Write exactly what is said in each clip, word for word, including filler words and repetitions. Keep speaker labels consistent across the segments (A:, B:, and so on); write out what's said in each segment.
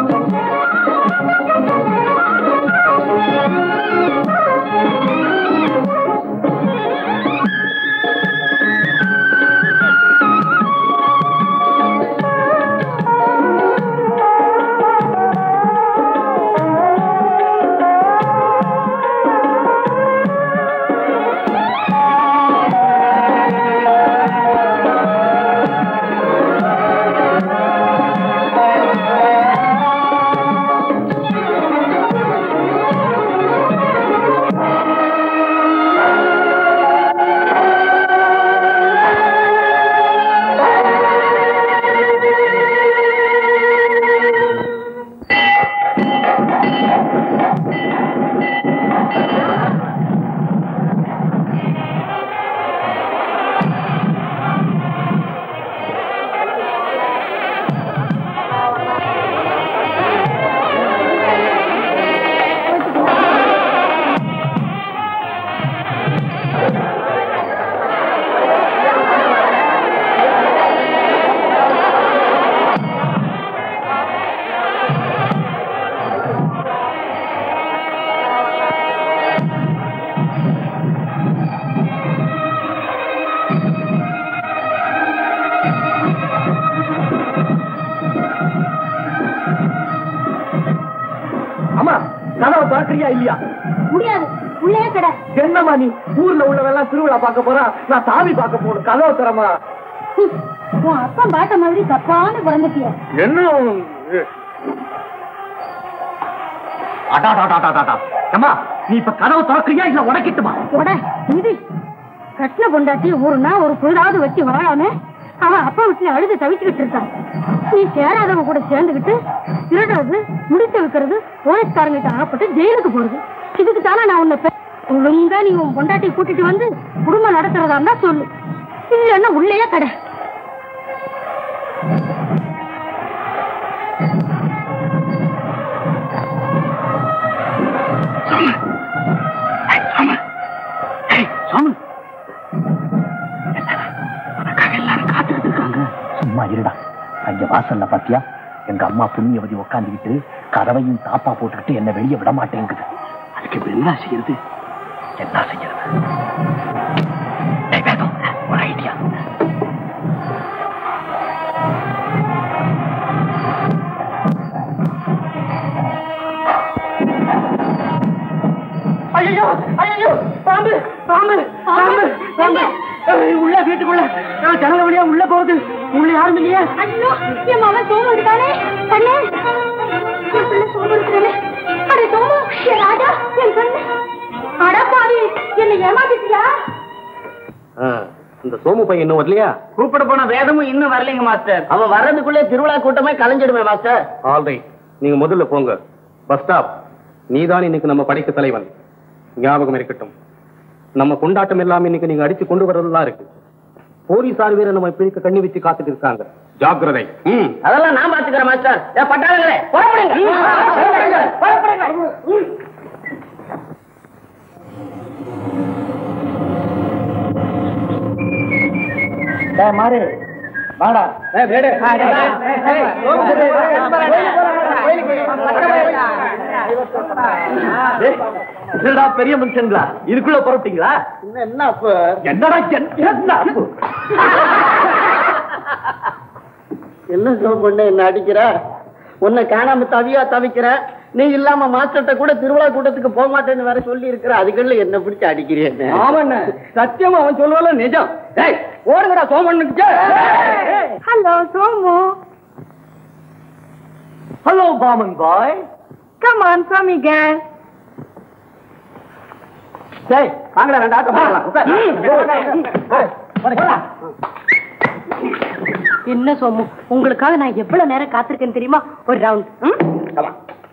A: என்னமா நீ ஊர்ல உள்ளவெல்லாம் திருவிழா பார்க்க போறா, நான் சாமி பார்க்க போகணும், கதவை தரமா.
B: அப்பா பாட்ட மாதிரி தப்பான குழந்தைக்கிய
A: என்ன நீ இப்ப கதவை திறக்கிறியா இல்ல உடைக்கிட்டுமா?
B: உட இது கட்டின பொண்டாட்டி ஊருனா ஒரு பொழுதாவது வச்சு வாழாம அவன் அப்பா வீட்டுல அழுது தவிச்சுக்கிட்டு இருக்கான். நீ சேராதவங்க கூட சேர்ந்துகிட்டு திருடுறது, முடித்து வைக்கிறது, போலீஸ்காரங்கிட்ட ஆகப்பட்டு ஜெயிலுக்கு போறது. இதுக்கு தானே நான் உன்னை ஒழுங்கா நீ உன் பொண்டாட்டி கூட்டிட்டு வந்து குடும்பம் நடத்துறதா இருந்தா சொல்லு, இல்லன்னா உள்ளேயே கடை.
A: எல்லாரும் காத்துக்கிட்டு இருக்காங்க. சும்மா இருடா. அங்க வாசல்ல பாத்தியா எங்க அம்மா புண்ணியவதி உட்காந்துக்கிட்டு கதவையும் தாப்பா போட்டுக்கிட்டு என்ன வெளியே விட மாட்டேங்குது. அதுக்கு இப்ப என்ன செய்யறது? என்ன செய்யறது? ஒரு ஐடியா. ஐயோ ஐயோ பாம்பு பாம்பு பாம்பு பாம்பு உள்ள வீட்டுக்குள்ள ஜனங்க வழியா உள்ள போகுது. உள்ள யாரும் இல்லையா?
B: ஐயோ என் மாமன் சோமு இருக்கானே. கண்ணே சோமு இருக்கிறே. அடே சோமு என் ராஜா என் கண்ணு. அட பாவி என்னை ஏமாத்திட்டியா?
A: இந்த சோமு பையன் இன்னும் வரலையா?
C: கூப்பிட போன வேதமும் இன்னும் வரலைங்க மாஸ்டர். அவன் வர்றதுக்குள்ளே திருவிழா கூட்டமே கலைஞ்சிடுமே மாஸ்டர்.
A: ஆல்ரைட், நீங்க முதல்ல போங்க. பஸ் ஸ்டாப், நீதான் இன்னைக்கு நம்ம படைக்கு தலைவன். ஞாபகம் இருக்கட்டும், நம்ம கொண்டாட்டம் எல்லாமே இன்னைக்கு நீங்க அடிச்சு கொண்டு வரதுதான் இருக்கு. போலீசார் வேற நம்ம பிடிக்க கண்ணி வச்சு காத்துட்டு இருக்காங்க. ஜாக்கிரதை.
C: அதெல்லாம் நான் பாத்துக்கிறேன் மாஸ்டர். பட்டாளங்களே
A: மாறு வாடா. பெரிய மனுஷங்களா இதுக்குள்ள புறப்பட்டீங்களா?
C: என்ன
A: என்னடா
C: என்ன சொல்ல பொண்ணு என்ன அடிக்கிற? உன்னை காணாம தவியா தவிக்கிற. நீ இல்லாம மாஸ்டர்ட்ட கூட திருவிழா கூட்டத்துக்கு போக மாட்டேன்னு வேற சொல்லி இருக்கிற. அதுக்குள்ள என்ன பிடிச்சு அடிக்கிறேன்?
A: ஆமாண்ண, சத்தியமா அவன் சொல்லுவால நிஜம். ஓடுங்கடா சோமனுக்கு.
B: ஹலோ சோமு.
A: ஹலோ பாமன் பாய்.
B: Come on come again.
A: டேய் வாங்கடா ரெண்டு ஆட்டம் போடலாம்.
B: என்ன சோமு, உங்களுக்காக நான் எவ்வளவு நேரம் காத்திருக்கேன்னு தெரியுமா? ஒரு ரவுண்ட்.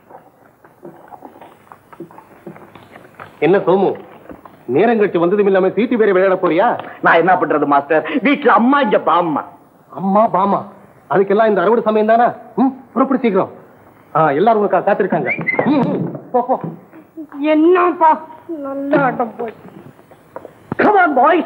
A: என்ன சோமு, நேரம் கழிச்சு வந்ததும் இல்லாம சீட்டு பேரை விளையாட போறியா? நான் என்ன பண்றது மாஸ்டர், வீட்டுல அம்மா இங்க பாமா. அம்மா பாமா, அதுக்கெல்லாம் இந்த அறுவடை சமயம் தானே. புறப்படி சீக்கிரம். எல்லாரும் உனக்கு காத்திருக்காங்க.
B: என்னப்பா நல்ல ஆட்டம் போய்.
A: Come on boys.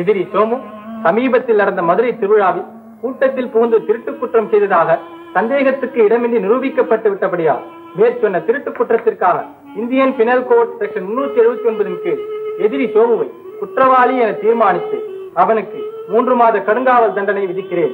D: எதிரி சோமு சமீபத்தில் நடந்த மதுரை திருவிழாவில் கூட்டத்தில் புகுந்து திருட்டு குற்றம் செய்ததாக சந்தேகத்துக்கு இடமின்றி நிரூபிக்கப்பட்டு விட்டபடியால் மேற்சொன்ன திருட்டு குற்றத்திற்காக இந்தியன் பினல் கோட் செக்ஷன் முன்னூத்தி எழுபத்தி ஒன்பதின் கீழ் எதிரி சோமுவை குற்றவாளி என தீர்மானித்து அவனுக்கு மூன்று மாத கடுங்காவல் தண்டனை விதிக்கிறேன்.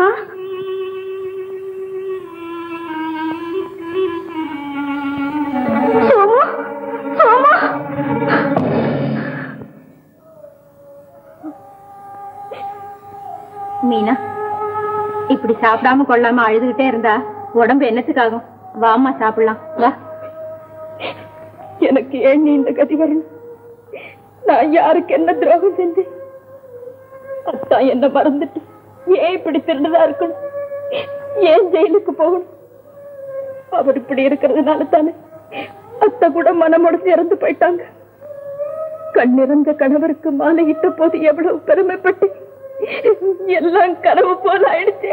B: மீனா, இப்படி சாப்பிடாம கொள்ளாம அழுதுகிட்டே இருந்தா உடம்பு என்னத்துக்காகும்? வாமா சாப்பிடலாம் வா. எனக்கு ஏன் நீ இந்த கதி வரணும்? நான் யாருக்கு என்ன துரோகம் செஞ்சேன்? அத்தான் என்ன மறந்துட்டு ஏன் இப்படி திருடுதா இருக்கணும்? ஏன் ஜெயிலுக்கு போகணும்? அவர் இப்படி இருக்கிறதுனால தானே அத்தை கூட மனமுடைஞ்சு இறந்து போயிட்டாங்க. கண்ணிறந்த கணவருக்கு மாலையிட்ட போது எவ்வளவு பெருமைப்பட்டு எல்லாம் கனவு போல ஆயிடுச்சு.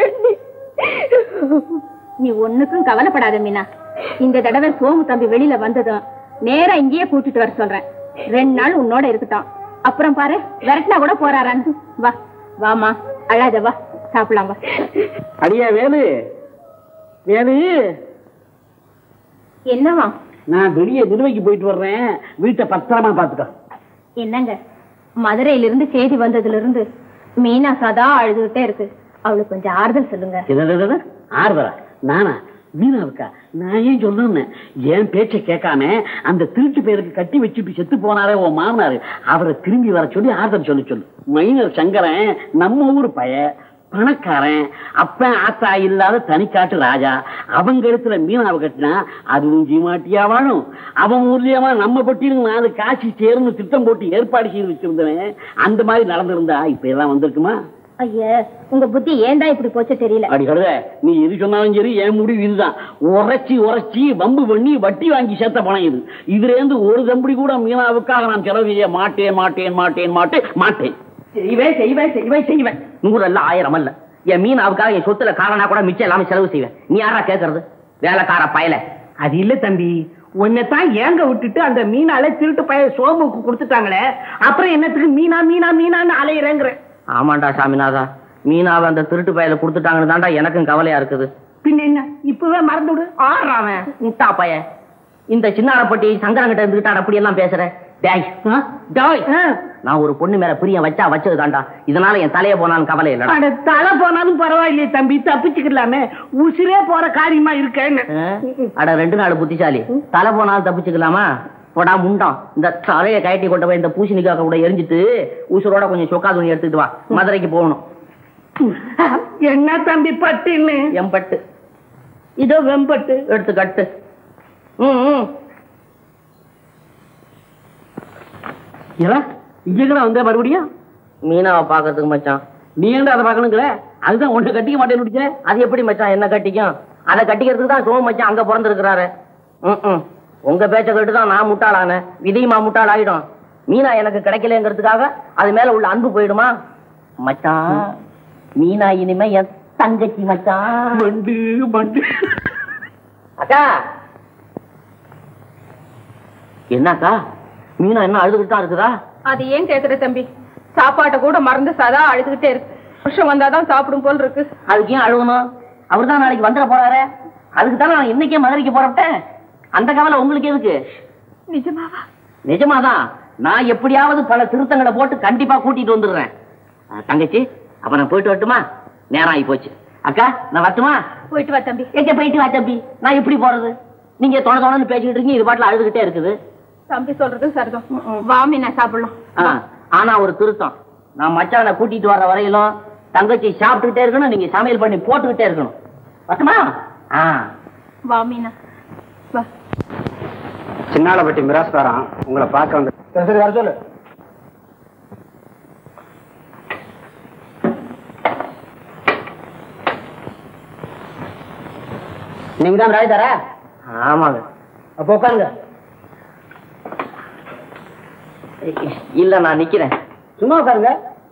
B: நீ ஒண்ணுக்கும் கவலைப்படாத மீனா. இந்த தடவை சோமு தம்பி வெளியில வந்ததும் நேரா இங்கேயே கூட்டிட்டு வர சொல்றேன். ரெண்டு நாள் உன்னோட இருக்கட்டும். அப்புறம் பாரு விரட்டினா கூட போறாரான்னு. வா வாமா, அழாத வா, சாப்பிடலாம் வா.
C: அடியா வேலு, வேலு
B: என்னவா?
C: நான் வெளியே நிலுவைக்கு போயிட்டு வர்றேன், வீட்டை பத்திரமா பாத்துக்க.
B: என்னங்க, மதுரையில இருந்து செய்தி வந்ததுல இருந்து மீனா சதா அழுதுகிட்டே இருக்கு. அவளுக்கு கொஞ்சம் ஆறுதல் சொல்லுங்க.
C: ஆறுதலா? நானா? மீனாவுக்கா? நான் ஏன் சொல்லணும்? என் பேச்சை கேட்காம அந்த திருட்டு பேருக்கு கட்டி வச்சுட்டு செத்து போனாரே உன் மாமனாரு, அவரை திரும்பி வர சொல்லி ஆறுதல் சொல்லி சொல்லு. மைனர் சங்கரன் நம்ம ஊரு பய, பணக்காரன், அப்பன் ஆத்தா இல்லாத தனிக்காட்டு ராஜா. அவங்க இடத்துல மீனாவை கட்டினா அதுவும் ஜீமாட்டியா வாழும். அவன் ஊர்லயமா நம்ம பட்டியலும் நாலு காட்சி சேர்ந்து திட்டம் போட்டு ஏற்பாடு செய்து வச்சிருந்தவன். அந்த மாதிரி நடந்திருந்தா இப்ப எல்லாம் வந்திருக்குமா?
B: ஐயா, உங்க புத்தி ஏன்டா இப்படி போச்சு தெரியல.
C: அப்படி கருத நீ எது சொன்னாலும் சரி, என் முடிவு இதுதான். உரைச்சி உரைச்சி வம்பு பண்ணி வட்டி வாங்கி சேர்த்த பணம் இது. இதுல இருந்து ஒரு தம்படி கூட மீனாவுக்காக நான் செலவு செய்ய மாட்டேன் மாட்டேன் மாட்டேன் மாட்டேன் மாட்டேன்.
E: செய்வேன் செய்வேன் செய்வேன் செய்வேன். நூறு அல்ல ஆயிரம் அல்ல. என் மீனாவுக்காக என் சொத்துல காரணா கூட மிச்சம் எல்லாமே செலவு செய்வேன். நீ யாரா கேட்கறது? வேலைக்கார பயல.
C: அது இல்ல தம்பி, உன்னைத்தான் ஏங்க விட்டுட்டு அந்த மீனால திருட்டு பய சோமுக்கு கொடுத்துட்டாங்களே, அப்புறம் என்னத்துக்கு மீனா மீனா மீனான்னு அலையிறேங்கிற.
E: ஆமாண்டா சாமிநாதா, மீனாவை அந்த திருட்டு பயல கொடுத்துட்டாங்கன்னு தாண்டா எனக்கும் கவலையா இருக்குது.
C: பின்ன என்ன, இப்பவே மறந்து விடு.
E: ஆறாவன் முட்டா பய. இந்த சின்னாரப்பட்டி சங்கரங்கிட்ட இருந்துகிட்டான் அப்படி எல்லாம் பேசுறேன். நான் ஒரு பொண்ணு மேல பிரியம் வச்சா வச்சது தாண்டா. இதனால என் தலைய போனாலும் கவலை இல்ல.
C: தலை போனாலும் பரவாயில்லையே தம்பி, தப்பிச்சுக்கலாமே. உசிரே போற காரியமா இருக்கேன்னு.
E: அட ரெண்டு நாள் புத்திசாலி. தலை போனாலும் தப்பிச்சுக்கலாமா? போடா முண்டான். இந்த தலைய கயட்டி கொண்டு போய் இந்த பூசணிக்காக கூட எரிஞ்சிட்டு உசுரோட கொஞ்சம் சொக்கா துணி எடுத்துட்டு வா, மதுரைக்கு போகணும்.
C: என்ன தம்பி பட்டுன்னு?
E: எம்பட்டு.
C: இதோ வெம்பட்டு
E: எடுத்து கட்டு. ம்
C: இங்க வந்த மறுபடியும்
E: மீனாவை பாக்கிறதுக்கு மச்சான்.
C: நீ என்ன அதை பாக்கணுங்கிற? அதுதான் ஒண்ணு கட்டிக்க மாட்டேன்னு.
E: அது எப்படி மச்சான் என்ன கட்டிக்கும்? அதை கட்டிக்கிறதுக்கு தான் சோம மச்சான் அங்க பிறந்திருக்கிறாரு. ம் உங்க பேச்ச கேட்டுதான் நான் முட்டாளான. விதியுமா முட்டாள் ஆயிடும். மீனா எனக்கு கிடைக்கலங்கிறதுக்காக அது மேல உள்ள அன்பு போயிடுமா? மச்சான், மீனா இனிமே என் தங்கச்சி மச்சான்.
C: மண்டு மண்டு.
E: அக்கா, என்னக்கா மீனா என்ன அழுதுகிட்டு தான் இருக்குதா?
B: அது ஏன் கேக்குற தம்பி? சாப்பாட்டை கூட மறந்து சதா அழுதுகிட்டே இருக்கு. வருஷம் வந்தாதான் சாப்பிடும் போல் இருக்கு.
E: அதுக்கு ஏன் அழுகணும்? அவர் தான் நாளைக்கு வந்துட போறாரு. அதுக்கு தானே நான் இன்னைக்கே மதுரைக்கு போறப்பட்டேன். அந்த கவலை உங்களுக்கு எதுக்கு?
B: நிஜமாவா?
E: நிஜமாதான். நான் எப்படியாவது பல திருத்தங்களை போட்டு கண்டிப்பா கூட்டிட்டு வந்துடுறேன். தங்கச்சி, அப்ப நான் போயிட்டு வரட்டுமா? நேரம் ஆகி போச்சு. அக்கா, நான் வரட்டுமா?
B: போயிட்டு வா தம்பி.
E: எங்க போயிட்டு வா தம்பி? நான் எப்படி போறது? நீங்க தொண தொணன்னு பேசிக்கிட்டு இருக்கீங்க, இது பாட்டுல அழுதுகிட்டே இருக்குது.
B: தம்பி சொல்றது சரிதான். வா மீனா சாப்பிடலாம்.
E: ஆனா ஒரு திருத்தம், நான் மச்சானை கூட்டிட்டு வர்ற வரையிலும் தங்கச்சி சாப்பிட்டுக்கிட்டே இருக்கணும், நீங்க சமையல் பண்ணி போட்டுக்கிட்டே இருக்கணும். வரட்டுமா?
B: வா மீனா வா.
A: சின்னாலப்பட்டி மிராஸ்காரன் உங்களை பார்க்க வந்து. சரி வர சொல்லு.
E: நீங்க தான் ராஜதாரா? ஆமாங்க. அப்போ உட்காருங்க. இல்ல நான் நிக்கிறேன்.
C: சும்மா உட்காருங்க.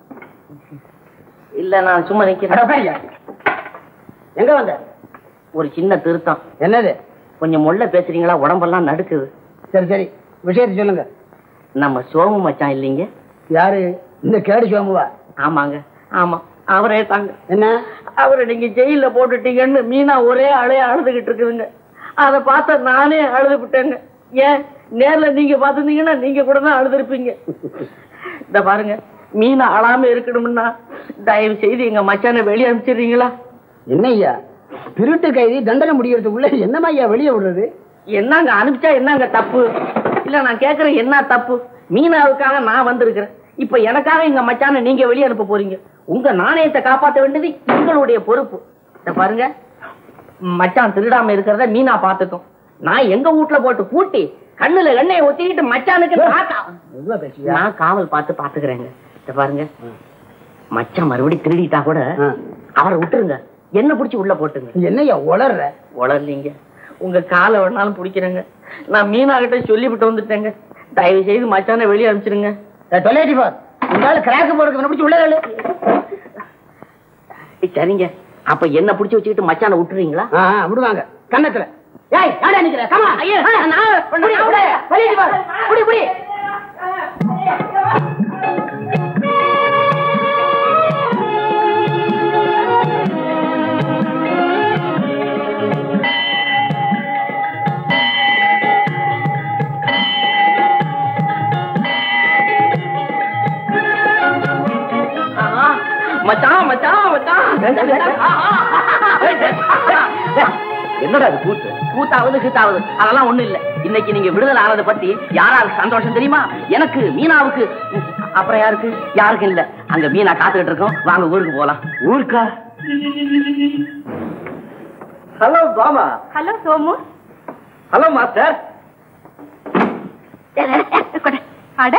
E: இல்ல நான் சும்மா நிக்கிறேன்.
C: எங்க வந்த?
E: ஒரு சின்ன திருத்தம்.
C: என்னது?
E: கொஞ்சம் மொள்ள பேசுறீங்களா? உடம்பெல்லாம் நடுக்குது.
C: சரி சரி, விஷயத்தை சொல்லுங்க.
E: நம்ம சோமு மச்சான் இல்லைங்க?
C: யாரு? இந்த கேடு சோமுவா?
E: ஆமாங்க, ஆமா அவரே தாங்க.
C: என்ன
E: அவரை நீங்க ஜெயில போட்டுட்டீங்கன்னு மீனா ஒரே அழைய அழுதுகிட்டு இருக்குதுங்க. அதை பார்த்த நானே அழுது விட்டேங்க. ஏன் நேர்ல நீங்க பாத்துருந்தீங்கன்னா நீங்க கூட தான் அழுதுருப்பீங்க. இந்த பாருங்க, மீனா அழாம இருக்கணும்னா தயவு செய்து எங்க மச்சான வெளியே அனுப்பிச்சிடுறீங்களா?
C: என்னய்யா திருட்டு கைதி தண்டனை முடியறதுக்குள்ள என்னமா ஐயா வெளியே விடுறது?
E: என்னங்க அனுப்பிச்சா என்னங்க தப்பு? இல்ல நான் கேக்குறேன், என்ன தப்பு? மீனாவுக்காக நான் வந்திருக்கிறேன். இப்ப எனக்காக எங்க மச்சான நீங்க வெளியே அனுப்ப போறீங்க. உங்க நாணயத்தை காப்பாற்ற வேண்டியது எங்களுடைய பொறுப்பு. இத பாருங்க, மச்சான் திருடாம இருக்கிறத மீனா பாத்துக்கும். நான் எங்க வீட்டுல போட்டு பூட்டி கண்ணுல எண்ணெயை ஒத்திக்கிட்டு மச்சானுக்கு நான் காவல் பார்த்து பாத்துக்கிறேங்க. இத பாருங்க, மச்சான் மறுபடியும் திருடிட்டா கூட அவரை விட்டுருங்க, என்ன பிடிச்சி உள்ள போட்டுங்க.
C: என்னய்யா உளர்ற?
E: உளர்லீங்க, உங்க காலை வேணாலும் பிடிக்கிறேங்க. நான் மீனா கிட்ட சொல்லிவிட்டு வந்துட்டேங்க. தயவு செய்து மச்சான வெளியே அனுப்பிச்சிருங்க.
C: தொலைடி பார், உங்களால கிராக்கு போறதுக்கு பிடிச்சி உள்ள
E: சரிங்க. அப்ப என்ன பிடிச்சி வச்சுக்கிட்டு மச்சான விட்டுறீங்களா?
C: விடுவாங்க கண்ணத்துல.
E: ஏய் யாரா நிக்கிற? கமா ஐயா நான் புடி புடி வெளிய வா. புடி புடி. மச்சான் மச்சான் மச்சான்.
A: என்னடா அது கூத்து?
E: கூத்தாவது கீத்தாவது அதெல்லாம் ஒண்ணு இல்ல. இன்னைக்கு நீங்க விடுதலை ஆனதை பத்தி யாராருக்கு சந்தோஷம் தெரியுமா? எனக்கு, மீனாவுக்கு, அப்புறம் யாருக்கு? யாருக்கும் இல்ல. அங்க மீனா காத்துக்கிட்டு இருக்கோம். வாங்க ஊருக்கு போலாம்.
A: ஊருக்கா? Hello Bama.
B: Hello Somu.
A: Hello master.
B: அட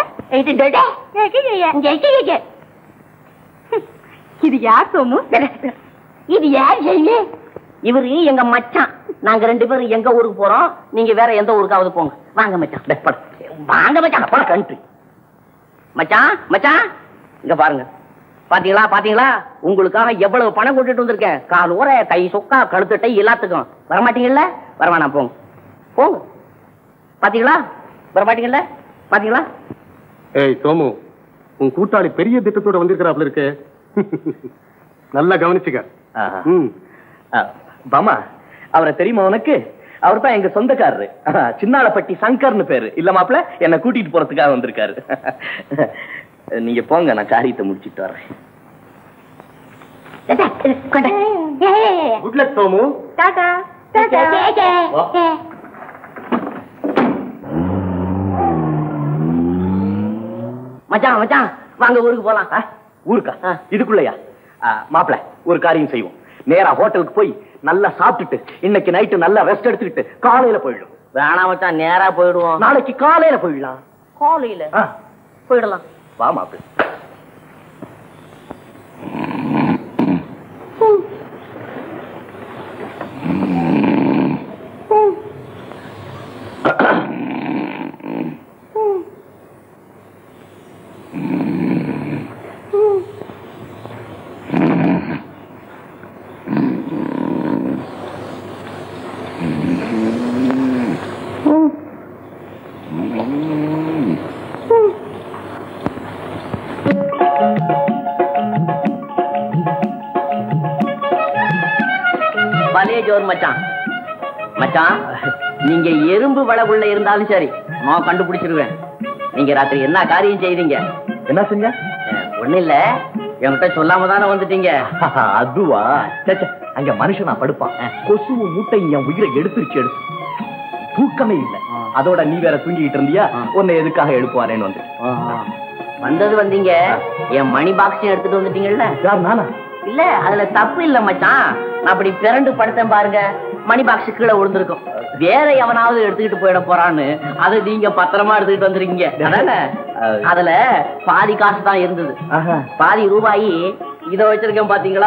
B: இது யார் சோமு?
E: இது யார்? இவரு எங்க மச்சான். நாங்க ரெண்டு பேரும் எங்க ஊருக்கு போறோம், நீங்க வேற எந்த ஊருக்காவது போங்க. வாங்க மச்சான், வாங்க மச்சான். கண்ட்ரி மச்சான் மச்சான் இங்க பாருங்க. பாத்தீங்களா பாத்தீங்களா, உங்களுக்காக எவ்வளவு பணம் கொண்டுட்டு வந்திருக்கேன். கால் ஊர, கை சொக்கா, கழுத்துட்டை எல்லாத்துக்கும். வரமாட்டீங்கல்ல? வரவானா போங்க போங்க. பாத்தீங்களா வரமாட்டீங்கல்ல? பாத்தீங்களா?
A: ஏய் சோமு, உன் கூட்டாளி பெரிய திட்டத்தோட வந்திருக்கிறாப்ல இருக்கு. நல்லா கவனிச்சுக்க.
F: பாமா, அவரை தெரியுமா உனக்கு? அவர் தான் எங்க சொந்தக்காரரு, சின்னாளப்பட்டி சங்கர்னு பேரு. இல்ல மாப்பிள்ள, என்ன கூட்டிட்டு போறதுக்காக வந்திருக்காரு. நீங்க போங்க, நான் காரியத்தை முடிச்சிட்டு வர்றேன்.
A: Good luck Somu.
B: Tata tata.
E: மச்சான் மச்சான் வாங்க ஊருக்கு போலாம்.
F: ஊருக்கா? இதுக்குள்ளயா? மாப்பிள்ள, ஒரு காரியம் செய்வோம். நேரா ஹோட்டலுக்கு போய் நல்லா சாப்பிட்டுட்டு இன்னைக்கு நைட்டு நல்லா ரெஸ்ட் எடுத்துக்கிட்டு காலையில போயிடும்.
E: வேணாம் மச்சான், நேரா போயிடுவோம்.
F: நாளைக்கு காலையில போயிடலாம்.
E: காலையில போயிடலாம்.
F: வா மாப்பிள்ள.
E: ஜோர் மச்சான். மச்சான், நீங்க எறும்பு வளவுள்ள இருந்தாலும் சரி, நான் கண்டுபிடிச்சிருவேன். நீங்க ராத்திரி என்ன காரியம் செய்தீங்க?
F: என்ன செஞ்ச?
E: ஒண்ணு இல்ல, என்கிட்ட சொல்லாம தானே வந்துட்டீங்க.
F: அதுவா? அங்க மனுஷனா படுப்பான், கொசு மூட்டை என் உயிரை எடுத்துருச்சு. எடுத்து தூக்கமே இல்ல. அதோட நீ வேற தூங்கிட்டு இருந்தியா? உன்னை எதுக்காக எழுப்புவாரேன்னு வந்து
E: வந்தது வந்தீங்க. என் மணி பாக்ஸையும் எடுத்துட்டு வந்துட்டீங்கல்ல.
F: யார்? நானா?
E: இல்ல, அதுல தப்பு இல்ல மச்சான். நான் அப்படி பிறண்டு படுத்தேன் பாருங்க, மணி பாக்ஸ் கீழே விழுந்திருக்கும். வேற எவனாவது எடுத்துக்கிட்டு போயிட போறான்னு அதை நீங்க பத்திரமா எடுத்துக்கிட்டு வந்துருக்கீங்க. அதுல பாதி காசு தான் இருந்தது. பாதி ரூபாய் இத வச்சிருக்கேன் பாத்தீங்களா?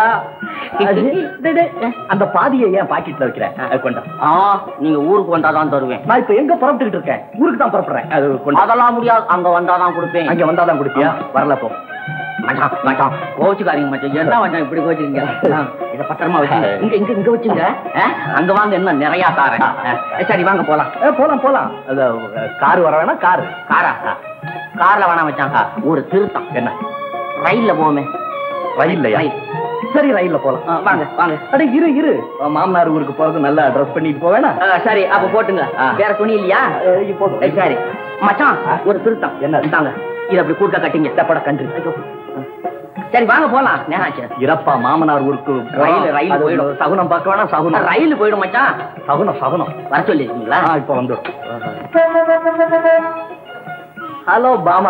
F: அந்த பாதியை ஏன் பாக்கெட்ல வைக்கிறேன்? கொண்டா.
E: நீங்க ஊருக்கு வந்தாதான் தருவேன்.
F: நான் இப்ப எங்க புறப்பட்டுக்கிட்டு இருக்கேன்? ஊருக்கு தான் புறப்படுறேன்.
E: அதெல்லாம் முடியாது, அங்க வந்தாதான் கொடுப்பேன்.
F: அங்க வந்தாதான் கொடுப்பியா? வரல போ.
E: கோச்சுக்காரங்க மச்சான், என்ன மச்சான் இப்படி கோச்சுங்க? இத பத்திரமா வச்சுங்க. இங்க இங்க இங்க வச்சுங்க. அங்க வாங்க, என்ன நிறைய தாரேன். சரி வாங்க போலாம்.
F: போலாம் போலாம். கார் வர வேணா? காரு?
E: காரா? கார்ல வேணாம் மச்சான், ஒரு திருத்தம்.
F: என்ன?
E: ரயில்ல போவோமே.
F: ரயில்லையா? சரி ரயில்ல போலாம்.
E: வாங்க வாங்க.
F: அட இரு இரு, மாமனார் ஊருக்கு போறது நல்லா ட்ரெஸ் பண்ணிட்டு போவேனா?
E: சரி அப்ப போட்டுங்க. வேற துணி இல்லையா? சரி மச்சான், ஒரு திருத்தம்.
F: என்ன
E: தாங்க, இது அப்படி கூட்ட கட்டிங்க. தப்பட கண்டு. சரி வாங்க போலாம். நேராச்சு.
F: இறப்பா மாமனார் ஊருக்கு
E: ரயில் ரயில் போயிடும்.
F: சகுனம் பார்க்க வேணாம். சகுனம்
E: ரயில் போயிடும் மச்சான்.
F: சகுனம் சகுனம்
E: வர சொல்லிருக்கீங்களா?
F: இப்ப வந்துடும். ஹலோ பாமா.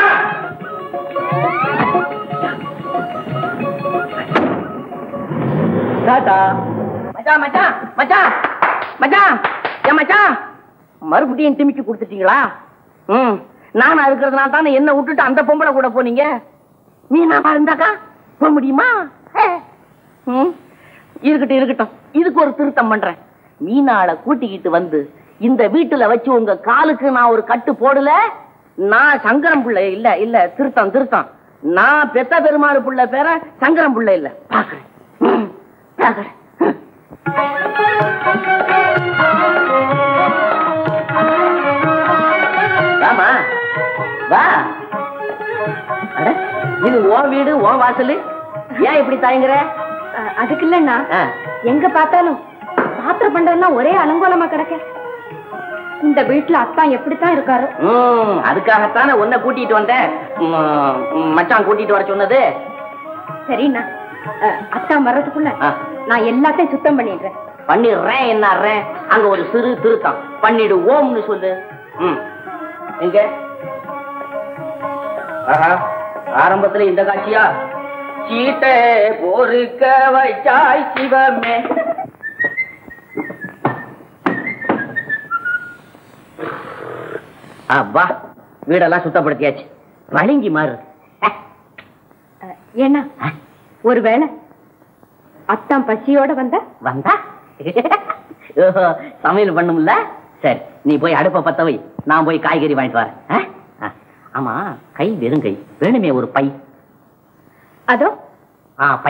F: டாடா.
E: மச்சான் மச்சான் மச்சான் மச்சான் ஏன் மச்சான் மறுபடியும் டிமிக்கி கொடுத்துட்டீங்களா? ம் நானா இருக்கிறதுனால தானே என்ன விட்டுட்டு அந்த பொம்பளை கூட போனீங்க. நீ நான் இருந்தாக்கா போக முடியுமா? ம் இருக்கட்டும் இருக்கட்டும், இதுக்கு ஒரு திருத்தம் பண்றேன். மீனாளை கூட்டிக்கிட்டு வந்து இந்த வீட்டுல வச்சு உங்க காலுக்கு நான் ஒரு கட்டு போடல. நான் சங்கரம் பிள்ளை இல்ல. இல்ல திருத்தம் திருத்தம். நான் பெத்த பெருமாள் பிள்ளை பேர சங்கரம் பிள்ளை இல்ல. பாக்குறேன் பாக்குறேன். வாமா வா. இது உன் வீடு உன் வாசல், ஏன் இப்படி தயங்குற?
B: அதுக்கு இல்லன்னா எங்க பார்த்தாலும் பாத்திர பண்றதுலாம் ஒரே அலங்கோலமா கிடக்க. இந்த வீட்டுல அத்தான் எப்படித்தான் இருக்காரு.
E: அதுக்காகத்தானே உன்னை கூட்டிட்டு வந்தேன். மச்சான் கூட்டிட்டு வர சொன்னது.
B: சரிண்ணா, அத்தான் வர்றதுக்குள்ள நான் எல்லாத்தையும் சுத்தம் பண்ணிடுறேன்.
E: பண்ணிடுறேன் என்ன அங்க ஒரு சிறு திருத்தம் பண்ணிடு. ஓம்னு சொல்லு. எங்க ஆரம்பத்துல இந்த காட்சியா? சீட்டை பொறுக்க வைச்சாய் சிவமே. அப்பா வீடெல்லாம் சுத்தப்படுத்தியாச்சு. வழங்கி மாறு.
B: ஏன்னா ஒருவேளை அத்தான் பசியோட வந்த
E: வந்தா சமையல் பண்ணும்ல. சரி நீ போய் அடுப்ப பத்த வை, நான் போய் காய்கறி வாங்கிட்டு வரேன். ஆமா கை வெறுங்கை வேணுமே ஒரு பை.
B: அதோ
E: ஆ பை.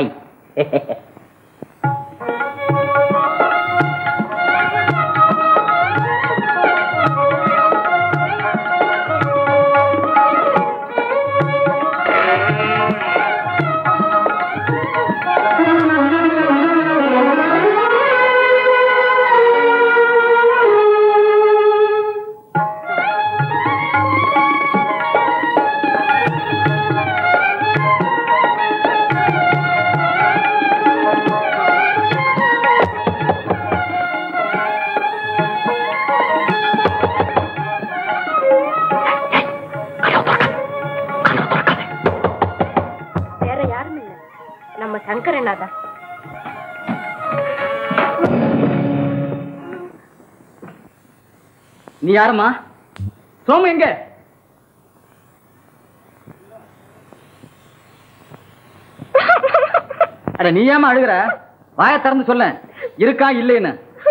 D: நீ யாருமா? சோமு எங்க? அட நீ ஏமா அழுகுற? வாய திறந்து சொல்ல, இருக்கா இல்லைன்னு.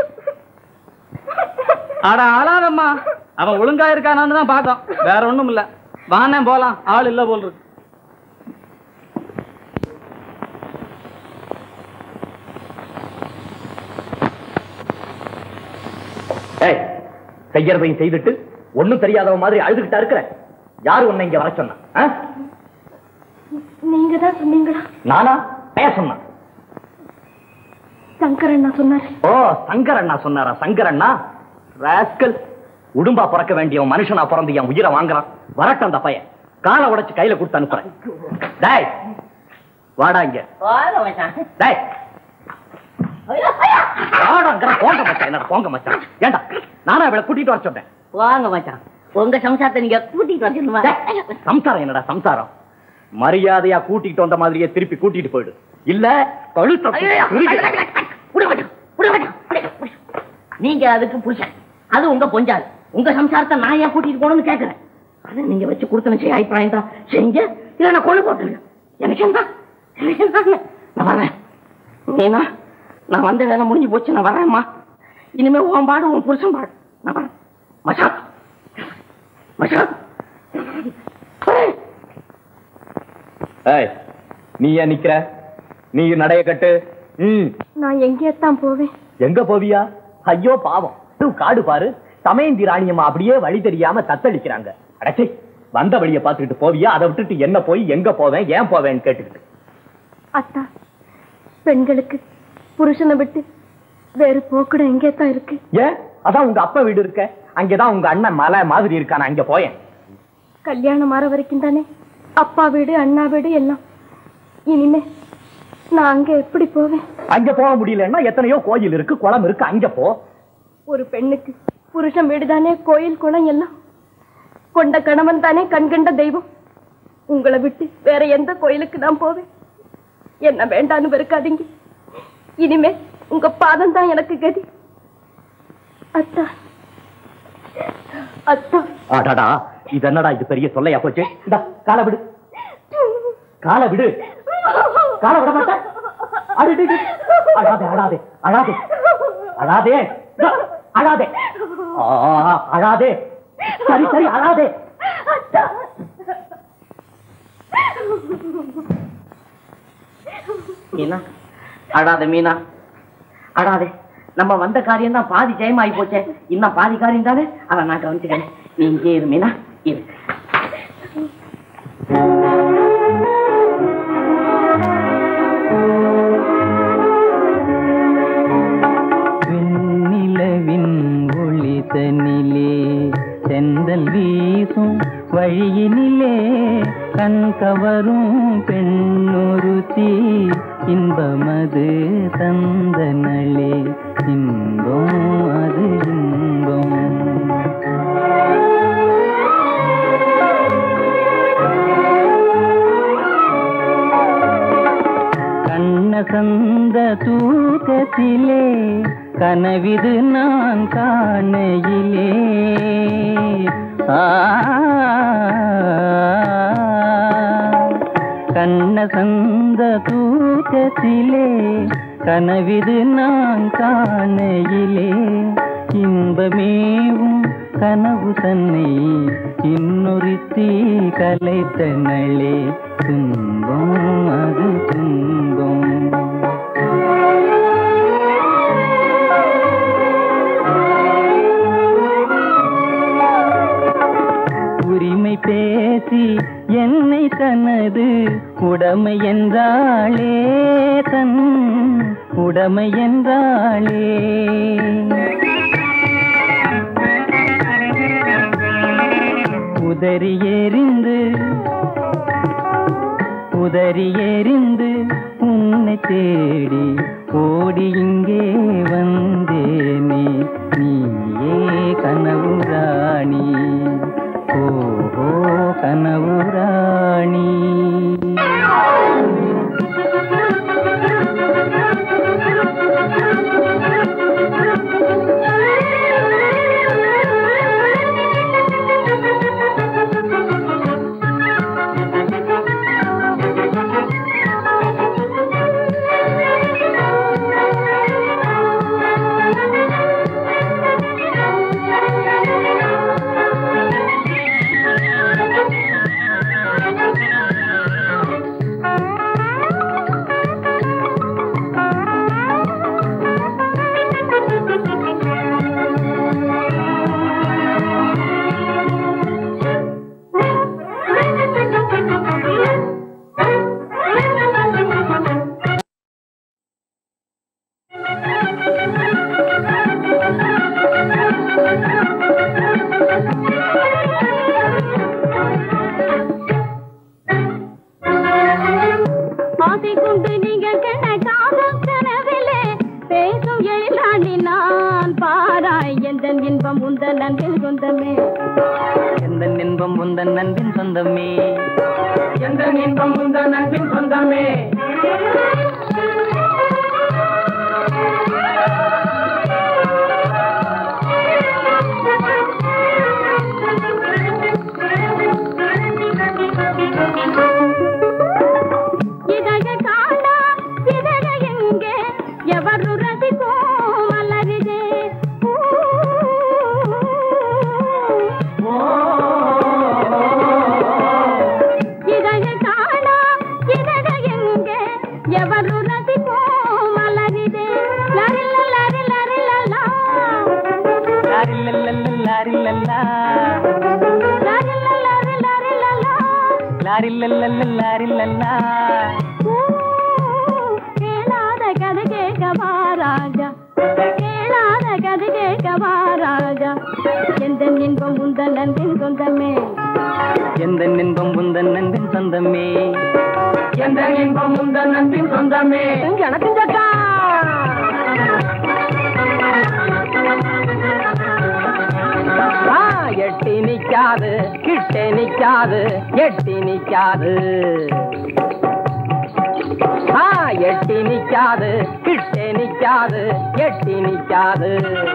D: அட ஆளாதம்மா, அவன் ஒழுங்கா இருக்கானான்னு தான் பார்த்தோம், வேற ஒண்ணும் இல்ல. வானே போலாம், ஆள் இல்ல போல் இருக்கு.
F: செய்யறதையும் செய்துட்டு ஒண்ணும் தெரியாதவ மாதிரி அழுதுகிட்டா இருக்கிற. யாரு உன்னை இங்க வர சொன்னா?
B: நீங்க தான் சொன்னீங்களா?
F: நானா? பெயர் சொன்னா
B: சங்கரண்ணா சொன்னாரு.
F: ஓ சங்கரண்ணா சொன்னாரா? சங்கரண்ணா ராஸ்கல், உடும்பா பிறக்க வேண்டிய மனுஷனா பிறந்து என் உயிரை வாங்குறான். வரட்டும் அந்த பையன், காலை உடைச்சு கையில கொடுத்து அனுப்புறேன். டேய் வாடா இங்க. டேய் போங்க மச்சான், என்ன போங்க மச்சான். ஏண்டா நானா இவளை கூட்டிட்டு வர சொன்னேன்.
E: வாங்க மச்சான், உங்க சம்சாரத்தை நீங்க கூட்டிட்டு வரணுமா?
F: சம்சாரம் என்னடா சம்சாரம்? மரியாதையா கூட்டிட்டு வந்த மாதிரியே திருப்பி கூட்டிட்டு போயிடு, இல்ல
E: நீங்க அதுக்கு புருஷன், அது உங்க பொஞ்சாது. உங்க சம்சாரத்தை நான் ஏன் கூட்டிட்டு போகணும்னு கேட்கிறேன். அதை நீங்க வச்சு கொடுத்தன செய்ய அபிப்பிராயம் தான் செய்யுங்க, இல்ல நான் கொண்டு போட்டுருங்க. எனக்கு என்ன நான் வரேன். நீனா நான் வந்த வேலை முடிஞ்சு போச்சு, நான் வரேன்மா. இனிமே உன் பாடு உன் புருஷன் பாடு, நான் வரேன். மச்சான் மச்சான்
F: நீ ஏன் நிக்கிற? நீ நடைய கட்டு.
B: நான் எங்கேத்தான் போவேன்?
F: எங்க போவியா? ஐயோ பாவம், காடு பாரு, சமயந்தி ராணியம்மா அப்படியே வழி தெரியாம தத்தளிக்கிறாங்க. அடச்சே வந்த வழியை பார்த்துக்கிட்டு போவியா? அதை விட்டுட்டு என்ன போய் எங்க போவேன் ஏன் போவேன்னு கேட்டுக்கிட்டு.
B: அத்தா, பெண்களுக்கு புருஷனை விட்டு வேறு போக்குட எங்கே தான் இருக்கு?
F: ஏன்? அதான் உங்க அப்பா வீடு இருக்க, அங்கேதான் உங்க அண்ணன் மலை மாதிரி இருக்கான, அங்க போயேன்.
B: கல்யாணம் மாற வரைக்கும் தானே அப்பா வீடு அண்ணா வீடு எல்லாம். இனிமே நான் அங்க எப்படி போவேன்?
F: அங்க போக முடியலன்னா எத்தனையோ கோயில் இருக்கு, குளம் இருக்கு, அங்க போ.
B: ஒரு பெண்ணுக்கு புருஷன் வீடு தானே கோயில் குளம் எல்லாம். கொண்ட கணவன் தானே கண்கண்ட தெய்வம். உங்களை விட்டு வேற எந்த கோயிலுக்கு நான் போவேன்? என்ன வேண்டான்னு வெறுக்காதீங்க. இனிமே உங்க பாதம் தான் எனக்கு கதி. அத்தா அத்தா.
F: அடடா, இது என்னடா இது பெரிய தொல்லையா போச்சு. காலை விடு, காலை விடு. காலை விட மாட்டேன். அழாதே அழாதே அழாதே அழாதே அழாதே அழாதே. சரி சரி அழாதே.
E: மீனா அழாத, மீனா அழாதே. நம்ம வந்த காரியம் தான் பாதி ஜெயமாயி போச்சே, இன்னும் பாதி காரியம் தானே, அதை நான் கவனிச்சுக்கிறேன். நீ இங்கே இரு மீனா, இரு.
G: வெண்ணிலவின் ஒளி தனிலே செந்தல் வீசும் வழியினிலே கண் கவரும் பெண்ணொருத்தி இன்பமது தந்தனளே இன்பம் அது இன்பம். கண்ணசந்த தூக்கத்திலே கனவிது நான் காணையிலே கண்ணசந்த தூக்கத்திலே கனவிது நான் காணையிலே இன்பமேவும் கனவு தன்னை இன்னொருத்தி கலைத்தனளே துன்பம் அது துன்பம். உரிமை பேசி என்னை தனது உடமை என்றாளே, தன் உடமை என்றாளே. உதறி எறிந்து உதறி எறிந்து உன்னை தேடி ஓடி இங்கே வந்தேனே, நீயே கனவு ராணி, ஓஹோ கனவு ராணி.
B: la la la la
G: லாரில்லல்லா
B: கேளாத கதை கேட்கவா ராஜா, கேளாத கதை கேட்கவா ராஜா. எந்த இன்பம் உந்தன் நன்பின் சொந்தமே,
G: எந்த இன்பம் உந்தன் நன்பின் சொந்தமே,
E: எந்த இன்பம் உந்தன் நன்பின் சொந்தமே. எனக்கு ஜக்கா
G: எட்டி நிக்காது கிட்டே நிக்காது, எட்டி நிக்காது எட்டி நிக்காது கிட்டே நிக்காது, எட்டி நிக்காது.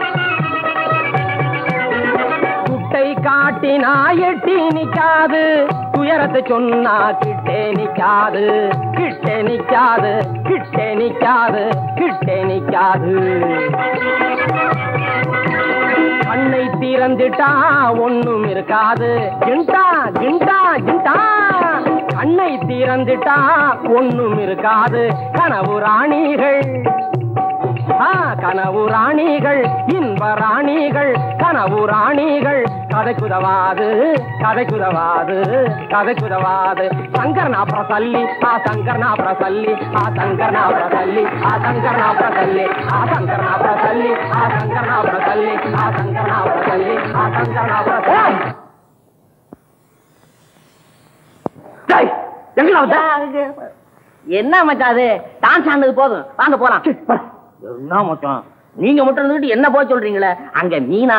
G: குட்டை காட்டினா எட்டி நிக்காது, துயரத்தை சொன்னா கிட்டே நிக்காது, கிட்டே நிக்காது கிட்டே நிக்காது, கிட்டே நிக்காது. கண்ணை திறந்துட்டா ஒண்ணும் இருக்காது, ஜிண்டா ஜிண்டா ஜிண்டா. கண்ணை திறந்துட்டா ஒண்ணும் இருக்காது, கனவு ராணிகள் கனவு ராணிகள், இன்ப ராணிகள், கனவு ராணிகள். கதை குதவாது கதை குதவாது கதை குதவாது. சங்கர்னா பிரசல்லி ஆ சங்கர்னா பிரசல்லி ஆ சங்கர்னா பிரசல்லி ஆ சங்கர்னா பிரசல்லி ஆ சங்கர்னா பிரசல்லி ஆ சங்கர்னா பிரசல்லி ஆ சங்கர்னா பிரசல்லி ஆ சங்கர்னா பிரசல்லி.
E: என்ன மச்சான் அது? டான்ஸ் ஆனது போதும், வாங்க போலாம். என்ன மச்சான் நீங்க மட்டும் இருந்துட்டு என்ன போய் சொல்றீங்களே? அங்க மீனா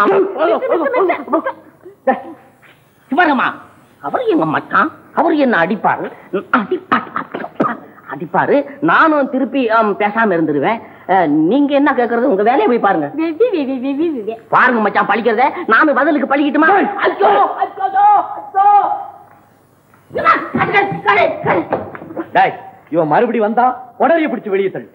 E: சும்மா அவர் எங்க மச்சான், அவர் என்ன அடிப்பாரு அடிப்பாரு நானும் திருப்பி பேசாம இருந்துருவேன். நீங்க என்ன கேக்குறது? உங்க வேலையை போய் பாருங்க. பாருங்க மச்சான் பழிக்கிறத, நானும் பதிலுக்கு பழிக்கிட்டுமா?
F: இவன் மறுபடி வந்தா உடனே பிடிச்சு வெளியே தள்ளு.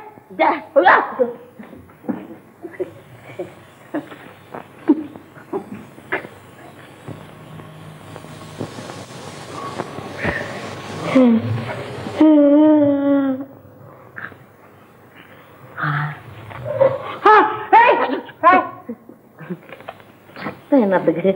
E: என்னத்துக்கு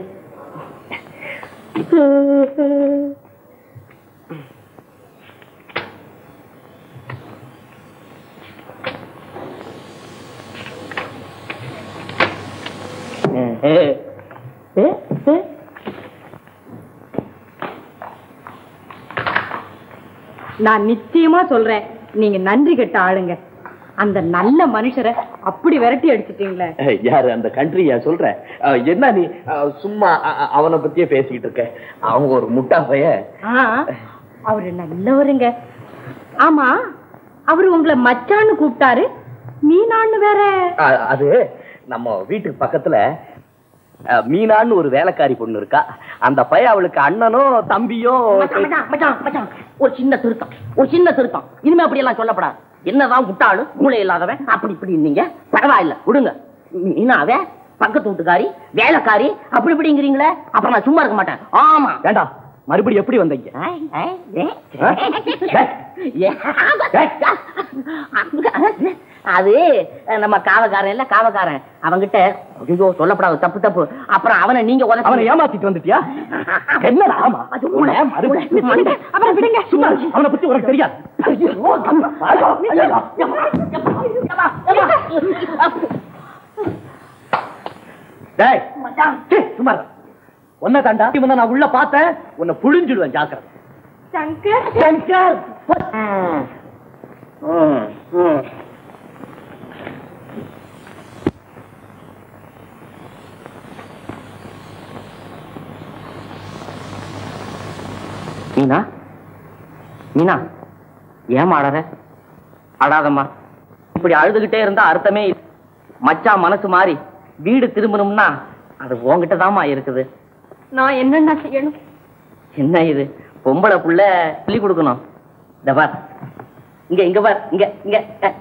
B: நான் நிச்சயமா சொல்றேன், நீங்க நன்றி கெட்ட ஆளுங்க. அந்த நல்ல மனுஷரை அப்படி விரட்டி அடிச்சிட்டீங்களே.
F: யாரு அந்த கண்ட்ரியா சொல்ற? என்ன நீ சும்மா அவனை பத்தியே பேசிக்கிட்டு இருக்க? அவங்க ஒரு முட்டா பைய.
B: அவரு நல்லவருங்க. ஆமா, அவரு உங்களை மச்சான்னு கூப்பிட்டாரு, மீனான்னு வேற.
F: அது நம்ம வீட்டுக்கு பக்கத்துல மீனான்னு ஒரு வேலைக்காரி பொண்ணு இருக்கா. அந்த பையன் அவளுக்கு அண்ணனோ தம்பியோ.
E: ஒரு சின்ன திருத்தம், ஒரு சின்ன திருத்தம். இனிமே அப்படி எல்லாம் சொல்லப்படாது. என்னதான் முட்டாளு மூளை இல்லாதவன் அப்படி இப்படி இருந்தீங்க, பரவாயில்ல விடுங்க. மீனாவே பக்கத்து வீட்டுக்காரி வேலைக்காரி அப்படி இப்படிங்கிறீங்களே, அப்புறம் நான் சும்மா இருக்க மாட்டேன். ஆமா
F: வேண்டாம், மறுபடியும் எப்படி வந்தீங்க?
E: அது நம்ம காவக்காரன் இல்ல, காவக்காரன் அவங்கிட்ட ஐயோ சொல்லப்படாது, தப்பு தப்பு. அப்புறம் அவனை நீங்க
F: அவனை ஏமாத்திட்டு வந்துட்டியா? என்ன? ஆமா
B: அப்புறம் விடுங்க,
F: அவனை பத்தி உனக்கு தெரியாது. சும்மா உன்னை தாண்டா நான் உள்ள பார்த்தேன், உன்னை புழிஞ்சிடுவேன். ஜாக்கிரதை.
B: சங்கர்
F: சங்கர்
E: மீனா, மீனா ஏமா அழற? அழாதம்மா. இப்படி அழுதுகிட்டே இருந்தா அர்த்தமே. மச்சான் மனசு மாறி வீடு திரும்பணும்னா அது உங்ககிட்ட தாமா இருக்குது.
B: நான் என்னென்ன செய்யணும்?
E: என்ன இது பொம்பளை புள்ள சொல்லி கொடுக்கணும். இந்த பார், இங்க இங்க பார், இங்க இங்க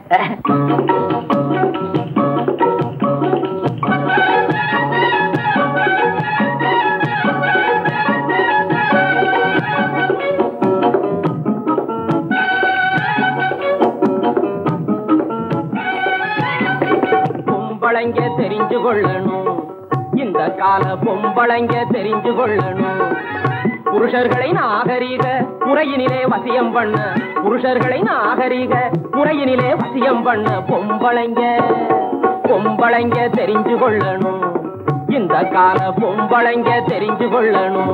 G: பொம்பளைங்க தெரிஞ்சு கொள்ளணும், இந்த கால பொம்பளைங்க தெரிஞ்சு கொள்ளணும். புருஷர்களை நாகரீக முறையினிலே வசியம் பண்ண புருஷர்களை நாகரீக முறையினிலே வசியம் பண்ண பொம்பளைங்க பொம்பளைங்க தெரிஞ்சு கொள்ளணும் இந்த கால பொம்பளைங்க தெரிஞ்சு கொள்ளணும்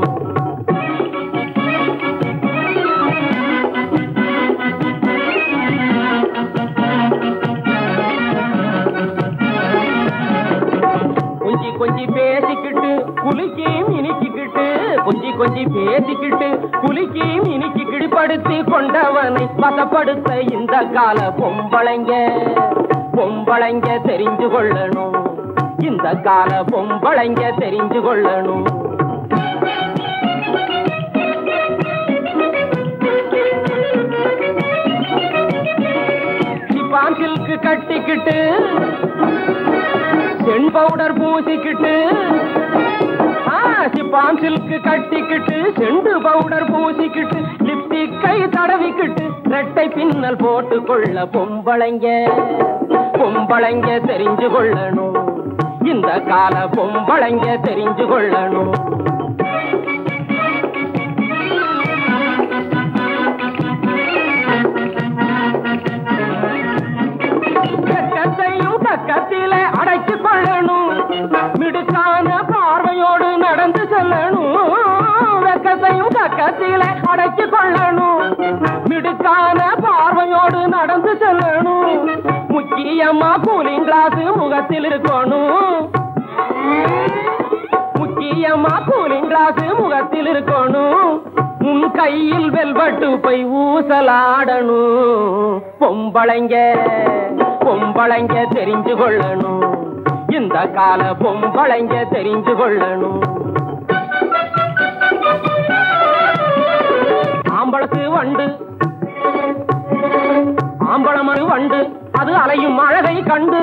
G: கொஞ்சி கொஞ்சி பேசிக்கிட்டு குலுக்கி மினிக்கிட்டு கொஞ்சி கொஞ்சி பேசிக்கிட்டு குலுக்கி மினிக்கிட்டு படுத்தி கொண்டவனை வசப்படுத்த இந்த கால பொம்பளைங்க பொம்பளைங்க தெரிஞ்சு கொள்ளணும் இந்த கால பொம்பளைங்க தெரிஞ்சு கொள்ளணும் சிப்பாஞ்சில்க்கு கட்டிக்கிட்டு சென் பவுடர் பூசிக்கிட்டு சிப்பாஞ்சில்க்கு கட்டிக்கிட்டு செண்டு பவுடர் பூசிக்கிட்டு லிப்டிக்கை தடவிக்கிட்டு ரெட்டை பின்னல் போட்டு கொள்ள பொம்பளைங்க பொம்பளைங்க தெரிஞ்சு கொள்ளணும் இந்த கால பொம்பளைங்க தெரிஞ்சு கொள்ளணும் கக்கத்தையும் கக்கத்திலே அடைச்சு கொள்ளணும் மிடுக்கான பார்வையோடு நடந்து செல்லணும் வெக்கத்தையும் கக்கத்திலே அடைச்சு கொள்ளணும் மிடுக்கான பார்வையோடு நடந்து செல்லணும் முக்கியமா கூலிங் கிளாஸ் முகத்தில் இருக்கணும் முக்கியமா கூலிங் கிளாஸ் முகத்தில் இருக்கணும் உன் கையில் வெல்வெட்டு போய் ஊசலாடணும் பொம்பளைங்க பொம்பளைங்க தெரிஞ்சு கொள்ளணும் இந்த கால பொம்பளைங்க தெரிஞ்சு கொள்ளணும் ஆம்பளத்து வண்டு ஆம்பளமரு வண்டு அது அலையும் அழகை கண்டு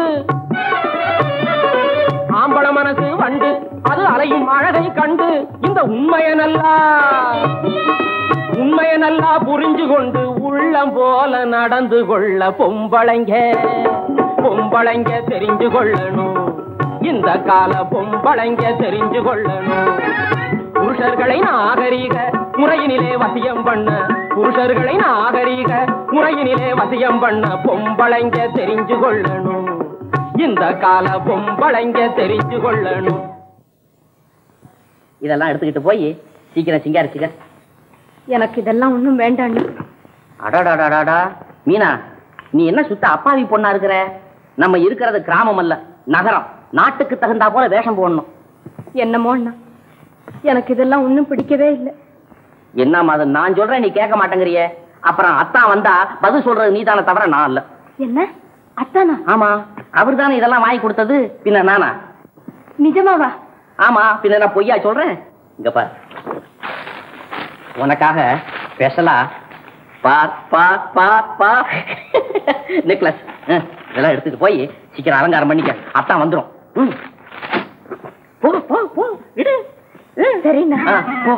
G: ஆம்பள மனசு வண்டு அது அலையும் அழகை கண்டு இந்த உண்மைய நல்லா உண்மைய நல்லா புரிஞ்சு கொண்டு உள்ளம் போல நடந்து கொள்ள பொம்பளைங்க பொம்பளைங்க தெரிஞ்சு கொள்ளணும் இந்த கால பொம்பளைங்க தெரிஞ்சு கொள்ளணும் புருஷர்களை நாகரீக முறையினிலே வசியம் பண்ண புருஷர்களை நாகரீக முறையினிலே வசியம் பண்ண பொம்பளைங்க தெரிஞ்சு கொள்ளணும் இந்த கால பொம்பளைங்க தெரிஞ்சு கொள்ளணும்
E: இதெல்லாம் எடுத்துக்கிட்டு போய் சீக்கிரம் சிங்காரிச்சுக்க.
B: எனக்கு இதெல்லாம் ஒண்ணும் வேண்டாம்.
E: அடாடாடாடா மீனா, நீ என்ன சுத்த அப்பாவி பொண்ணா இருக்கிற? நம்ம இருக்கிறது கிராமம் அல்ல, நகரம். நாட்டுக்கு தகுந்தா போல வேஷம் போடணும்.
B: என்னமோ எனக்கு இதெல்லாம் ஒண்ணும் பிடிக்கவே இல்லை.
E: என்னம்மா அது? நான் சொல்றேன், நீ கேட்க மாட்டேங்கிறிய. அப்புறம் அத்தான் வந்தா பதில் சொல்றது நீ தானே தவிர நான் இல்ல.
B: என்ன அத்தானா?
E: ஆமா, அவர் தானே இதெல்லாம் வாங்கி கொடுத்தது. பின்ன நானா?
B: நிஜமாவா?
E: ஆமா, பின்ன நான் பொய்யா சொல்றேன்? இங்க பார், உனக்காக ஸ்பெஷலா பார் பார் பார் பார் நெக்லஸ் இதெல்லாம் எடுத்துட்டு போய் சீக்கிரம் அலங்காரம் பண்ணிக்க. அத்தான் வந்துடும். போ போ போ இடு.
B: சரிண்ணா.
E: போ.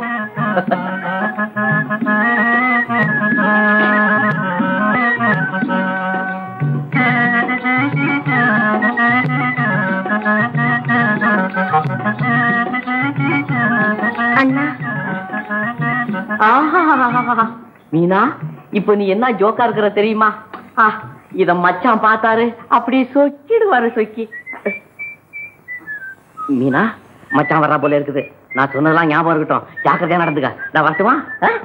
B: அண்ணா,
E: மீனா, இப்ப நீ என்ன ஜோக்கா இருக்கிற தெரியுமா? இத மச்சான் பார்த்தாரு அப்படி சொக்கிடுவாரு சொக்கி. மீனா, மச்சான் வர்றா போல இருக்குது. நான் சொன்னதெல்லாம் ஞாபகம் இருக்கட்டும், ஜாக்கிரதையா நடந்துக்க. நான் வரட்டுமா?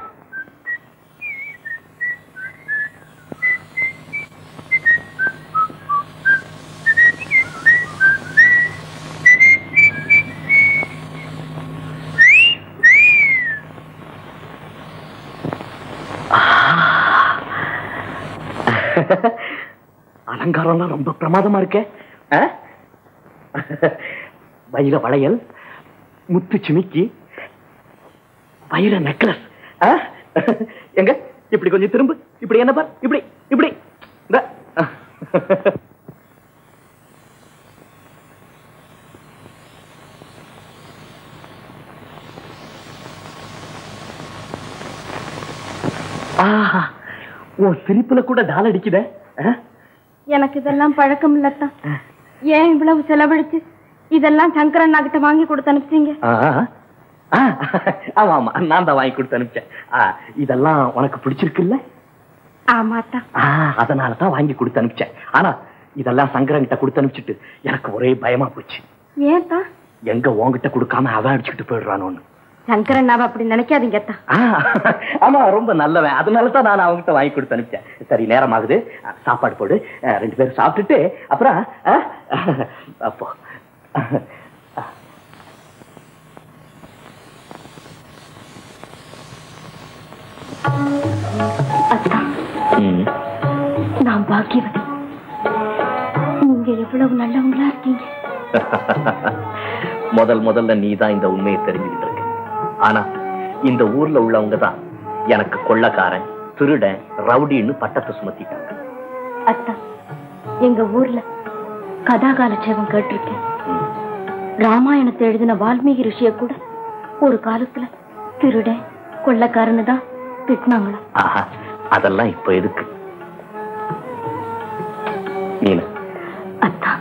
E: அலங்காரம்லாம் ரொம்ப பிரமாதமா இருக்கே. வைர வளையல், முத்து சிமிக்கி, வைர நெக்லஸ். எங்க இப்படி கொஞ்சம் திரும்ப. இப்படி என்ன பார், இப்படி இப்படி. ஆஹா, உன் சிரிப்புல கூட டால் அடிக்குத.
B: எனக்கு இதெல்லாம் பழக்கம் இல்லத்தான். ஏன் இவ்வளவு செலவழிச்சு இதெல்லாம் சங்கரண்ணா கிட்ட வாங்கி கொடுத்து அனுப்பிச்சீங்க?
F: ஆமா ஆமா நான் தான் வாங்கி கொடுத்து அனுப்பிச்சேன். இதெல்லாம் உனக்கு பிடிச்சிருக்குல்ல?
B: ஆமாத்தா.
F: அதனாலதான் வாங்கி கொடுத்து அனுப்பிச்சேன். ஆனா இதெல்லாம் சங்கரன்கிட்ட கொடுத்து அனுப்பிச்சிட்டு எனக்கு ஒரே பயமா போச்சு.
B: ஏன்டா? எங்க
F: உங்ககிட்ட கொடுக்காம அவன் அடிச்சுக்கிட்டு போயிடுறானு.
B: சங்கரன் அப்படி நினைக்காதீங்க.
F: ஆமா ரொம்ப நல்லவன், அதனாலதான் நான் அவங்ககிட்ட வாங்கி கொடுத்து அனுப்பிச்சேன். சரி நேரம் ஆகுது, சாப்பாடு போடு, ரெண்டு பேரும் சாப்பிட்டுட்டு அப்புறம் அப்போ
B: நான் பாக்கியவதி. நீங்க எவ்வளவு நல்லவங்களா இருக்கீங்க.
F: முதல் முதல்ல நீ தான் இந்த உண்மையை தெரிஞ்சுக்கிட்டு இருக்க. ஆனா இந்த ஊர்ல உள்ளவங்க தான் எனக்கு கொள்ளக்காரன், திருடன், ரவுடின்னு பட்டத்தை சுமத்திட்டாங்க.
B: அத்தா, எங்க ஊர்ல கதாகாலட்சேபம் கேட்டிருக்கேன். ராமாயணத்தை எழுதின வால்மீகி ரிஷிய கூட ஒரு காலத்துல திருடன், கொள்ளக்காரன்னு தான் திட்டினாங்களா?
F: ஆஹா, அதெல்லாம் இப்ப எதுக்கு? நீன
B: அத்தா,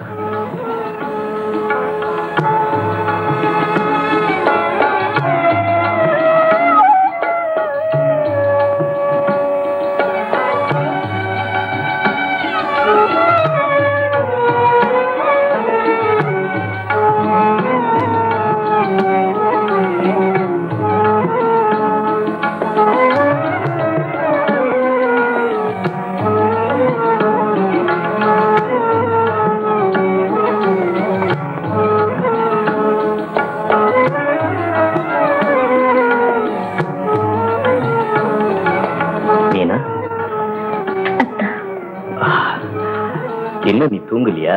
F: என்ன நீ தூங்கலையா?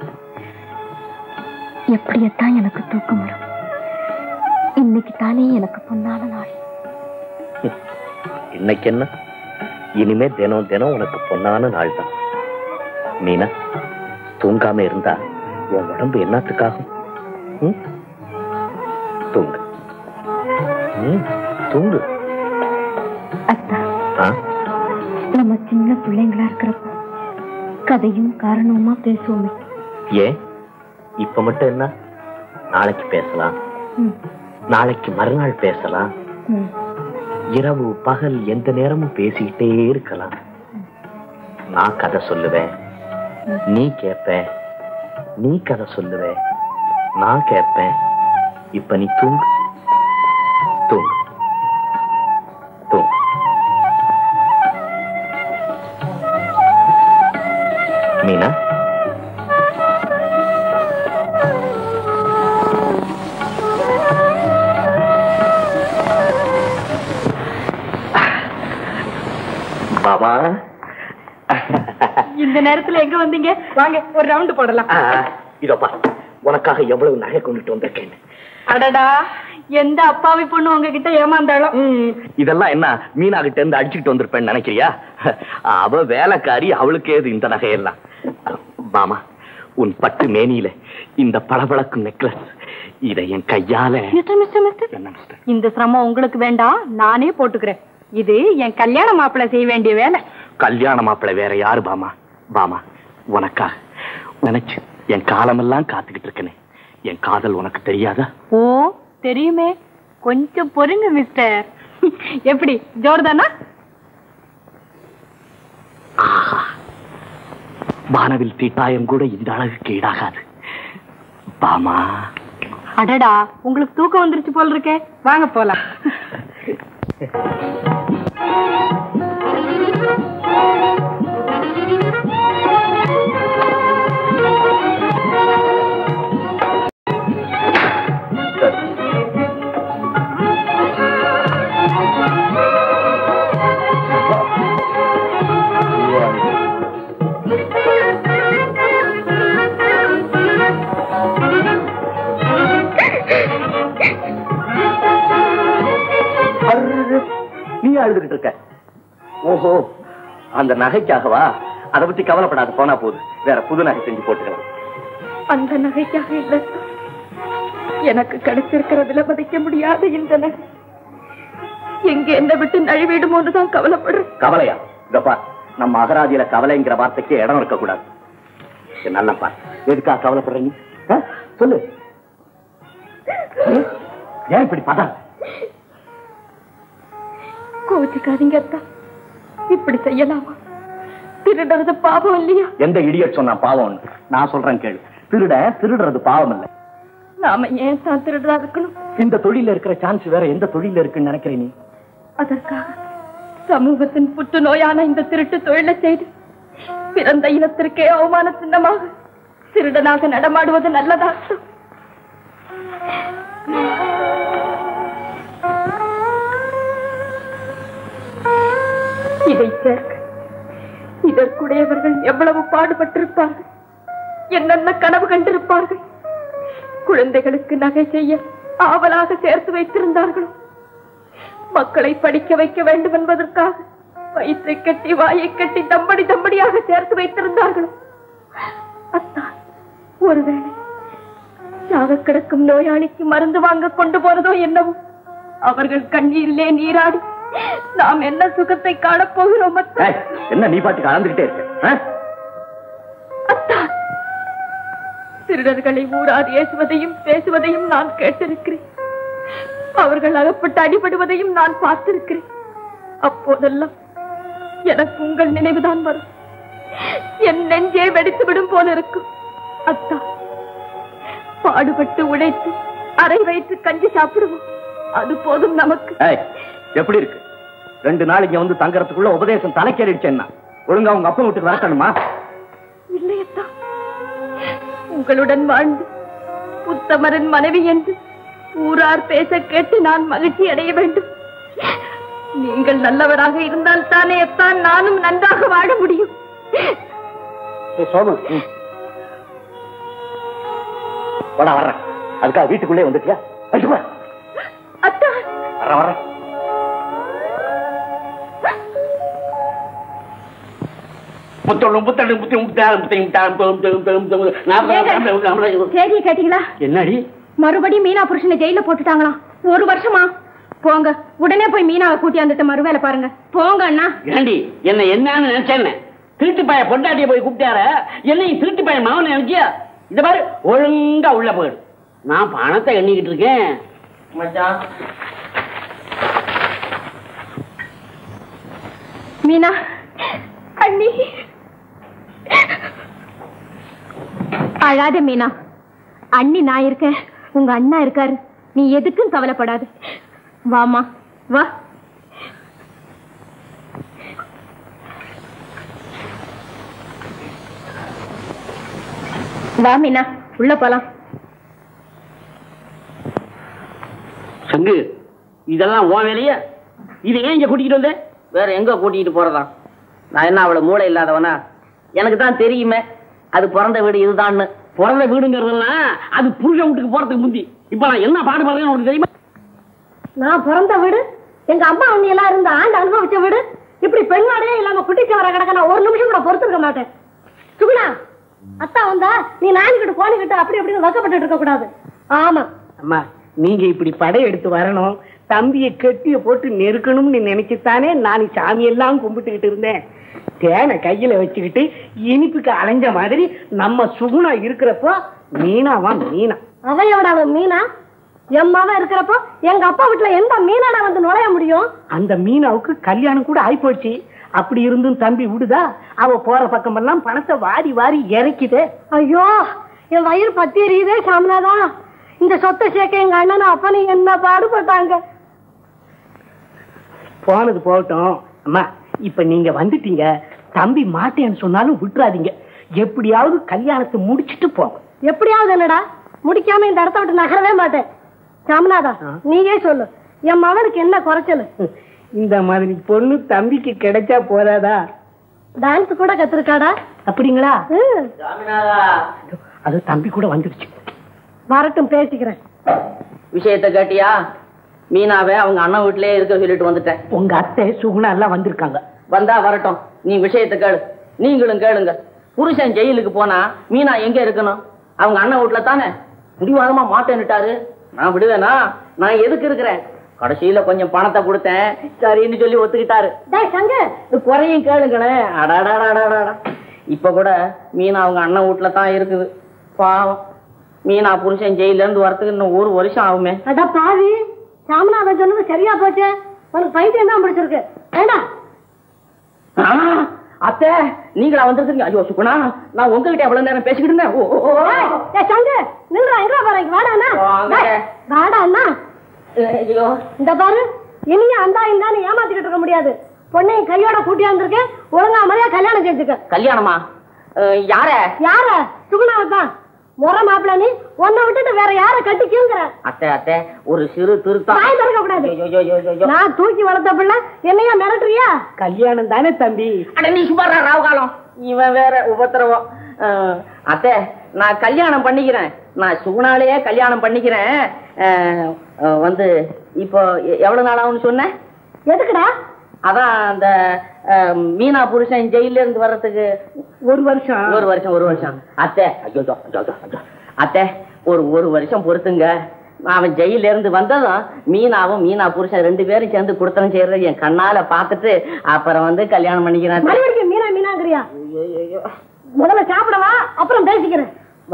B: எப்படியத்தான் எனக்கு தூக்கம் வரும்? இன்னைக்கு தானே எனக்கு பொன்னான நாள்.
F: இன்னைக்கு என்ன, இனிமே தினம் தினம் உனக்கு பொன்னான நாள் தான். மீனா, தூங்காம இருந்தா உன் உடம்பு என்னத்துக்காகும்? தூங்கு தூங்கு.
B: அத்தா, நம்ம சின்ன பிள்ளைங்களா இருக்கிறப்ப கதையும் காரணமா பேசுவோமே.
F: ஏன் இப்ப மட்டும் என்ன? நாளைக்கு பேசலாம், நாளைக்கு மறுநாள் பேசலாம், இரவு பகல் எந்த நேரமும் பேசிக்கிட்டே இருக்கலாம். நான் கதை சொல்லுவேன், நீ கேப்ப, நீ கதை சொல்லுவ, நான் கேட்பேன். இப்ப நீ தூங்கு தூங்கு தூங்கு. மீனா, பாபா
B: இந்த நேரத்துல எங்க வந்தீங்க? வாங்க ஒரு ரவுண்ட் போடலாம்.
F: இதோப்பா, உனக்காக எவ்வளவு நகை கொண்டுட்டு வந்திருக்கேன்.
B: அடடா, எந்த அப்பாவி பொண்ணு உங்ககிட்ட ஏமாந்தாலும்.
F: இதெல்லாம் என்ன மீனா கிட்ட இருந்து அடிச்சுட்டு வந்திருப்பேன்னு நினைக்கிறியா? அவ வேலைக்காரி, அவளுக்கு ஏது இந்த நகையெல்லாம்? மாமா, உன் பட்டு மேனியில இந்த பளபளக்கும் நெக்லஸ், இதை என் கையால.
B: இந்த சிரமம் உங்களுக்கு வேண்டாம், நானே போட்டுக்கிறேன். இது என் கல்யாண மாப்பிள்ளை செய்ய வேண்டிய வேலை.
F: கல்யாண மாப்பிள்ளை வேற யாரு பாமா? பாமா, உனக்காக நினைச்சு என் காலமெல்லாம் காத்துக்கிட்டு இருக்கனே. என் காதல் உனக்கு தெரியாதா?
B: ஓ தெரியுமே, கொஞ்சம் பொறுங்க மிஸ்டர். எப்படி ஜோர்தானா?
F: வானவில் தீட்டாயம் கூட இந்த அழகுக்கு ஈடாகாது பாமா.
B: அடடா, உங்களுக்கு தூக்கம் வந்துருச்சு போல இருக்கே, வாங்க போலாம்.
F: நீ அழுதுகிட்டு இருக்க? ஓஹோ, அந்த நகைக்காகவா? அதை பத்தி கவலைப்படாது, போனா போது, வேற புது நகை செஞ்சு போட்டுக்கலாம்.
B: அந்த நகைக்காக இல்ல, எனக்கு கிடைச்சிருக்கிறதுல மதிக்க முடியாத இந்த நகை எங்க என்ன விட்டு நழுவிடுமோன்னு தான் கவலைப்படுறேன்.
F: கவலையா? இதப்பா, நம்ம அகராதியில கவலைங்கிற வார்த்தைக்கு இடம் இருக்க கூடாது. நல்லப்பா, எதுக்காக கவலைப்படுறீங்க சொல்லு. ஏன் இப்படி பதற?
B: கோச்சுக்காதீங்க அத்தா, இப்படி செய்யலாமா? திருடுறது பாவம் இல்லையா?
F: எந்த இடியட் சொன்னா பாவம்? நான் சொல்றேன் கேளு. திருட திருடுறது பாவம் இல்லை.
B: நாம ஏன் தான் திருடா இருக்கணும்?
F: இந்த தொழில இருக்கிற சான்ஸ் வேற எந்த தொழில இருக்குன்னு நினைக்கிறேன் நீ?
B: அதற்காக சமூகத்தின் புற்றுநோயான இந்த திருட்டு தொழிலை செய்து பிறந்த இனத்திற்கே அவமான சின்னமாக திருடனாக நடமாடுவது நல்லதா? இதை சேர்க்க இதற்குடையவர்கள் எவ்வளவு பாடுபட்டிருப்பார்கள், என்னென்ன கனவு கண்டிருப்பார்கள். குழந்தைகளுக்கு நகை செய்ய ஆவலாக சேர்த்து வைத்திருந்தார்களோ, மக்களை படிக்க வைக்க வேண்டும் என்பதற்காக வயிற்றை கட்டி வாயை கட்டி தம்படி தம்படியாக சேர்த்து வைத்திருந்தார்களோ. அத்தா, ஒருவேளை சாக கிடக்கும் நோயாளிக்கு மருந்து வாங்க கொண்டு போறதோ என்னவோ, அவர்கள் கண்ணீரிலே நீராடி நாம் என்ன சுகத்தை காணப்போகிறோம்.
F: என்ன நீ பாட்டுக்கு அளந்துகிட்டே இருக்க?
B: அத்தா, திருடர்களை ஊரார் ஏசுவதையும் பேசுவதையும் நான் கேட்டிருக்கிறேன். அவர்கள் அகப்பட்டு அடிபடுவதையும் நான் பார்த்திருக்கிறேன். அப்போதெல்லாம் எனக்கு உங்கள் நினைவுதான் வரும். என் நெஞ்சே வெடித்து விடும் போல இருக்கும். அத்தா, பாடுபட்டு உழைத்து அரை வைத்து கஞ்சி சாப்பிடுவோம், அது போதும் நமக்கு.
F: எப்படி இருக்கு? ரெண்டு நாள் இங்க வந்து தங்கறதுக்குள்ள உபதேசம் தலைக்கேறிடுச்சேன்னா ஒழுங்கா உங்க அப்பா வீட்டுக்கு வரட்டணுமா?
B: இல்லையத்தா, உங்களுடன் வாழ்ந்து உத்தமரின் மனைவி என்று ஊரார் பேச கேட்டு நான் மகிழ்ச்சி அடைய வேண்டும். நீங்கள் நல்லவராக இருந்தால் தானே எத்தான் நானும் நன்றாக வாழ முடியும்.
F: சோமு, வர வர அதுக்காக வீட்டுக்குள்ளே வந்துட்டியா?
B: அத்தா,
F: வர வர
B: என்னடி மறுபடியும் மீனா புருஷனை ஜெயில போட்டுட்டாங்களாம். ஒரு வருஷமா? போங்க, உடனே போய் மீனாவை கூட்டி வந்துட்டு மறுவேலை பாருங்க. போங்க அண்ணா.
C: ஏண்டி என்ன என்னன்னு நினைச்சேன்னு திருட்டு பைய பொண்டாட்டிய போய் கூப்பிட்டார, என்னையும் திருட்டு பைய மாவன நினைச்சியா? இந்த மாதிரி ஒழுங்கா உள்ள போயிடு. நான் பணத்தை எண்ணிக்கிட்டு இருக்கேன்.
E: மச்சான்,
B: மீனா அண்ணி, அழாத மீனா. அண்ணி நான் இருக்கேன், உங்க அண்ணா இருக்காரு. நீ எதுக்கும் கவலைப்படாது. வாமா வா. வா மீனா, உள்ள போலாம்.
C: சங்கு, இதெல்லாம் உன் வேலையா? இது ஏன் இங்க கூட்டிட்டு வந்த?
E: வேற எங்க கூட்டிட்டு போறதா? நான் என்ன அவளை மூளை இல்லாதவனா? எனக்கு தான் தெரியுமே அது பிறந்த வீடு இதுதான்.
C: பிறந்த வீடுங்கிறதுலாம் அது புருஷ வீட்டுக்கு போறதுக்கு முந்தி. இப்ப நான் என்ன பாடுபடுறேன்னு உனக்கு தெரியுமா?
B: நான் பிறந்த வீடு, எங்க அம்மா அண்ணி எல்லாம் இருந்த ஆண்டு அனுபவிச்ச வீடு, இப்படி பெண்மாடையே இல்லாம குட்டிச்சு வர கிடக்க நான் ஒரு நிமிஷம் கூட பொறுத்துருக்க மாட்டேன். சுகுணா, அத்தா வந்தா நீ நானிக்கிட்டு கோணிக்கிட்டு அப்படி அப்படி வைக்கப்பட்டு இருக்க கூடாது. ஆமா
C: அம்மா, நீங்க இப்படி படையெடுத்து வரணும், தம்பியை கெட்டிய போட்டு நெருக்கணும்னு நினைச்சுத்தானே நான் சாமியெல்லாம் கும்பிட்டுக்கிட்டு இருந்தேன். தேனை கையில வச்சுக்கிட்டு இனிப்புக்கு அலைஞ்ச மாதிரி நம்ம சுகுணா இருக்கிறப்போ மீனாவா மீனா?
B: அவையோட மீனா எம்மாவா இருக்கிறப்போ எங்க அப்பா வீட்டுல எந்த மீனாட வந்து நுழைய முடியும்?
C: அந்த மீனாவுக்கு கல்யாணம் கூட ஆயி போச்சு. அப்படி இருந்தும் தம்பி விடுதா? அவ போற பக்கம் எல்லாம் பணத்தை வாரி வாரி இறக்கிதே.
B: ஐயோ, என் வயிறு பத்தி எரியுதே சாமனாதா. இந்த சொத்தை சேர்க்க எங்க அண்ணனும் அப்பனும் என்ன பாடுபட்டாங்க.
C: போனது போகட்டும் அம்மா, இப்ப நீங்க வந்துட்டீங்க, தம்பி மாட்டேன்னு சொன்னாலும் விட்டுறாதீங்க. எப்படியாவது கல்யாணத்தை முடிச்சுட்டு போங்க.
B: எப்படியாவது என்னடா, முடிக்காம இந்த இடத்த விட்டு நகரவே மாட்டேன். சாமனாதா, நீயே சொல்லு, என் மகனுக்கு என்ன குறைச்சல்?
C: இந்த மாதிரி பொண்ணு தம்பிக்கு கிடைச்சா போதாதா?
B: டான்ஸ் கூட கத்துருக்காடா?
C: அப்படிங்களா? அது தம்பி கூட வந்துடுச்சு.
B: வரட்டும், பேசிக்கிறேன்.
E: விஷயத்தை கேட்டியா? மீனாவே அவங்க அண்ணன் வீட்டிலே இருக்க சொல்லிட்டு வந்துட்டேன்.
C: உங்க அத்தை சுகுணா எல்லாம் வந்திருக்காங்க.
E: வந்தா வரட்டும், நீ விஷயத்தை கேளு. நீங்களும் கேளுங்க. புருஷன் ஜெயிலுக்கு போனா மீனா எங்க இருக்கணும்? அவங்க அண்ணன் வீட்டுல தானே. முடிவாதமா மாட்டேன்னுட்டாரு. நான் விடுவேனா? நான் எதுக்கு இருக்கிறேன்? கடைசியில கொஞ்சம் பணத்தை கொடுத்தேன், சரின்னு சொல்லி ஒத்துக்கிட்டாரு. குறையும் கேளுங்களேன். அடாடாடாடாடா, இப்ப கூட மீனா அவங்க அண்ணன் வீட்டுல தான் இருக்குது. பாவம், மீனா புருஷன் ஜெயில இருந்து வரத்துக்கு இன்னும் ஒரு வருஷம் ஆகுமே.
B: அட பாவி, சாமநாதன் சொன்னது சரியா போச்சு. உனக்கு பைத்தியம் தான் பிடிச்சிருக்கு. வேண்டாம்
E: அத்தை, நீங்களா வந்திருக்கீங்க? ஐயோ சுகுணா, நான் உங்ககிட்ட எவ்வளவு நேரம் பேசிக்கிட்டு இருந்தேன்.
B: இந்த பாரு, இனியும் அந்த இந்தான்னு ஏமாத்திக்கிட்டு இருக்க முடியாது. பொண்ணையும் கையோட கூட்டியா இருந்திருக்கேன். ஒழுங்கா மாதிரியா கல்யாணம் செஞ்சுக்க.
E: கல்யாணமா? யார? யார?
B: சுகுணாவதான். முறை மாப்பிள்ள நீ உன்னை விட்டுட்டு வேற யார கட்டிக்குங்கிற?
E: அத்தை அத்தை, ஒரு சிறு திருத்தம்.
B: வாய் திறக்க கூடாது. நான் தூக்கி வளர்த்த பிள்ளை என்னையா மிரட்டுறியா?
C: கல்யாணம் தானே தம்பி.
E: அட நீ சும்மா ராவுகாலம். இவன் வேற உபத்திரவம். அத்தை, நான் கல்யாணம் பண்ணிக்கிறேன். நான் சுகுணாலேயே கல்யாணம் பண்ணிக்கிறேன். வந்து இப்போ எவ்வளவு நாள் ஆகும்னு சொன்னேன்?
B: எதுக்குடா?
E: அதான் அந்த மீனா புருஷன் ஜெயில இருந்து வர்றதுக்கு
B: ஒரு வருஷம்
E: ஒரு வருஷம் ஒரு வருஷம் அத்தை, அத்தை ஒரு ஒரு வருஷம் பொறுத்துங்க. அவன் ஜெயில இருந்து வந்ததும் மீனாவும் மீனா புருஷன் ரெண்டு பேரும் சேர்ந்து குடுத்தனம் செய்யறது என் கண்ணால பாத்துட்டு அப்புறம் வந்து கல்யாணம் பண்ணிக்கிறேன்.
B: மீனா மீனாங்கிறியா? முதல்ல சாப்பிடவா, அப்புறம் பேசிக்கிறேன்.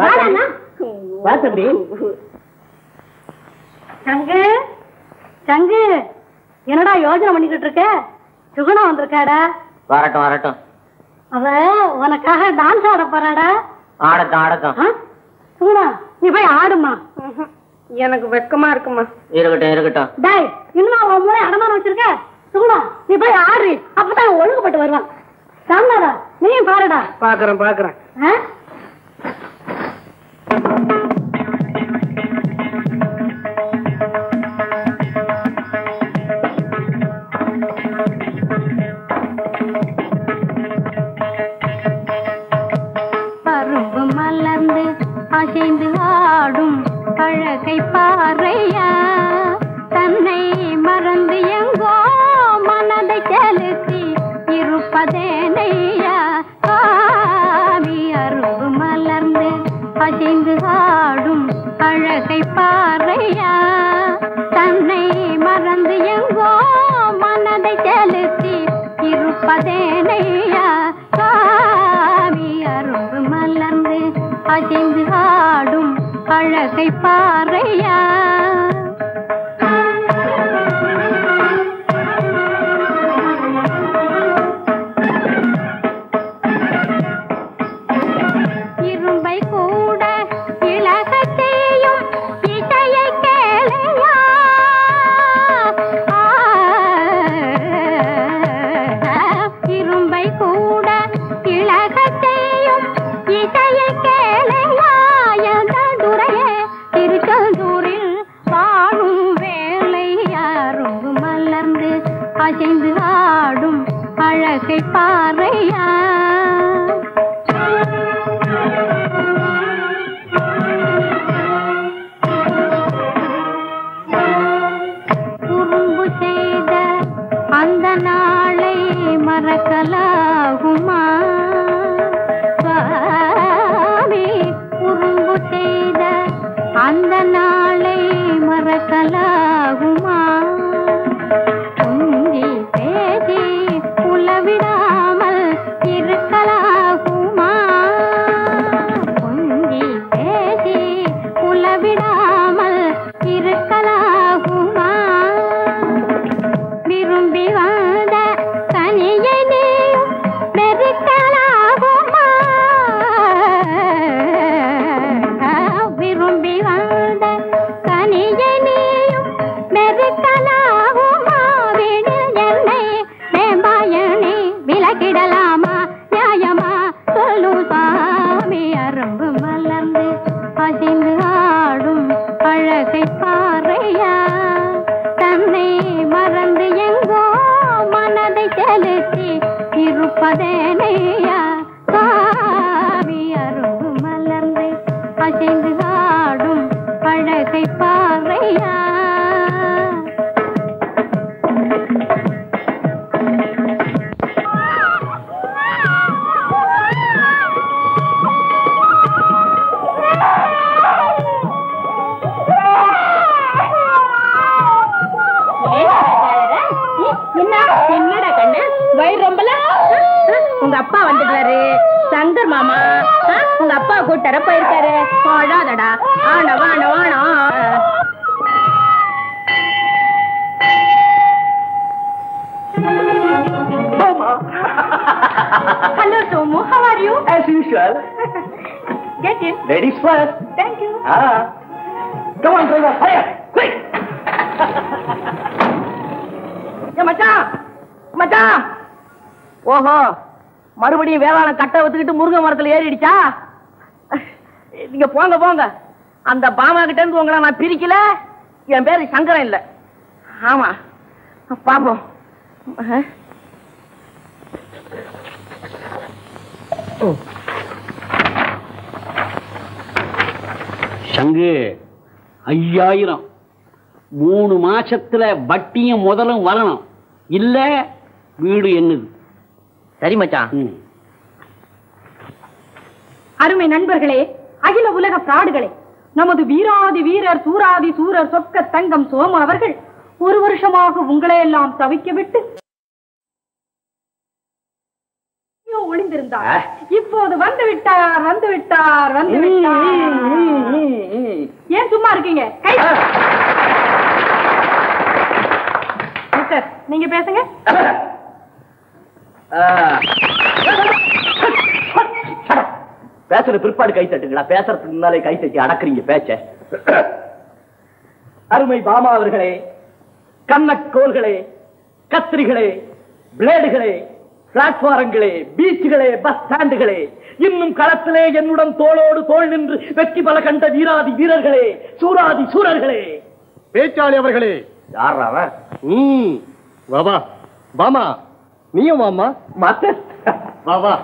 B: சங்கு சங்கு, என்னடா யோசனை பண்ணிக்கிட்டு இருக்க? சுகுணா வந்திருக்காடா.
E: வரட்டும் வரட்டும்.
B: அவ உனக்காக டான்ஸ் ஆட போறாடா.
E: ஆடட்டும் ஆடட்டும்.
B: சுகுணா, நீ போய் ஆடுமா.
E: எனக்கு வெக்கமா இருக்குமா. இருக்கட்டும் இருக்கட்டும்.
B: டேய், இன்னும் அவன் முறை அடமானம் வச்சிருக்க. சுகுணா, நீ போய் ஆடு, அப்பதான் ஒழுங்குபட்டு வருவான். சாமநாதா, நீயும் பாருடா.
C: பாக்குறேன் பாக்குறேன்.
B: பருவம் மலர்ந்து அசைந்து ஆடும் அழகை பாறையா, தன்னை மறந்து எங்கோ மனதை செலுத்தி இருப்பதேனையா. காவி அரும்பு மலர்ந்து அசைந்து ஆடும் அழகை பாறையா, தன்னை மறந்து எங்கோ மனதை செலுத்தி இருப்பதேனையா. காவி அரும்பு மலர்ந்து அசைந்து ஆடும் அழகை பாறையா. இரும்பை கூட இலகச் செய்யும் இசையை கேளையா. இரும்பை கூட இலகச் செய்யும் இசையை கேளையா. துறையே திருச்செந்தூரில் வாழும் வேலை யாரும் மலர்ந்து அசைந்து ஆடும் அழகை பாறையா. குறும்பு செய்த அந்த நாளை மறக்கலாகுமா? குறும்பு செய்த அந்த நாளை மறக்கலாகுமா? குஞ்சி பேசி உலவிடாமல் இருக்கலாகுமா? குஞ்சி பேசி உலவிடாமல் இருக்கலாகுமா? விரும்பி வந்த கனியை நீயும் மெருக்கலாகுமா? விரும்பி வந்த கனியை நீயும் மெருக்கலாகுமா? வீணில் என்னை மேம்பாயணி விலகிடலாமா? நியாயமா சொல்லு சாமி. அரும்பு மலர்ந்து அசைந்து ஆடும் அழகை பாறையா, தன்னை மறந்து எங்கோ மனதை செலுத்தி இருப்பதேனையா. சாமி அரும்பு மலர்ந்து அசைந்து ஆடும் அழகை பாறையா. என்னடா கண்ணு, வயிறு ரொம்பல? உங்க அப்பா வந்துட்டாரு, சங்கர் மாமா உங்க அப்பா கூட்டர போயிருக்காரு. அழாதடா. ஆனா வாண வாணா. Hello Somu, how are you?
F: As usual.
B: Get in.
F: Ladies first.
B: Thank you.
F: Ah. Come on, driver, fire, quick.
E: ஏ மச்சான் மச்சான், ஓஹோ மறுபடியும் வேளாண் கட்டை வச்சுக்கிட்டு முருங்கை மரத்துல ஏறிடுச்சா? நீங்க போங்க போங்க. அந்த பாமா கிட்ட இருந்து உங்களை நான் பிரிக்கல. என் பேரு சங்கரன் இல்ல. ஆமா பாப்போம்.
C: சங்கு ஐயாயிரம் மூணு மாசத்துல வட்டியும் முதலும் வரணும். இல்ல வீடு என்னது?
E: சரி மச்சான்.
B: அருமை நண்பர்களே, அகில உலக பிராடுகளே, நமது வீராதி வீரர் சூராதி சூரர் சொக்க தங்கம் சோமு அவர்கள் ஒரு வருஷமாக உங்களை எல்லாம் தவிக்க விட்டு ஒளிந்திருந்தார். இப்போது வந்து விட்டார் வந்து விட்டார் வந்து விட்டார். ஏன் சும்மா இருக்கீங்க? மிஸ்டர், நீங்க பேசுங்க.
F: பேசுற பிற்பாடு கை தட்டுங்களா? பேசுறதுக்கு முன்னாலே கை தட்டி அடக்குறீங்க பேச்ச. அருமை பாமா அவர்களே, கண்ணக்கோள்களே, கத்திரிகளே, பிளேடுகளே, பிளாட்பாரங்களே, பீச்சுகளே, பஸ் ஸ்டாண்டுகளே, இன்னும் களத்திலே என்னுடன் தோளோடு தோள் நின்று வெற்றி பல கண்ட வீராதி வீரர்களே, சூராதி சூரர்களே,
A: பேச்சாளி அவர்களே.
F: யார் அவன்?
A: ம் வாவா பாமா, நீயும் வாமா.
F: மாத்த
A: வாவா.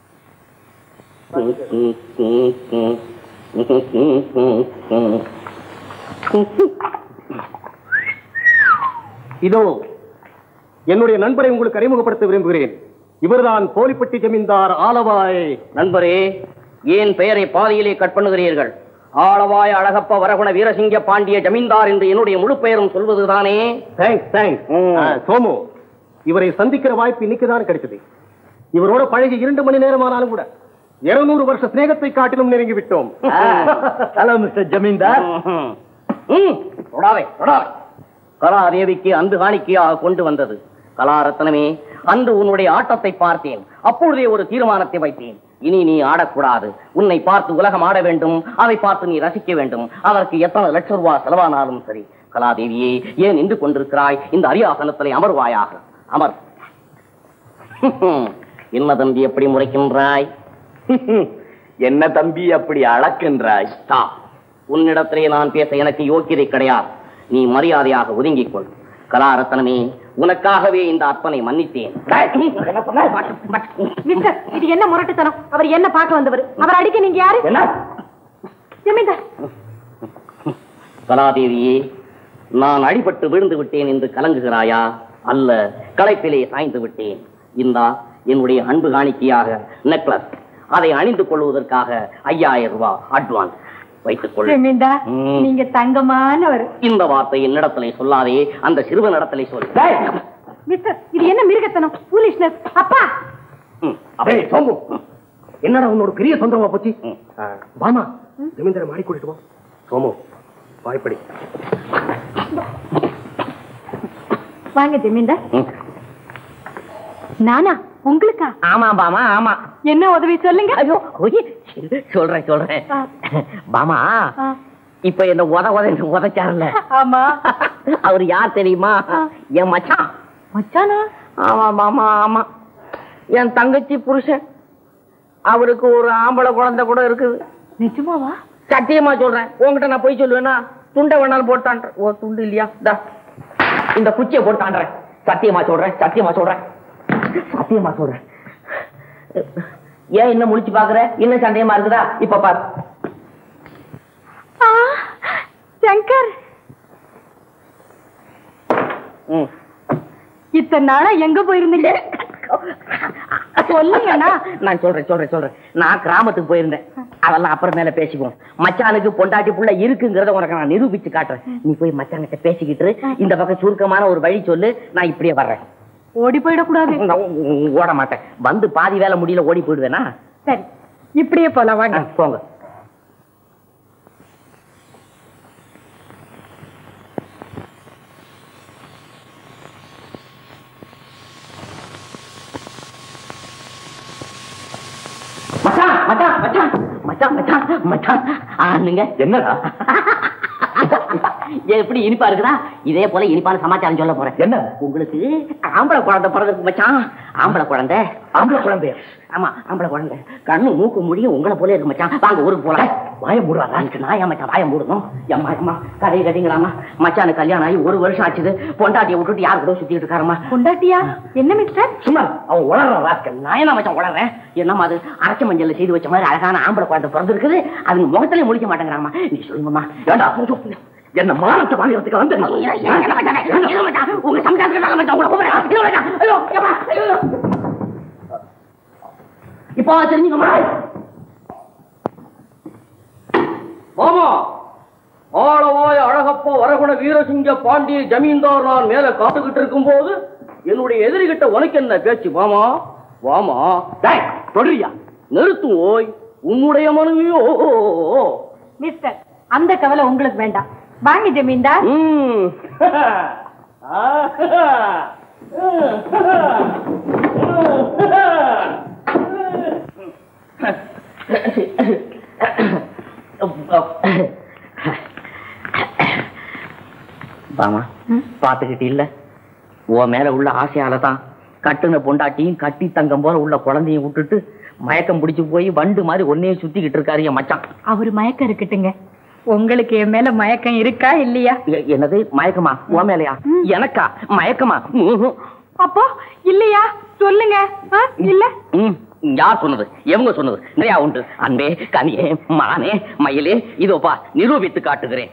A: இதோ என்னுடைய நண்பரை உங்களுக்கு அறிமுகப்படுத்த விரும்புகிறேன். இவர்தான் போலிப்பட்டி ஜமீன்தார் ஆலவாய்.
E: நண்பரே, ஏன் பெயரை பாதியிலே கட் பண்ணுகிறீர்கள்? ஆளவாய் அழகப்ப வரகுண வீரசிங்க பாண்டிய ஜமீன்தார் என்று என்னுடைய முழு பெயரும் சொல்வதுதானே?
A: Thanks thanks. சோமு, இவரை சந்திக்கிற வாய்ப்பு இன்னைக்குதான் கிடைச்சது. இவரோட பழகி இரண்டு மணி நேரமானாலும் கூட இருநூறு வருஷ சிநேகத்தை காட்டிலும் நெருங்கி விட்டோம்.
F: ஹலோ மிஸ்டர் ஜமீன்தார்.
E: தொடாவே தொடாவே. கலாதேவிக்கு அன்று காணிக்கையாக கொண்டு வந்தது. கலாரத்னமே, அன்று உன்னுடைய ஆட்டத்தை பார்த்தேன். அப்பொழுதே ஒரு தீர்மானத்தை வைத்தேன். இனி நீ ஆடக்கூடாது. உன்னை பார்த்து உலகம் ஆட வேண்டும். அதை பார்த்து நீ ரசிக்க வேண்டும். அதற்கு எத்தனை லட்சம் ரூபாய் செலவானாலும் சரி. கலாதேவியே, ஏன் நின்று கொண்டிருக்கிறாய்? இந்த அரியாசனத்திலே அமர்வாயாக. அமர். என்ன தம்பி எப்படி முறைக்கின்றாய்?
F: என்ன தம்பி அப்படி அளக்கின்றாய்?
E: உன்னிடத்திலே நான் பேச எனக்கு யோக்கியதை கிடையாது. நீ மரியாதையாக ஒதுங்கிக் கொள். கலாரத்னமே, உனக்காகவே இந்த அர்ப்பனை மன்னித்தேன்.
B: இது என்ன முரட்டுத்தனம்? அவர் என்ன பார்க்க வந்தவர்? அவர் அடிக்க நீங்க யாரு? ஜமீன்தார்.
E: கலாதேவியே, நான் அடிபட்டு விழுந்து விட்டேன் என்று கலங்குகிறாயா? அல்ல, களைப்பிலே சாய்ந்து விட்டேன். இந்தா என்னுடைய அன்பு காணிக்கையாக நெக்லஸ். அதை அணிந்து கொள்வதற்காக ஐயாயிரம் ரூபாய் அட்வான்ஸ் வைத்துக் கொள்.
B: நீங்க தங்கமானவர்.
E: இந்த வார்த்தை என்னிடத்திலே சொல்லாதே, அந்த சிறுவன் இடத்திலே சொல்.
B: மிஸ்டர், இது என்ன மிருகத்தனம்? ஃபூலிஷ்னஸ். அப்பா,
A: சோமு, என்னடா உன்னோட பெரிய சொந்தமா போச்சு? பாமா, ஜமீன்தாரை மாறி கூட்டிட்டு போ. சோமு, வாய்ப்படி.
B: வாங்க ஜமீன்தார். நானா உங்களுக்கா?
E: ஆமா பாமா, ஆமா.
B: என்ன உதவி சொல்லுங்க.
E: ஐயோ, சொல்றேன் சொல்றேன். பாமா, இப்ப என்ன உத உத உதச்சாருல?
B: ஆமா.
E: அவரு யார் தெரியுமா? என் மச்சான்.
B: மச்சானா?
E: ஆமா மாமா, ஆமா. என் தங்கச்சி புருஷன். அவருக்கு ஒரு ஆம்பளை குழந்தை கூட இருக்குது.
B: நிஜமாவா?
E: சத்தியமா சொல்றேன். உங்ககிட்ட நான் போய் சொல்லுவேன்னா துண்டை வேணாலும் போட்டான். ஓ, துண்டு இல்லையா? இந்த குச்சியை போட்டான்றேன். சத்தியமா சொல்றேன், சத்தியமா சொல்றேன், சத்தியமா சொல்றேன். ஏன் என்ன முடிச்சு பாக்குற? இன்னும் சந்தேகமா இருக்குதா? இப்ப பாரு.
B: சங்கர், இத்தனை நாளா எங்க போயிருந்தீங்க? சொல்லுங்கண்ணா.
E: நான் சொல்றேன் சொல்றேன் சொல்றேன். நான் கிராமத்துக்கு போயிருந்தேன். அதெல்லாம் அப்புறம் மேல பேசிக்குவோம். மச்சானுக்கு பொண்டாட்டி புள்ள இருக்குங்கிறத உனக்கு நான் நிரூபிச்சு காட்டுறேன். நீ போய் மச்சான்கிட்ட பேசிக்கிட்டு இந்த பக்கம் சுருக்கமான ஒரு வழி சொல்லு. நான் இப்படியே வர்றேன்.
B: ஓடி போயிடக்கூடாது.
E: ஓட மாட்டேன். வந்து பாதி வேலை முடியல ஓடி போயிடுவேனா?
B: சரி, இப்படியே போலாம் வாங்க.
E: போங்க. மச்சான் மச்சான் மச்சான் மச்சான் மச்சான் மச்சான் ஆனுங்க
F: என்னடா
E: எப்படி இனிப்பா இருக்குதா? இதே போல இனிப்பான சமாச்சாரம் சொல்ல போறேன்.
F: என்ன?
E: உங்களுக்கு ஆம்பளை குழந்தை பிறகு மச்சான். ஆம்பளை குழந்தை.
F: ஆம்பளை குழந்தை?
E: ஆமா, ஆம்பளை குழந்தை. கண்ணு மூக்கு முடியும் உங்களை போல இருக்கு மச்சான். வாங்க ஊருக்கு போலாம்.
F: வாய மூடுறாங்க.
E: நான் ஏன் மச்சான் வாய மூடணும்? அம்மா அம்மா கதையை கட்டிங்களாமா? மச்சானு கல்யாணம் ஆகி ஒரு வருஷம் ஆச்சுது. பொண்டாட்டியை விட்டுட்டு யாரு கூட சுத்திட்டு இருக்காரம்மா?
B: பொண்டாட்டியா? என்ன மிஸ்டர்?
F: சும்மா அவன் உளறான் ராஸ்கல்.
E: நான் என்ன மச்சான் உளறேன்? என்னம்மா அது அரைச்ச மஞ்சள்ல செய்து வச்ச மாதிரி அழகான ஆம்பளை குழந்தை பிறந்திருக்குது. அதுங்க முகத்திலே முழிக்க மாட்டேங்கிறாமா? நீ சொல்லுங்கம்மா.
F: என்ன மானத்தை வாங்கிறதுக்கு வந்து
E: உங்க இப்போ தெரிஞ்சுக்கமா?
A: மாமா, ஆளவாய அழகப்பா வரகுண வீரசிங்க பாண்டிய ஜமீன்தார் நான் மேல காத்துக்கிட்டு இருக்கும் போது என்னுடைய எதிரிகிட்ட உனக்கு என்ன பேச்சு? மாமா வாமா.
F: சொல்றியா?
A: நிறுத்தும் ஓய், உன்னுடைய மனைவியோ.
B: மிஸ்டர், அந்த கவலை உங்களுக்கு வேண்டாம். வாங்க ஜமீன்தார்.
E: பாமா, பாத்துக்கிட்டு இல்ல உன் மேல உள்ள ஆசையால தான் கட்டுன பொண்டாட்டியும் கட்டி தங்கம் போல உள்ள குழந்தையும் விட்டுட்டு மயக்கம் பிடிச்சு போய் வண்டு மாதிரி ஒன்னே சுத்திக்கிட்டு இருக்காரு என் மச்சான்.
B: அவரு மயக்கம் இருக்கட்டுங்க, உங்களுக்கு என் மேல மயக்கம் இருக்கா இல்லையா?
E: என்னது மயக்கமா? உன் மேலையா? எனக்கா மயக்கமா?
B: அப்போ இல்லையா சொல்லுங்க. இல்ல
E: யார் சொன்னது? எவங்க சொன்னது? நிறையா உண்டு. அன்பே, கனியே, மானே, மயிலே, இதோப்பா நிரூபித்து காட்டுகிறேன்.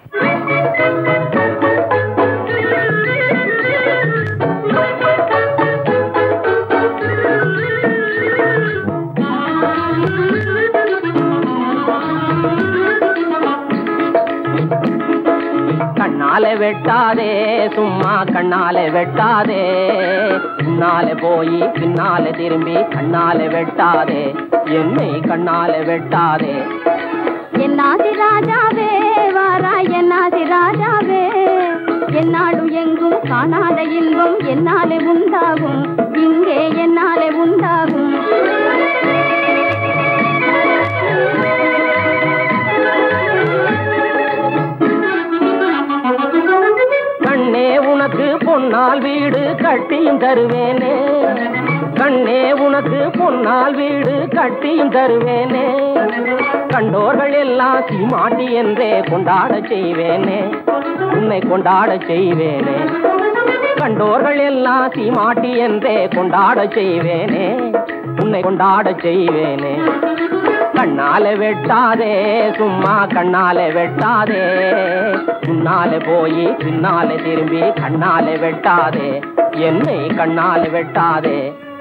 G: கண்ணாலே வெட்டாதே, சும்மா கண்ணாலே வெட்டாதே, முன்னாலே போய் பின்னாலே திரும்பி கண்ணாலே வெட்டாதே, என்னை கண்ணாலே வெட்டாதே.
B: என்னாதி ராஜாவே வாரா, என்னாதி ராஜாவே, என்னாலும் எங்கும் காணாத இன்பம் என்னாலே உண்டாகும், இங்கே என்னாலே உண்டாகும்.
G: கண்ணே உனக்கு பொன்னால் வீடு கட்டியும் தருவேனே, கண்ணே உனக்கு பொன்னால் வீடு கட்டியும் தருவேனே, கண்டோர்கள் எல்லாம் சீமாட்டி என்றே கொண்டாட செய்வேனே, உன்னை கொண்டாட செய்வேனே, கண்டோர்கள் எல்லாம் சீமாட்டி என்றே கொண்டாட செய்வேனே, உன்னை கொண்டாட செய்வேனே. கண்ணாலே வெட்டாதே, சும்மா கண்ணாலே வெட்டாதே, முன்னாலே போய் பின்னாலே திரும்பி கண்ணாலே வெட்டாதே, என்னை கண்ணாலே வெட்டாதே.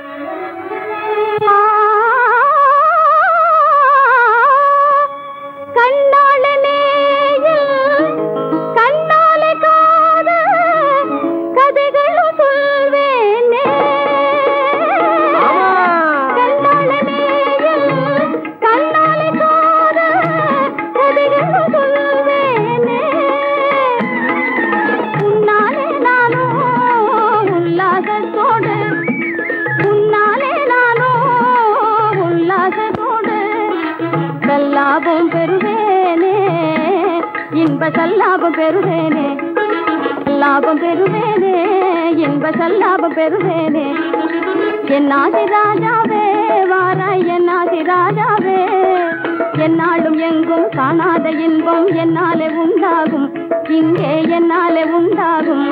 B: லாபம் பெறுவேனே, இன்ப சல்லாபம் பெறுவேனே, லாபம் பெறுவேனே, இன்ப சல்லாபம் பெறுவேனே. என்னாதி ராஜாவே வாராய், என்னாதி ராஜாவே, என்னாலும் எங்கும் காணாத இன்பம் என்னாலே உண்டாகும், இங்கே என்னாலே உண்டாகும்.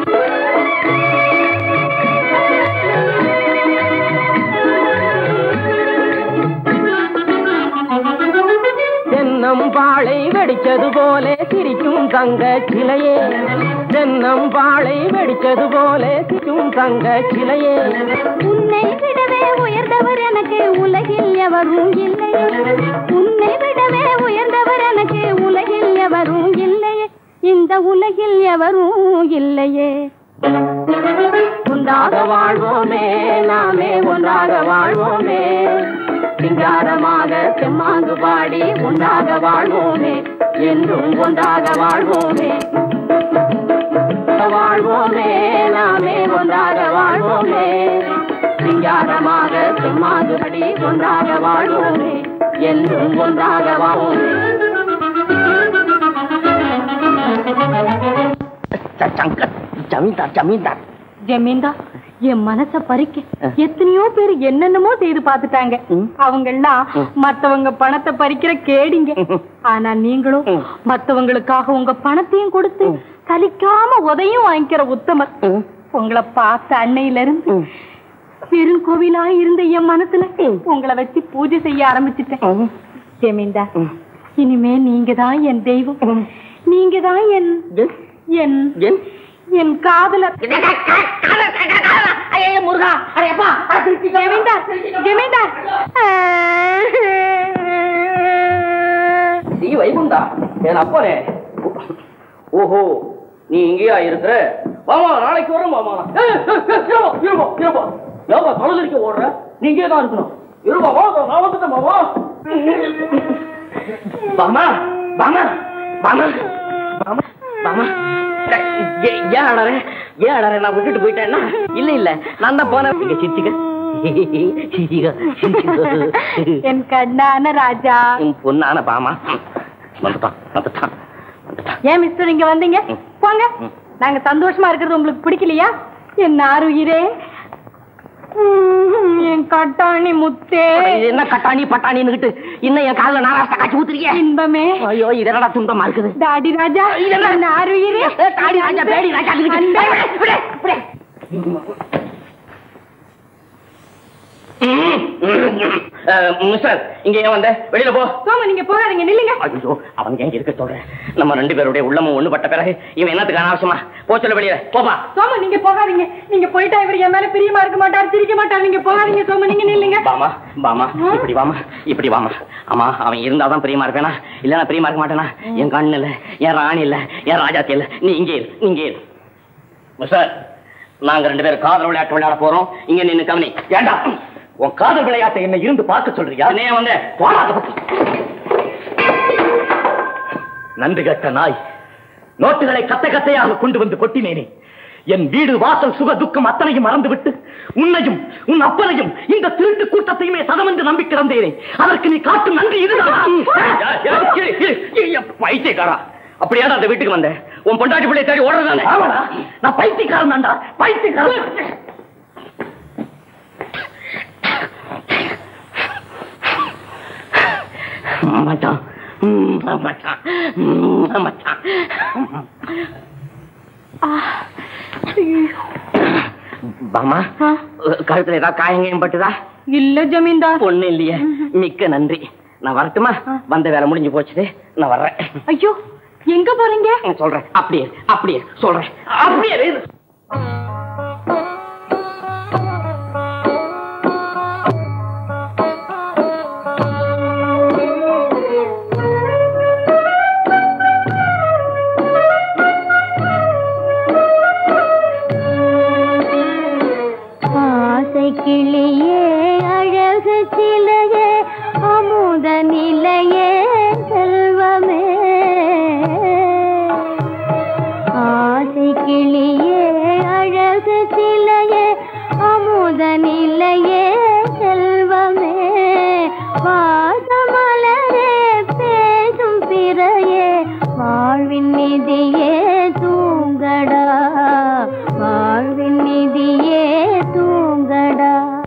G: தென்னம் பாளை வெடிச்சது போல சிரிக்கும் தங்க சிலையே, தென்னம் பாளை வெடிச்சது போல சிரிக்கும் தங்க சிலையே,
B: உன்னை விடவே உயர்ந்தவர் எனக்கு உலகில் எவரும் இல்லை, உன்னை விடவே உயர்ந்தவர் எனக்கு உலகில் எவரும் இல்லையே, இந்த உலகில் எவரும் இல்லையே. ஒன்றாக வாழ்வோமே, நாமே ஒன்றாக வாழ்வோமே, திங்கள்
H: சிங்காரமாக செம்மாங்கு பாடி ஒன்றாக வாழ்வோமே, என்றும் ஒன்றாக வாழ்வோமே, வாழ்வோமே, நாமே ஒன்றாக வாழ்வோமே. சிங்காரமாக செம்மாங்கு பாடி ஒன்றாக வாழ்வோமே, என்றும் ஒன்றாக வாழ்வோமே.
E: ஜமீன்தார் ஜமீன்தார்
B: ஜமீன்தார் என் மனச பறிக்க எத்தனையோ பேர் என்னென்னமோ செய்து பாத்துட்டாங்க. அவங்க எல்லாம் மத்தவங்க பணத்தை பறிக்கிற கேடிங்க. ஆனா நீங்களும் மத்தவங்களுக்காக உங்க பணத்தையும் கொடுத்து சலிக்காம உதையும் வாங்கிக்கிற உத்தமர். உங்களை பார்த்த அன்னையில இருந்து பெரும் கோவிலா இருந்த என் மனசுல உங்களை வச்சு பூஜை செய்ய ஆரம்பிச்சுட்டேன். ஜமீன்தார் இனிமே நீங்க தான் என் தெய்வம், நீங்க தான் என் என் என் காதலர்.
E: முருகா
B: ஜமீன்தார் ஜமீன்தார்
E: நீ வைகுண்டா என் அப்பனே. ஓஹோ நீ இங்கேயா இருக்கிற? மாமா நாளைக்கு வரும் மாமா. ஏப்பா தொலைக்க ஓடுற? நீ இங்கே தான் இருக்கணும். இருமா நான் வந்துட்டேன் மாமா. பாமா பாமா பாமா பாமா பாமா ஏன் அடற ஏன் அடற? நான் விட்டுட்டு போயிட்டேன்னா? இல்ல இல்ல நான் தான் போனேன். சிரிச்சுக்க
B: என் கண்ணான ராஜா,
E: என் பொண்ணான பாமா. வந்துட்டான் வந்துட்டான் வந்துட்டான்.
B: ஏன் மிஸ்டர் இங்க வந்தீங்க? போங்க. நாங்க சந்தோஷமா இருக்கிறது உங்களுக்கு பிடிக்கலையா? என் ஆருயிரே, என் கட்டாணி முத்தே.
E: என்ன கட்டாணி பட்டாணின்னு இன்னும் என் காலில் நாராஷ்டா காட்சி ஊத்துறீங்க?
B: இன்பமே.
E: ஐயோ இதனடா துன்பமா இருக்குது.
B: டாடி ராஜா, என் ஆருயிரே.
E: Daddy Raja baby Raja. Mister இங்க ஏன் வந்த? வெளியில போ.
B: சோமா நீங்க போகாதீங்க, நில்லுங்க.
E: ஐயோ அவங்க எங்க இருக்க சொல்றேன். நம்ம ரெண்டு பேருடைய உள்ளமும் ஒண்ணுபட்ட பிறகு இவன் என்னத்துக்கு அனாவசியமா போச்சல வெளியில போப்பா.
B: சோமா நீங்க போகாதீங்க. நீங்க போயிட்டா இவர் என் மேல பிரியமா இருக்க மாட்டார், சிரிக்க மாட்டார். நீங்க போகாதீங்க சோமா, நீங்க நில்லுங்க.
E: பாமா பாமா இப்படி வாமா இப்படி வாமா. ஆமா அவன் இருந்தாதான் பிரியமா இருப்பேனா? இல்லன்னா பிரியமா இருக்க மாட்டேனா? என் கண்ணு இல்ல, என் ராணி இல்ல, என் ராஜாத்தி இல்ல. நீ இங்கே இரு, நீங்க இரு. மிஸ்டர் நாங்க ரெண்டு பேரும் காதல் விளையாட்டு விளையாட போறோம். இங்க நின்னு கவனி. ஏண்டா உன் காதல் விளையாட்டை என்ன இருந்து பார்க்க சொல்றியா? நீ வந்து நன்றி கட்ட நாய். நோட்டுகளை கத்த கத்தையாக கொண்டு வந்து கொட்டினேனே. என் வீடு வாசல் சுக துக்கம் அத்தனையும் மறந்துவிட்டு உன்னையும் உன் அப்பனையும் இந்த திருட்டு கூட்டத்தையுமே சதமென்று நம்பி கிடந்தேனே. அதற்கு நீ காட்டும் நன்றி இதுதான். பைத்தியக்காரா, அப்படியாடா அந்த வீட்டுக்கு வந்த? உன் பொண்டாட்டி பிள்ளை தேடி ஓடுறதானே? நான் பைத்தியக்காரன் தான்டா, பைத்தியக்காரன். மச்சான் மச்சான் மச்சான். பாமா கழுத்துல ஏதாவது காயங்கையும் பட்டுதா?
B: இல்ல ஜமீன்தார்.
E: ஒண்ணு இல்லையே. மிக்க நன்றி. நான் வரட்டுமா? வந்த வேலை முடிஞ்சு போச்சுது, நான் வர்றேன்.
B: ஐயோ எங்க போறீங்க?
E: சொல்றேன். அப்படியே அப்படியே சொல்றேன். அப்படியே
H: கிளியே அழகு சிலையே அமுத நிலையே செல்வமே. ஆசை கிளியே அழகு சிலையே அமுத நிலையே செல்வமே. வாசமலரே பேசும் பிறையே வாழ்வின் நிதியே தூங்கடா, வாழ்வின் நிதியே தூங்கடா.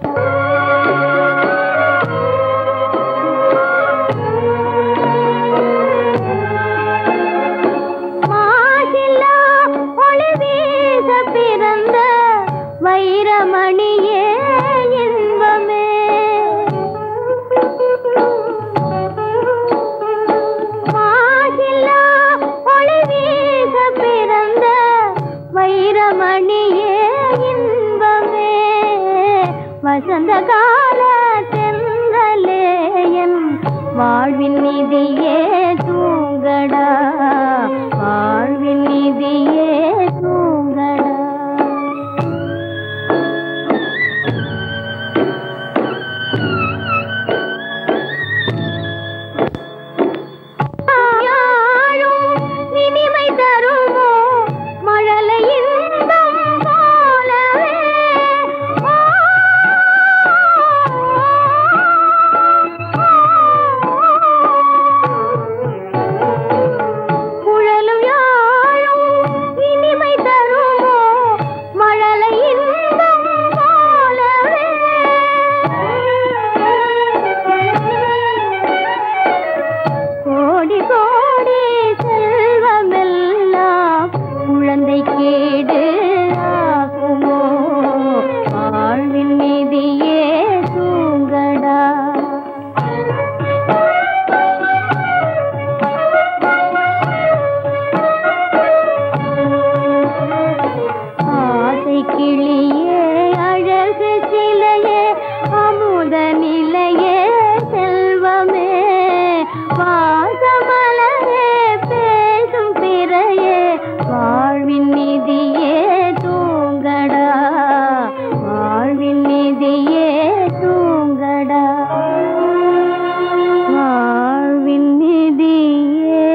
H: மாசிலா ஒளி வீச பிறந்த வைரமணியே இன்பமே. மாசிலா ஒளி வீச பிறந்த வைரமணியே இன்பமே. வசந்த கால தென்றலே என் வாழ்வின் நிதியே தூங்கடா, வாழ்வின் நிதியே தூங்கடா. ஆசை கிளியே அழகு சிலையே அமுத நிலையே செல்வமே வாசமலரே பேசும் பிறையே வாழ்வின் நிதியே தூங்கடா வாழ்வின் நிதியே தூங்கடா வாழ்வின் நிதியே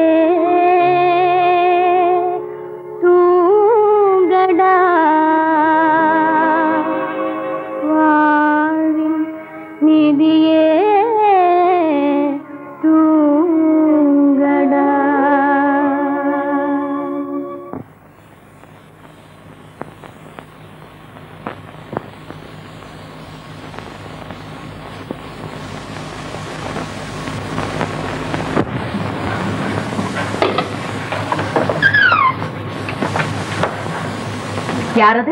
H: தூங்கடா வாழ்வின் நிதியே தூங்கடா.
B: யாரது?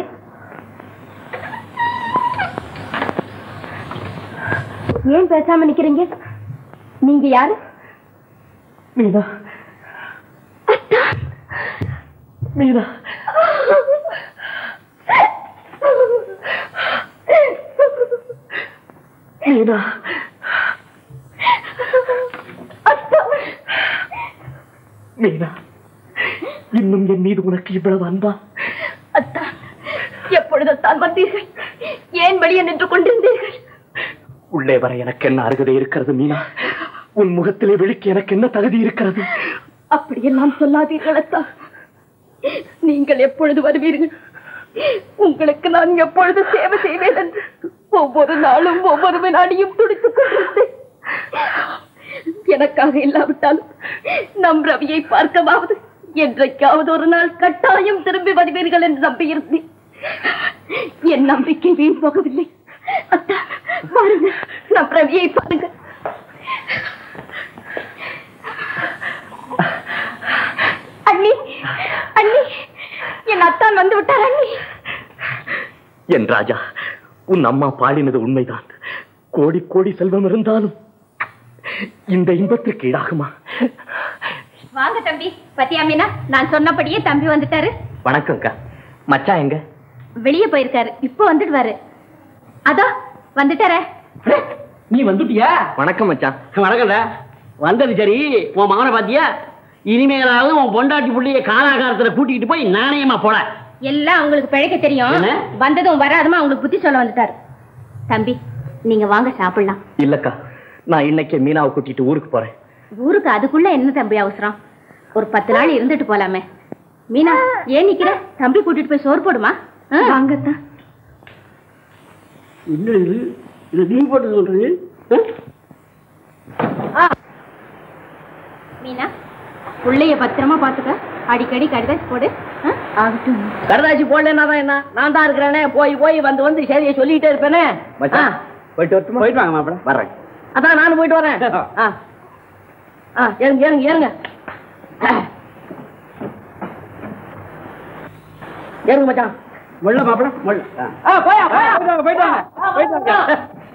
B: ஏன் பேசாம நிக்கிறீங்க? நீங்க யாரு?
C: மீனா மீனா மீனா மீனா இன்னும் என் மீது உனக்கு இவ்வளவு அன்பா?
B: அத்தா, எப்பொழுதுத்தான் வந்தீர்கள்? ஏன் வெளியே நின்று கொண்டிருந்தீர்கள்?
C: உள்ளே வர எனக்கு என்ன அருகதை இருக்கிறது மீனா? உன் முகத்திலே விழிக்க எனக்கு என்ன தகுதி இருக்கிறது?
B: அப்படியெல்லாம் சொல்லாதீர்கள் அத்தா. நீங்கள் எப்பொழுது வருவீர்கள்? உங்களுக்கு நான் எப்பொழுது சேவை செய்வேன் என்று ஒவ்வொரு நாளும் ஒவ்வொரு வினாடியும் துடித்துக் கொண்டிருந்தேன். எனக்காக இல்லாவிட்டாலும் நம் ரவியை பார்க்கவாவது என்றைக்காவது ஒரு நாள் கட்டாயம் திரும்பி வருவீர்கள் என்று நம்பியிருந்தேன். என் நம்பிக்கை வீண் போகவில்லை. அத்தா, பாருங்க, நம் ரவியை பாருங்க. அண்ணி, அண்ணி, என் அத்தான் வந்து விட்டார். அண்ணி,
C: என் ராஜா, உன் அம்மா பாடினது உண்மைதான். கோடி கோடி செல்வம் இருந்தாலும் இந்த இன்பத்திற்கு ஈடாகுமா?
B: வாங்க தம்பி. பத்தியா மீனா, நான் சொன்னபடியே தம்பி வந்துட்டாரு.
F: வணக்கம்க்கா. மச்சான் எங்க?
B: வெளியே போயிருக்காரு, இப்ப வந்துடுவாரு. அதோ வந்துட்டாரே.
C: நீ வந்துட்டியா?
F: வணக்கம் மச்சான்.
C: வணக்கம்டா. வந்தது சரி, உன் மகனை பாத்தியா? இனிமேலாவது உன் பொண்டாட்டி புள்ளிய காலாகாரத்துல கூட்டிக்கிட்டு போய் நாணயமா போட.
B: எல்லாம் உங்களுக்கு பிழைக்க தெரியும். வந்ததும் வராதுமா உங்களுக்கு புத்தி சொல்ல வந்துட்டாரு. தம்பி, நீங்க வாங்க சாப்பிடலாம்.
F: இல்லக்கா, நான் இன்னைக்கு மீனாவை கூட்டிட்டு ஊருக்கு போறேன்.
B: ஊருக்கு அதுக்குள்ள என்ன தம்பி அவசரம்? ஒரு பத்து நாள் இருந்துட்டு போலாமே. மீனா, ஏன் நிக்கிற? தம்பி கூட்டிட்டு போய் சோறு போடுமா? வாங்கத்தான்.
C: இது இது நீ போட்டு சொல்றது?
B: மீனா, புள்ளைய பத்திரமா பாத்துக்க. அடிக்கடி கடிதாசி போடு. ஆகட்டும்.
C: கரதாசி போடலன்னா என்ன? நான் தான் இருக்கிறேனே. போய் போய் வந்து வந்து சரியை சொல்லிட்டே இருப்பேனே.
F: மச்சான், போயிட்டு வரட்டுமா?
C: போயிட்டு வாங்க மாப்பிள.
F: வர்றேன்.
C: அதான் நானும் போயிட்டு வரேன். ஏறுங்க ஏறுங்க ஏறுங்க ஏறுங்க மச்சான். முள்ள மாப்பிள முள்ள. போயா போயா போயிட்டு வாங்க போயிட்டு வாங்க.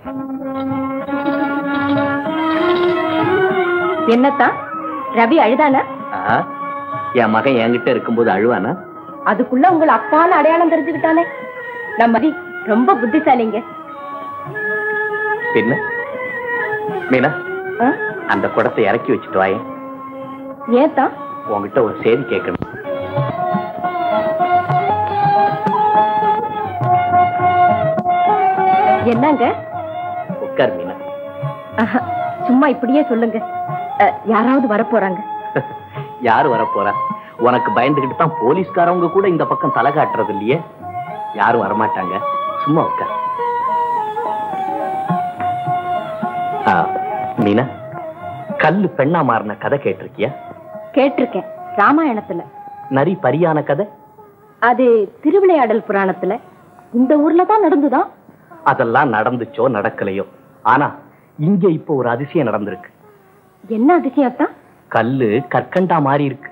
B: என்னத்தான் ரவி அழுதானா?
F: என் மகன் என்கிட்ட இருக்கும்போது அழுவானா?
B: அதுக்குள்ள உங்களை அப்பான்னு அடையாளம் தெரிஞ்சுக்கிட்டானே. நம்ம மதி ரொம்ப புத்திசாலிங்க.
F: பின்ன மீனா, அந்த குடத்தை இறக்கி வச்சுட்டு வாயேன்.
B: ஏத்தான்?
F: உங்ககிட்ட ஒரு செய்தி கேட்கணும்.
B: என்னங்க?
F: உட்கார் மீனா.
B: சும்மா இப்படியே சொல்லுங்க. யாராவது வரப்போறாங்க?
F: யாரு வரப்போறா? உனக்கு பயந்துகிட்டு தான் போலீஸ்காரவங்க கூட இந்த பக்கம் தலை காட்டுறது இல்லையே. யாரும் வரமாட்டாங்க. சும்மா உட்கார். மீனா, கல்லு பெண்ணா மாறின கதை கேட்டிருக்கியா?
B: கேட்டிருக்கேன். ராமாயணத்துல.
F: நரி பரியான கதை?
B: அது திருவிளையாடல் புராணத்துல. இந்த ஊர்ல தான் நடந்துதான்.
F: அதெல்லாம் நடந்துச்சோ நடக்கலையோ, ஆனா இங்க இப்போ ஒரு அதிசயம் நடந்திருக்கு.
B: என்ன அதிசயத்தான்?
F: கல்லு கற்கண்டா மாறி இருக்கு.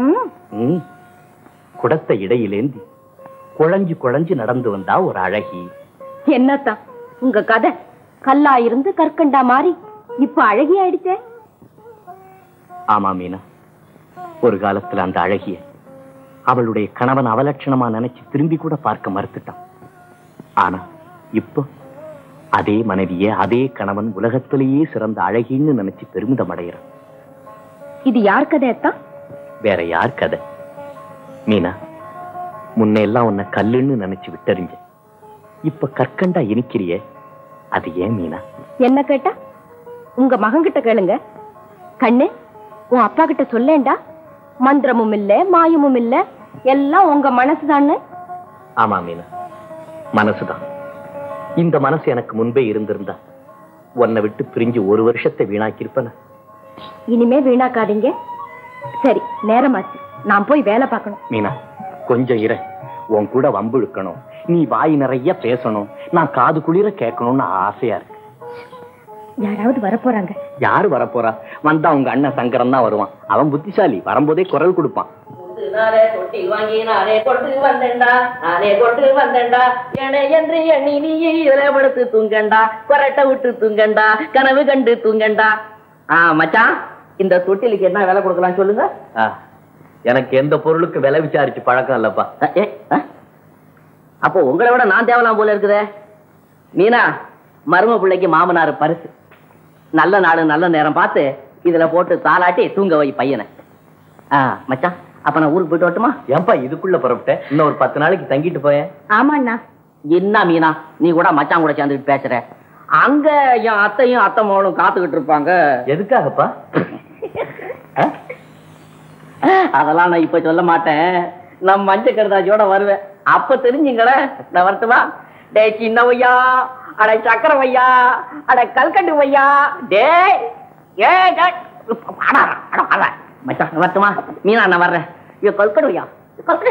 F: குடத்தை இடையிலேந்தி குழஞ்சு குழஞ்சு நடந்து வந்தா ஒரு அழகி.
B: என்னத்தான் உங்க கதை? கல்லா இருந்து கற்கண்டா மாறி இப்ப அழகி ஆயிடுச்சே.
F: ஆமா மீனா, ஒரு காலத்துல அந்த அழகிய அவளுடைய கணவன் அவலட்சணமா நினைச்சு திரும்பி கூட பார்க்க மறுத்துட்டான். ஆனா இப்போ அதே மனைவியே அதே கணவன் உலகத்திலேயே சிறந்த அழகின்னு நினைச்சு பெருமிதம் அடைகிறான்.
B: இது யார் கதையத்தான்?
F: வேற யார் கதை? மீனா, முன்ன எல்லாம் உன்னை கல்லுன்னு நினைச்சு விட்டறிஞ்ச, இப்ப கற்கண்டா இனிக்கிறியே, அது ஏன் மீனா?
B: என்ன கேட்டா உங்க மகன்கிட்ட கேளுங்க. கண்ணு, உன் அப்பா கிட்ட சொல்லேண்டா. மந்திரமும் இல்ல, மாயமும் இல்ல, எல்லாம் உங்க மனசுதான்னு.
F: ஆமா மீனா, மனசுதான். இந்த மனசு எனக்கு முன்பே இருந்திருந்தா உன்னை விட்டு பிரிஞ்சு ஒரு வருஷத்தை வீணாக்கிருப்பன.
B: இனிமே வீணாக்காதீங்க. சரி, நேரமாச்சு, நான் போய் வேலை பார்க்கணும்.
F: மீனா, கொஞ்சம் இரு. உன் கூட வம்பு இழுக்கணும், நீ வாய் நிறைய பேசணும், நான் காது குளிர கேட்கணும்னு ஆசையா இருக்கு.
B: யாராவது வரப்போறாங்க.
F: யாரு வரப்போறா? வந்தா உங்க அண்ணன் சங்கரன் தான் வருவான். அவன் புத்திசாலி, வரும்போதே குரல் கொடுப்பான்.
E: வாங்கி நானே கொண்டு வந்தேன்டா, நானே கொண்டு வந்தேன்டா, என என்று எண்ணி நீ இளப்படுத்து தூங்கண்டா, கொரட்டை விட்டு தூங்கண்டா, கனவு கண்டு தூங்கண்டா. ஆஹ் மச்சான், இந்த தொட்டிலுக்கு என்ன விலை கொடுக்கலாம் சொல்லுங்க.
F: எனக்கு எந்த பொருளுக்கு விலை விசாரிச்சு பழக்கம் இல்லப்பா.
E: அப்போ உங்களை விட நான் தேவலாம் போல இருக்குதே. மீனா, மரும பிள்ளைக்கு மாமனார் பரிசு. நல்ல நாடு நல்ல நேரம் பார்த்து இதுல போட்டு தாளாட்டி தூங்க வை பையனை. ஆஹ் மச்சான், அப்ப நான் ஊருக்கு போயிட்டு வரட்டுமா?
F: ஏன்பா இதுக்குள்ள புறப்பட்டேன்? இன்னும் ஒரு பத்து நாளைக்கு தங்கிட்டு போயேன்.
B: ஆமாண்ணா.
E: என்ன மீனா, நீ கூட மச்சான் கூட சேர்ந்துட்டு பேசுற? அங்க என் அத்தையும் அத்தை மகளும் காத்துக்கிட்டு இருப்பாங்க.
F: எதுக்காகப்பா?
E: அதெல்லாம் நான் இப்ப சொல்ல மாட்டேன். நான் மஞ்ச கருதாச்சியோட வருவேன். அப்ப தெரிஞ்சுங்கள நான் வரட்டுமா? டே சின்ன வையா, அட சக்கர வையா, அட கல்கண்டு வையா, டே ஏ மச்சான் வரட்டுமா? மீனா நான் வர்றேன். ஐயோ கல்கண்டு வையா, கல்கண்டு.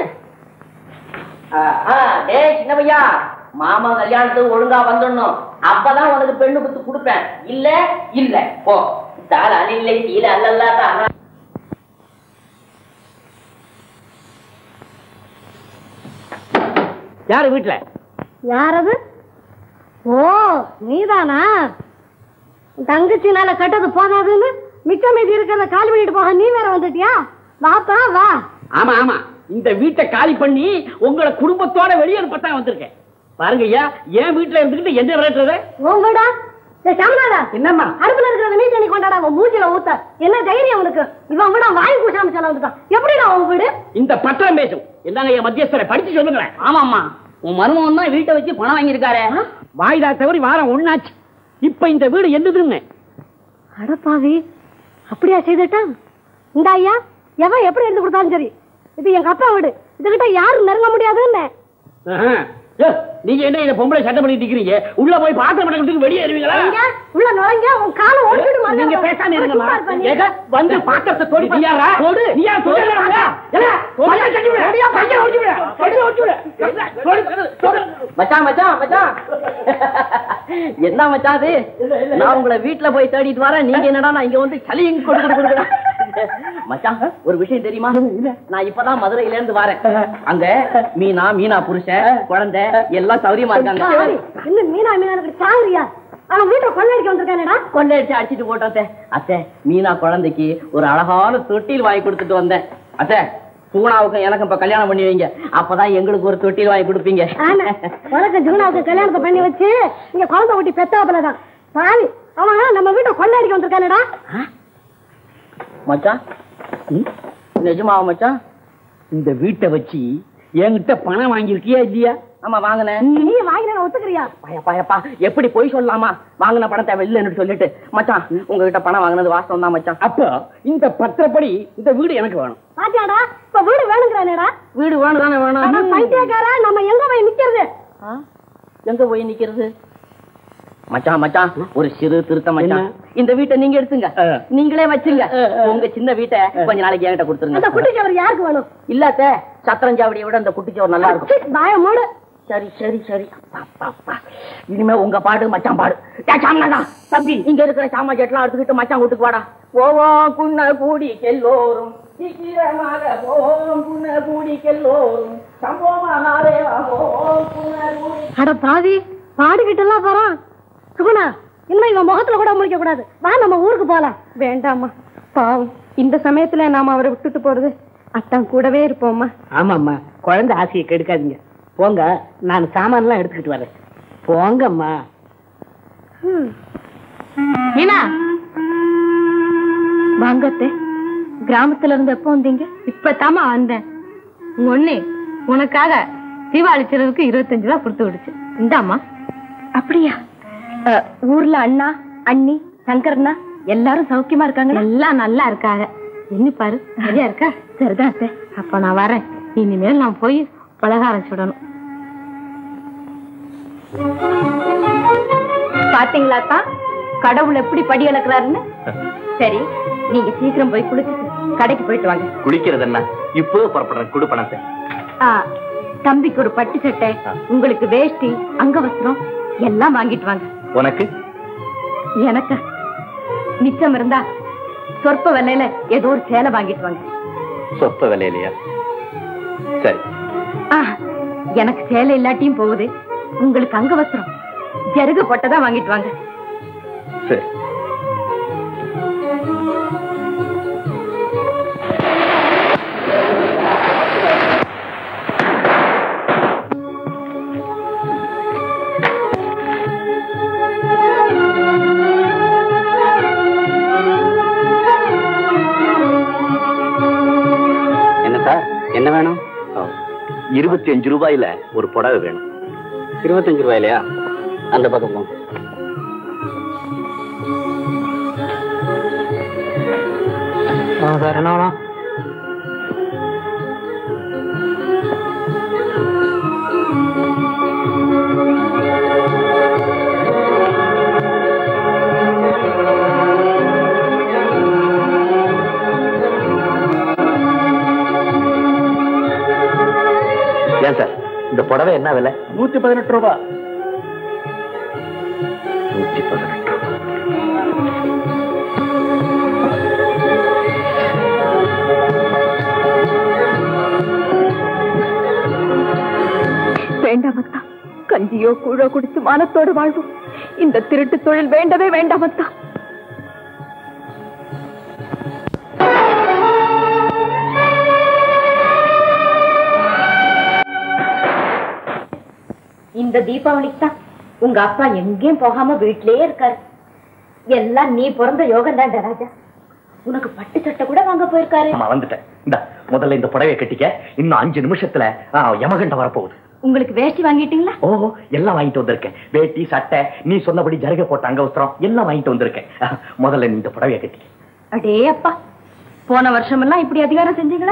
E: டே சின்ன வையா, மாமா கல்யாணத்துக்கு ஒழுங்கா வந்துடணும். அப்பதான் உனக்கு பெண்ணு குத்து கொடுப்பேன். இல்ல இல்ல போ. தால அலில்லை தீல அல்லல்லா தாரா.
C: யாரு வீட்டுல?
B: யாரது? ஓ, நீதானா? தங்கச்சினால கட்டது போதாதுன்னு மிச்ச மீதி இருக்கிறத காலி பண்ணிட்டு போக நீ வேற வந்துட்டியா? வாப்பா வா.
C: ஆமா ஆமா, இந்த வீட்டை காலி பண்ணி உங்களை குடும்பத்தோட வெளியே அனுப்பத்தான் வந்திருக்கேன். பாருங்க ஐயா, என் வீட்டுல இருந்துகிட்டு என்ன விளையாடுறது?
B: உங்கடா சாமனாடா,
C: என்னம்மா
B: அடுப்புல இருக்கிற நீ தண்ணி கொண்டாடா, உன் மூஞ்சில ஊத்த. என்ன தைரியம் உனக்கு? இவன் கூட வாங்கி பூசாம சொல்ல வந்துட்டான். எப்படிடா உன் வீடு?
C: இந்த பத்திரம் பேசும். என்னங்க ஐயா மத்தியஸ்தரை படிச்சு சொல்லுங்களேன்.
E: ஆமாமா, உன் மருமகன் தான் வீட்டை வச்சு பணம் வாங்கியிருக்காரு.
C: வாய்தா தவறி வாரம் ஒண்ணாச்சு. இப்ப இந்த வீடு என்னதுன்னு?
B: அடப்பாவி, அப்படியா செய்துட்டான்? இந்த ஐயா எவன் எப்படி எடுத்து கொடுத்தாலும் சரி, இது எங்க அப்பா வீடு. இதுகிட்ட யாரும் நெருங்க முடியாதுன்னு.
C: நீங்க என்ன இதை பொம்பளை சட்டை பண்ணிட்டு இருக்கீங்க? உள்ள போய் பாத்திரம் பண்ணி வெளியே ஏறுவீங்களா?
B: உள்ள நுழைங்க, உன் காலை ஓடிடுமா?
C: நீங்க பேசாம இருங்கம்மா. ஏக வந்து பாத்திரத்தை தோடி நீயாரா? தோடு நீயா தோடலடா? எல பையன் கட்டி விடு. அடியா பையன் ஓடி விடு. ஓடி ஓடி விடு. தோடு
E: மச்சான் மச்சான் மச்சான். என்ன மச்சான் இது? நான் உங்களை வீட்ல போய் தேடிட்டு வரேன். நீங்க என்னடா நான் இங்க வந்து சலிங்க கொடு கொடு கொடுக்குற? மச்சான், ஒரு விஷயம் தெரியுமா? நான் இப்பதான் மதுரையில இருந்து வரேன். அங்க மீனா, மீனா புருஷன், குழந்தை எல்லாம் சௌரியமா இருக்காங்க.
B: இன்னும் மீனா மீனா சாகுறியா? அவன் வீட்டை கொள்ளையடிக்க வந்திருக்கானடா.
E: கொள்ளையடிச்சு அடிச்சுட்டு போட்டோம் அத்தை. அத்தை, மீனா குழந்தைக்கு ஒரு அழகான தொட்டில் வாங்கி கொடுத்துட்டு வந்தேன். அத்தை, சூனாவுக்கும் எனக்கும் இப்ப கல்யாணம் பண்ணி வைங்க. அப்பதான் எங்களுக்கு ஒரு தொட்டில் வாங்கி கொடுப்பீங்க.
B: உனக்கு ஜூனாவுக்கு கல்யாணத்தை பண்ணி வச்சு இங்க குழந்தை ஊட்டி பெத்தாப்புலதான் சாமி. அவன் நம்ம வீட்டை கொள்ளையடிக்க வந்திருக்கானடா.
E: மச்சான், நிஜமாவா மச்சான்?
C: இந்த வீட்டை வச்சு என்கிட்ட பணம் வாங்கியிருக்கியா இல்லையா?
E: ஆமா வாங்கினேன்.
B: நீ வாங்கின ஒத்துக்கிறியா?
E: பயப்பா பயப்பா, எப்படி போய் சொல்லலாமா? வாங்கின பணத்தை வெளில சொல்லிட்டு மச்சான், உங்ககிட்ட பணம் வாங்கினது வாஸ்தவம் தான் மச்சான்.
C: அப்ப இந்த பத்திரப்படி இந்த வீடு எனக்கு வேணும்.
B: பாத்தியாடா, இப்ப வீடு வேணுங்கிறானேடா.
E: வீடு வேணும் தானே வேணும்.
B: பைத்தியக்காரா, நம்ம எங்க போய் நிக்கிறது?
E: எங்க போய் நிக்கிறது? மச்சான் மச்சான், ஒரு சிறு திருத்தம் மச்சான். இந்த வீட்டை நீங்க எடுத்துங்க, நீங்களே வச்சுங்க. உங்க சின்ன வீட்டை கொஞ்ச நாளைக்கு என்கிட்ட கொடுத்துருங்க.
B: அந்த குட்டிச்சவர் யாருக்கு வேணும்?
E: இல்லாத சத்திரஞ்சாவடியை விட அந்த குட்டிச்சவர் நல்லா இருக்கும்.
B: பயமோடு.
E: சரி சரி சரி, இனிமே உங்க பாடு மச்சான் பாடு. சாமனாடா தம்பி, இங்க இருக்கிற சாமாஜெட்லாம் எடுத்துக்கிட்டு மச்சான் வீட்டுக்கு வாடா. போவோம் குன்ன கூடி கெல்லோரும், சீக்கிரமாக போவோம் குன்ன கூடி கெல்லோரும், சம்பவமானாலே போவோம் குன்ன கூடி.
B: அட பாவி, பாடிக்கிட்டு எல்லாம் போறான். சுகுணா, இனிமே இவன் முகத்துல கூட முடிக்க கூடாது. வா, நம்ம ஊருக்கு போலாம். வேண்டாமா, பாவம் இந்த சமயத்துல நாம அவரை விட்டுட்டு போறது அத்தான் கூடவே இருப்போம்மா.
C: ஆமாம்மா, குழந்தை ஆசையை கெடுக்காதீங்க. போங்க, நான் சாமான்லாம் எடுத்துக்கிட்டு வரேன். போங்கம்மா.
B: மீனா வாங்கத்தே. கிராமத்துல இருந்து எப்போ வந்தீங்க? இப்பதாமா வந்தேன். உங்க ஒண்ணு உனக்காக தீபாவளிச்சதுக்கு இருபத்தஞ்சு ரூபா கொடுத்து விடுச்சு. இந்தாமா. அப்படியா? ஊர்ல அண்ணா அண்ணி சங்கரண்ணா எல்லாரும் சௌக்கியமா இருக்காங்க? எல்லாம் நல்லா இருக்காங்க. என்ன பாரு, சரியா இருக்கா? சரிதான் அத்தை. அப்ப நான் வரேன். இனிமேல் நான் போய் பலகாரம் சுடணும். பாத்தீங்களாக்கா கடவுள் எப்படி படி அளக்குறாருன்னு? சரி, நீங்க சீக்கிரம் போய் குளிச்சுட்டு கடைக்கு போயிட்டு வாங்க.
F: குளிக்கிறது என்ன, இப்போ புறப்படுறேன். குடு பணத்தை.
B: தம்பிக்கு ஒரு பட்டு சட்டை, உங்களுக்கு வேஷ்டி, அங்கவஸ்திரம் எல்லாம் வாங்கிட்டு வாங்க.
F: உனக்கு?
B: எனக்கு மிச்சம் இருந்தா சொற்ப விலையில ஏதோ ஒரு சேலை வாங்கிட்டு வாங்க.
F: சொற்ப விலையிலையா? சரி.
B: எனக்கு சேலை இல்லாட்டியும் போகுது. உங்களுக்கு அங்கவஸ்திரம் ஜருகு போட்டதான் வாங்கிட்டு வாங்க.
F: சரி. என்ன சார், என்ன வேணும்? இருபத்தி அஞ்சு ரூபாயில ஒரு புடவை வேணும். இருபத்தஞ்சு ரூபாயிலையா? அந்த பக்கம் போங்க. சார், என்ன வேணும்? ஏன் சார், இந்த புடவை என்ன விலை? நூத்தி பதினெட்டு ரூபாய். நூத்தி பதினெட்டு
B: வேண்டாமத்தா. கஞ்சியோ கூழோ குடிச்சு மானத்தோடு வாழ்வோம். இந்த திருட்டு தொழில் வேண்டவே வேண்டாமத்தா. இந்த தீபாவளிக்கு தான் உங்க அப்பா எங்கேயும் போகாம வீட்டிலேயே இருக்காரு. எல்லாம் நீ பிறந்த யோகம் தான் ராஜா. உனக்கு பட்டு சட்டை கூட வாங்க போயிருக்காரு.
F: வந்துட்டேன். இந்த முதல்ல இந்த புடவையை கட்டிக்க. இன்னும் அஞ்சு நிமிஷத்துல யமகண்ட வரப்போகுது.
B: உங்களுக்கு வேஷ்டி வாங்கிட்டீங்களா?
F: ஓஹோ, எல்லாம் வாங்கிட்டு வந்திருக்கேன். வேட்டி சட்டை, நீ சொன்னபடி ஜருகை போட்ட அங்கவஸ்திரம் எல்லாம் வாங்கிட்டு வந்திருக்கேன். முதல்ல நீ இந்த புடவையை கட்டிக்க.
B: அடே அப்பா, போன வருஷம் எல்லாம் இப்படி அதிகாரம் செஞ்சீங்களா?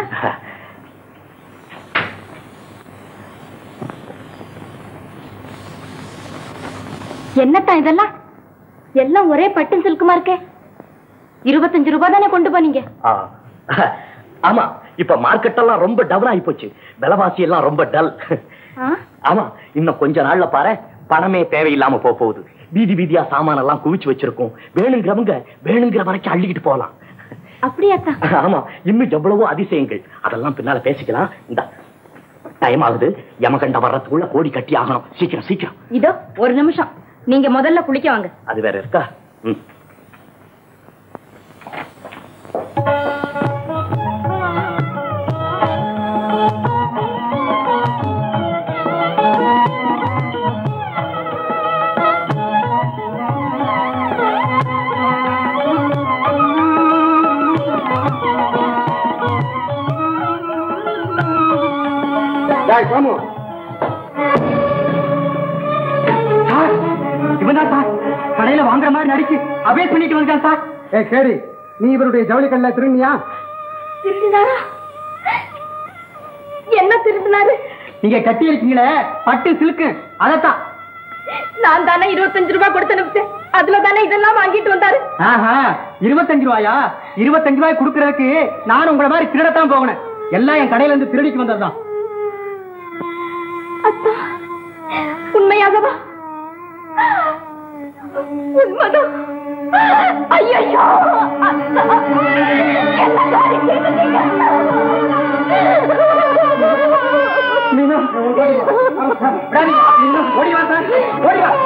B: என்னத்தான் இதெல்லாம்? எல்லாம் ஒரே பட்டு சில்குமா இருக்கே. இருபத்தஞ்சு ரூபாய் தானே கொண்டு போனீங்க?
F: ஆமா, இப்ப மார்க்கெட் எல்லாம் ரொம்ப டவுன் ஆகி போச்சு. விலைவாசி எல்லாம் ரொம்ப டல். ஆமா, இன்னும் கொஞ்ச நாள்ல பாரு, பணமே தேவையில்லாம போக போகுது. வீதி வீதியா சாமான எல்லாம் குவிச்சு வச்சிருக்கோம். வேணுங்கிறவங்க வேணுங்கிற வரைக்கும் அள்ளிக்கிட்டு போகலாம்.
B: அப்படியாத்தா?
F: ஆமா, இன்னும் எவ்வளவோ அதிசயங்கள். அதெல்லாம் பின்னால பேசிக்கலாம். இந்த டைம் ஆகுது. யமகண்ட வர்றதுக்குள்ள கோடி கட்டி ஆகணும். சீக்கிரம் சீக்கிரம்.
B: இதோ ஒரு நிமிஷம், நீங்க முதல்ல குளிக்க வாங்க.
F: அது வேற இருக்கா? ம்.
D: இவன்தான் சார் கடையில வாங்குற மாதிரி நடிச்சு அவேஸ் பண்ணிட்டு வந்தான் சார். ஏ கேடி, நீ இவருடைய ஜவுளி கல்ல திரும்பியா?
B: திருடினாரா? என்ன திருடினாரு?
D: நீங்க கட்டி இருக்கீங்களே பட்டு சிலுக்கு, அதத்தான்.
B: நான் தானே இருபத்தஞ்சு ரூபாய் கொடுத்து அனுப்பிச்சேன். அதுல தானே இதெல்லாம் வாங்கிட்டு வந்தாரு.
D: ஆஹா, இருபத்தஞ்சு ரூபாயா? இருபத்தஞ்சு ரூபாய் கொடுக்கறதுக்கு நான் உங்களை மாதிரி திருடத்தான் போகணும். எல்லாம் என் கடையில இருந்து திருடிக்கு வந்ததுதான்.
B: உண்மையாகவா? உண்மைதான். ஐயோ,
D: மீனா, ஓடி வா சார், ஓடி வா.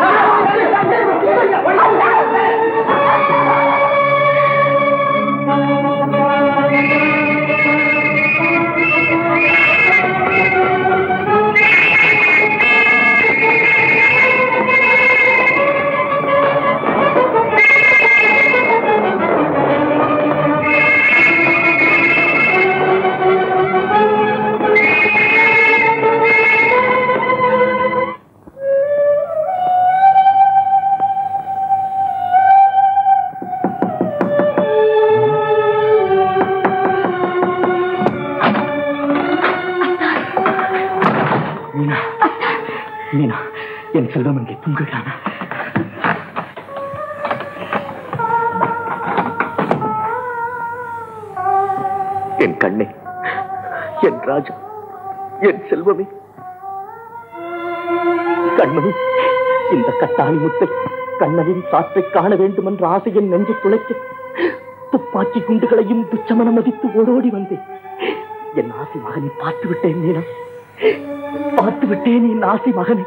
F: மீனா, என் செல்வம் இங்கே தூங்குகிறான. என் கண்ணே, என் ராஜா, என் செல்வமே, கண்மணி, இந்த கட்டாணி முத்தை கண்ணனின் சாற்றை காண வேண்டும் என்ற ஆசையின் நெஞ்சு துளைக்க துப்பாக்கி குண்டுகளையும் துச்சமனம் மதித்து ஓடோடி வந்தேன். என் ஆசை மகனை பார்த்து விட்டேன் மீனா, பார்த்து விட்டேன் என் ஆசை மகனை.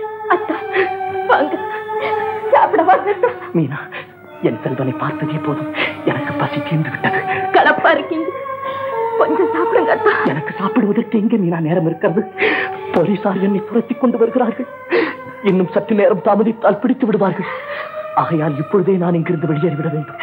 F: மீனா, என் செல்வனை பார்த்ததே போதும், எனக்கு பசி தீர்ந்து விட்டது.
B: கலப்பா இருக்கீங்க, கொஞ்சம் சாப்பிடுங்க.
F: எனக்கு சாப்பிடுவதற்கு எங்க மீனா நேரம் இருக்கிறது? போலீசார் என்னை துரத்திக் கொண்டு வருகிறார்கள். இன்னும் சற்று நேரம் தாமதித்தால் பிடித்து விடுவார்கள். ஆகையால் இப்பொழுதே நான் இங்கிருந்து வெளியேறிவிட வேண்டும்.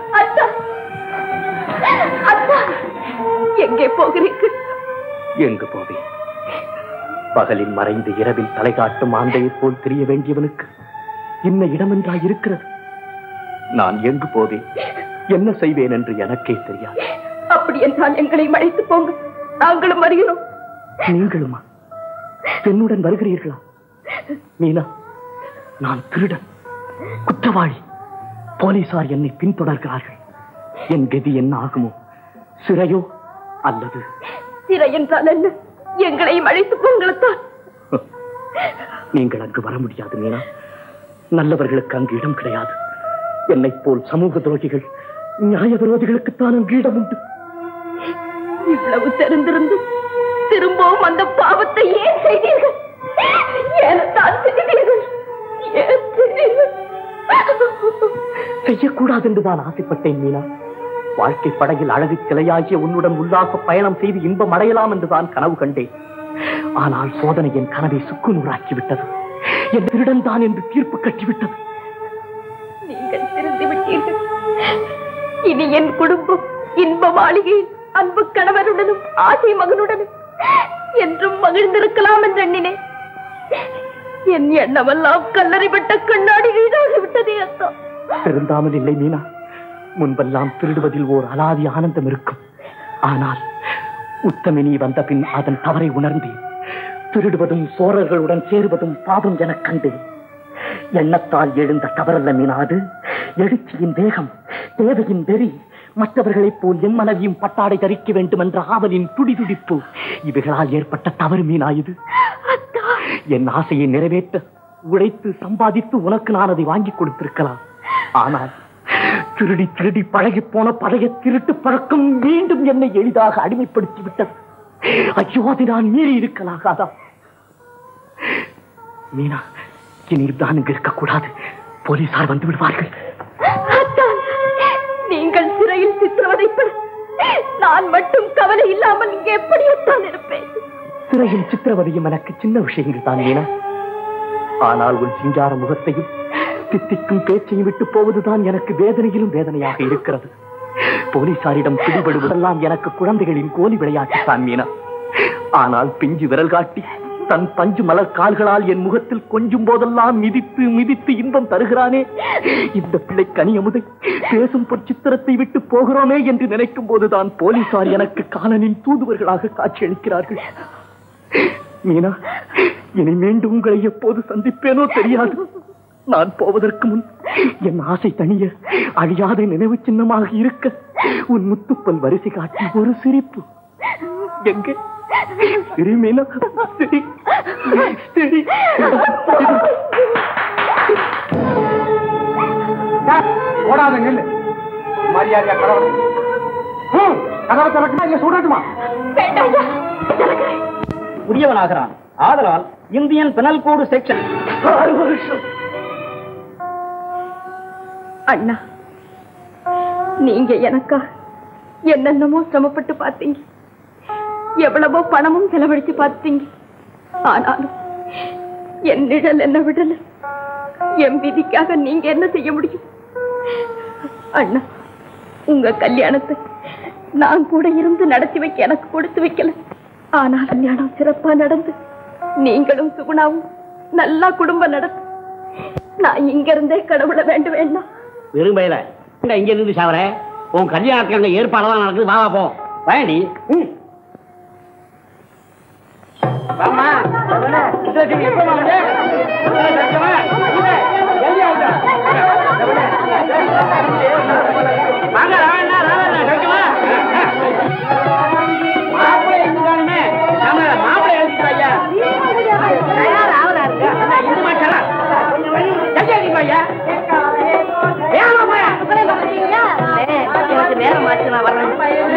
B: எங்கே போகிறீர்கள்?
F: எங்கு போவேன்? பகலில் மறைந்து இரவில் தலை காட்டும் ஆந்தையை போல் தெரிய வேண்டியவனுக்கு இன்ன இடம் என்றாய் இருக்கிறது. நான் எங்கு போவேன், என்ன செய்வேன் என்று எனக்கே தெரியாது.
B: அப்படி என்றால் எங்களை அழைத்து போங்க, நாங்களும் வருகிறோம்.
F: நீங்களுமா? என்னுடன் வருகிறீர்களா? மீனா, நான் திருடன், குற்றவாளி. போலீசார் என்னை பின்தொடர்கிறார்கள். என் கதி என்ன ஆகுமோ? சிறையோ அல்லது?
B: சிறை என்றால் என்ன? எங்களையும் அழைத்து போங்கள்தான்.
F: நீங்கள் அங்கு வர முடியாது மீனா. நல்லவர்களுக்கு அங்கு இடம் கிடையாது. என்னை போல் சமூக துரோகிகள், நியாய விரோதிகளுக்குத்தான் அங்கு இடம் உண்டு.
B: இவ்வளவு தெரிந்திருந்து திரும்பவும் அந்த பாவத்தை ஏன் செய்தீர்கள்? ஏனத்தான் செய்தீர்கள்? ஏன் செய்தீர்கள்?
F: செய்யக்கூடாது என்றுதான் ஆசைப்பட்டேன் மீனா. வாழ்க்கை படகில் அழகு கிளையாகிய உன்னுடன் உல்லாச பயணம் செய்து இன்பம் அடையலாம் என்றுதான் கனவு கண்டேன். ஆனால் சோதனை என் கனவை சுக்கு நூறாக்கிவிட்டது. என் திருடன் தான் என்று தீர்ப்பு கட்டிவிட்டது.
B: நீங்கள் திருந்து விட்டீர்கள். இனி என் குடும்பம் இன்ப மாளிகையில் அன்பு கணவருடனும் ஆசை மகனுடனும் என்றும் மகிழ்ந்திருக்கலாம் என்று எண்ணினேன். என் எண்ணமெல்லாம் கல்லறிவிட்ட கண்ணாடி வீடாகிவிட்டதே. அத்தா,
F: திருந்தாமல் இல்லை மீனா. முன்பெல்லாம் திருடுவதில் ஓர் அலாதி ஆனந்தம் இருக்கும். ஆனால் உத்தமினி வந்த பின் அதன் தவறை உணர்ந்தேன். திருடுவதும் சோழர்களுடன் சேருவதும் பாவம் எனக் கண்டேன். எண்ணத்தால் எழுந்த தவறல்ல மீனா அது. எழுச்சியின் வேகம், தேவையின் வெறி, மற்றவர்களைப் போல் என் மனைவியும் பட்டாடை தரிக்க வேண்டும் என்ற ஆவலின் துடிதுடிப்பு, இவைகளால் ஏற்பட்ட தவறு மீனா இது. என் ஆசையை நிறைவேற்ற உழைத்து சம்பாதித்து உனக்கு நான் அதை வாங்கி கொடுத்திருக்கலாம். ஆனால் திருடி திருடி பழகி போன பழைய திருட்டு பழக்கம் மீண்டும் என்னை எளிதாக அடிமைப்படுத்தி விட்டது. ஐயோ, அதை நான் மீறி இருக்கலாகாதா? மீனா, இனி தான் இங்கு இருக்கக்கூடாது. போலீசார் வந்து விடுவார்கள்.
B: நீங்கள் சிறையில் சித்திரவதைப்பட நான் மட்டும் கவலை இல்லாமல் இங்கே எப்படியத்தான் இருப்பேன்?
F: சிறையில் சித்திரவதையும் எனக்கு சின்ன விஷயங்கள் தான் மீனா. ஆனால் உன் சிங்கார முகத்தையும் தித்திக்கும் பேச்சையும் விட்டு போவதுதான் எனக்கு வேதனையிலும் வேதனையாக இருக்கிறது. போலீசாரிடம் பிடிபடுவதெல்லாம் எனக்கு குழந்தைகளின் கோலி விளையாட்டுத்தான் மீனா. ஆனால் பிஞ்சு விரல் காட்டி தன் பஞ்சு மலர் கால்களால் என் முகத்தில் கொஞ்சும் போதெல்லாம் மிதித்து மிதித்து இன்பம் தருகிறானே, இந்த பிள்ளை கனியமுதை பேசும் பொற்சித்திரத்தை விட்டு போகிறோமே என்று நினைக்கும் போதுதான் போலீசார் எனக்கு காலனின் தூதுவர்களாக காட்சியளிக்கிறார்கள். மீனா, இனி மீண்டும் உங்களை எப்போது சந்திப்பேனோ தெரியாது. நான் போவதற்கு முன் என் ஆசை தனிய அழியாத நினைவு சின்னமாக இருக்க உன் முத்துப்பல் வரிசை காட்டி ஒரு சிரிப்பு. எங்கே சிரி மீனா, சிரி சிரி.
A: ஓடாத நெல்லு மரியாதையா கதவை கதவை திறக்குமா இல்ல சூடட்டுமா?
C: உரியவனாகிறான். ஆதலால் இந்தியன் பெனல் கோடு செக்ஷன்.
B: அண்ணா, நீங்க எனக்கா என்னென்னமோ சிரமப்பட்டு பார்த்தீங்க, எவ்வளவோ பணமும் செலவழிச்சு பார்த்தீங்க. ஆனாலும் என் நிழல் என்ன விடல. என் விதிக்காக நீங்க என்ன செய்ய முடியும்? அண்ணா, உங்க கல்யாணத்தை நான் கூட இருந்து நடத்தி வைக்க எனக்கு கொடுத்து வைக்கல. ஆனா கல்யாணம் சிறப்பா நடந்து நீங்களும் சுகுணாவும் நல்லா குடும்பம் நடத்து. நான் இங்க இருந்தே கடவுளை வேண்டும் வேண்டாம்.
C: விரும்பல இங்க இருந்து சாவர உன் கல்யாணத்துக்கு ஏற்பாடுதான் நடக்குது. வா போ வேண்டி.
E: நேரம் ஆச்சு நான் வரேன்.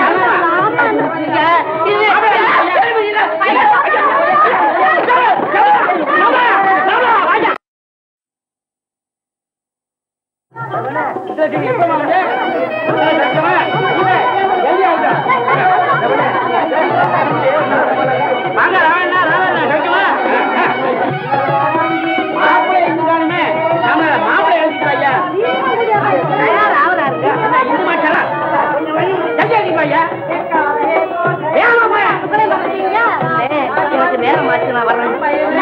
E: நேரம் ஆச்சு நான் வரேன்.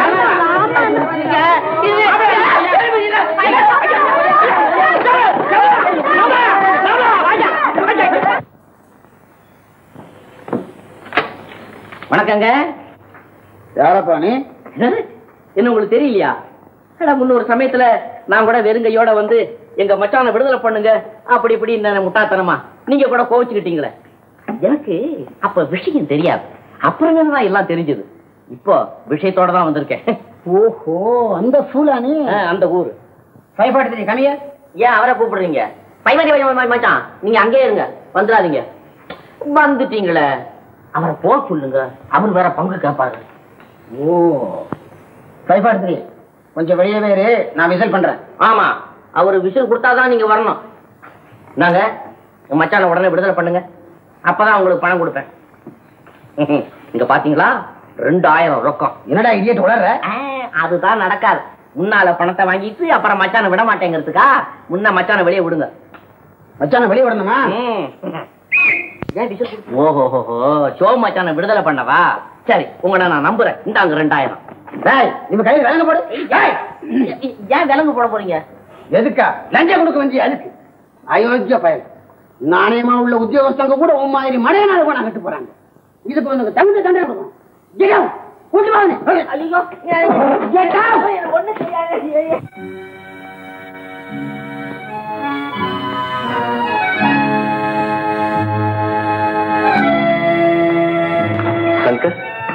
E: வணக்கங்க.
C: யாரப்பா நீ?
E: என்ன உங்களுக்கு தெரியலையா? முன்னொரு சமயத்துல நான் கூட வெறுங்கையோட வந்து எங்க மச்சான விடுதலை பண்ணுங்க அப்படி இப்படி முட்டாத்தனமா நீங்க கூட கோவிச்சுக்கிட்டீங்களே. எனக்கு அப்ப விஷயம் தெரியாது. அப்புறம் தான் எல்லாம் தெரிஞ்சது. இப்போ விஷயத்தோட தான் வந்திருக்கேன்.
C: ஓஹோ, அந்த சூலானி
E: அந்த ஊரு
C: பயப்படுத்தி கமியா.
E: ஏன் அவரை கூப்பிடுறீங்க? பைமாரி மச்சான் நீங்க அங்கே இருங்க, வந்துடாதீங்க. வந்துட்டீங்களே, அவரை போக சொல்லுங்க, அவர் வேற பங்கு கேட்பாரு.
C: ஓ பயப்படுத்தி கொஞ்சம் வெளியே வேறு, நான் விசில் பண்றேன்.
E: ஆமா, அவரு விசில் கொடுத்தாதான் நீங்க வரணும். நாங்க மச்சான உடனே விடுதலை பண்ணுங்க, அப்பதான் உங்களுக்கு பணம் கொடுப்பேன். இங்க பாத்தீங்களா, ரெண்டாயிரம் ரொக்கம்.
C: என்னடா இடியட் உளற?
E: அதுதான் நடக்காது. முன்னால பணத்தை வாங்கிட்டு அப்புறம் மச்சான விட மாட்டேங்கிறதுக்கா முன்ன மச்சான வெளியே விடுங்க.
C: மச்சான வெளியே விடணுமா?
E: ஓஹோ, ஷோ மச்சான விடுதலை பண்ணவா? சரி, உங்களை நான் நம்புறேன். இந்தாங்க ரெண்டாயிரம்.
C: நீங்க கையில் விலங்கு போடு.
E: ஏன் விலங்கு போட போறீங்க?
C: எதுக்கா? லஞ்சம் கொடுக்க வந்து அதுக்கு அயோக்கிய பயன். நாணயமா உள்ள உத்தியோகஸ்தங்க கூட உன் மாதிரி மழைய நாள் போனா கட்டு போறாங்க. இதுக்கு வந்து தகுந்த தண்டனை கொடுக்கணும். கூட்டு வாங்க.
E: ஒண்ணு செய்யாத.
F: சங்கர்,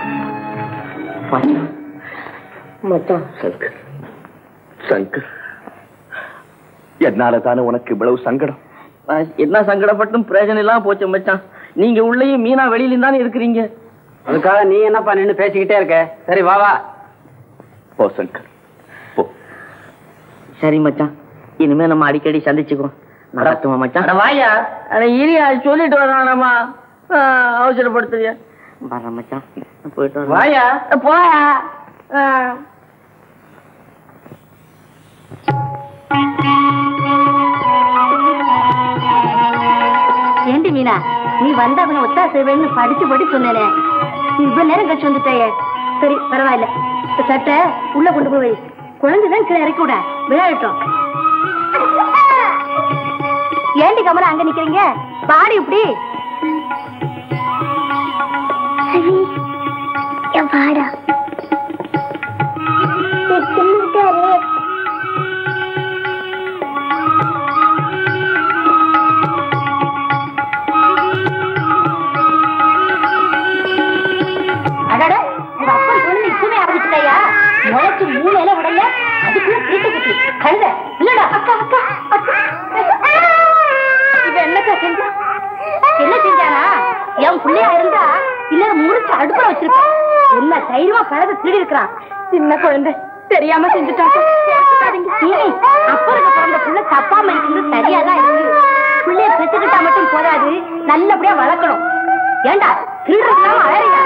E: மச்சான் சங்கர்,
F: சங்கர், என்னால தானே உனக்கு இவ்வளவு சங்கடம்?
E: என்ன சங்கடப்பட்டும் பிரயோஜனம் இல்லாம போச்சு மச்சான். நீங்க உள்ளேயும் மீனா வெளியிலும் தானே இருக்கிறீங்க.
C: அதுக்காக நீ என்னப்பா நின்று பேசிக்கிட்டே இருக்க? சரி வா வா
F: போ சங்கர், போ.
E: சரி மச்சான், இனிமே நம்ம அடிக்கடி சந்திச்சுக்கிறோம். நடத்துமா மச்சான்? வாயா, இரியா சொல்லிட்டு வரானம்மா, அவசரப்படுத்துறியா? வர மச்சான், போயிட்டு வர. வாயா போயா.
B: ஏண்டி மீனா, நீ வந்த அவனை ஒத்தா செய்வேன்னு படிச்சு படி சொன்னேனே, இவ்வளவு நேரம் கழிச்சு வந்துட்டாயே. சரி பரவாயில்ல, சட்டை உள்ள கொண்டு போய் குழந்தைதான் கீழே இறக்கி விட, விளையாடட்டும். ஏண்டி கமலா அங்க நிக்கிறீங்க? பாடி இப்படி
H: வாடா.
B: முளைச்சு மூளையில விடல, அதுக்குள்ள தீட்டு குட்டி கழுத இல்லடா. அக்கா அக்கா இவ என்னக்கா செஞ்சா? என்ன செஞ்சானா? என் பிள்ளையா இருந்தா இல்ல முடிச்சு அடுப்புல வச்சிருப்பான். என்ன தைரியமா கழுத திருடி இருக்கிறான். சின்ன குழந்தை தெரியாம செஞ்சுட்டாங்க. அப்பருக்கு பிறந்த புள்ள தப்பாம இருக்கிறது சரியாதான் இருக்கு. பிள்ளைய பெற்றுக்கிட்டா மட்டும் போதாது, நல்லபடியா வளர்க்கணும். ஏண்டா திருடுறதுனால அழறியா?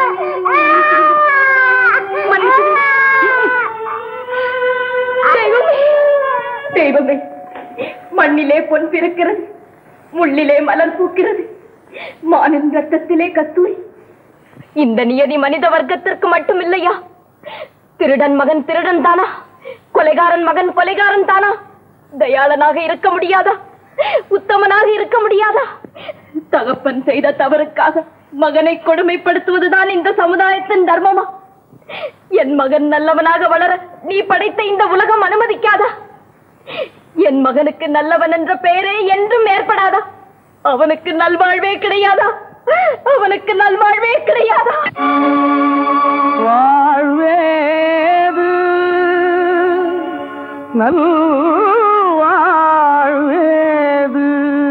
I: தெய்வமே, மண்ணிலே பொன் பிறக்கிறது, முள்ளிலே மலர் பூக்கிறது, மானின் ரத்தத்திலே கத்தூரி. இந்த நியதி மனித வர்க்கத்திற்கு மட்டும் இல்லையா? திருடன் மகன் திருடன் தானா? கொலைகாரன் மகன் கொலைகாரன் தானா? தயாளனாக இருக்க முடியாதா? உத்தமனாக இருக்க முடியாதா? தகப்பன் செய்த தவறுக்காக மகனை கொடுமைப்படுத்துவதுதான் இந்த சமுதாயத்தின் தர்மமா? என் மகன் நல்லவனாக வளர நீ படைத்த இந்த உலகம் அனுமதிக்காதா? என் மகனுக்கு நல்லவன் என்ற பெயரே என்றும் ஏற்படாதா? அவனுக்கு நல்வாழ்வே கிடையாதா? அவனுக்கு நல்வாழ்வே கிடையாதா?
G: வாழ்வேது நல்வாழ்வேது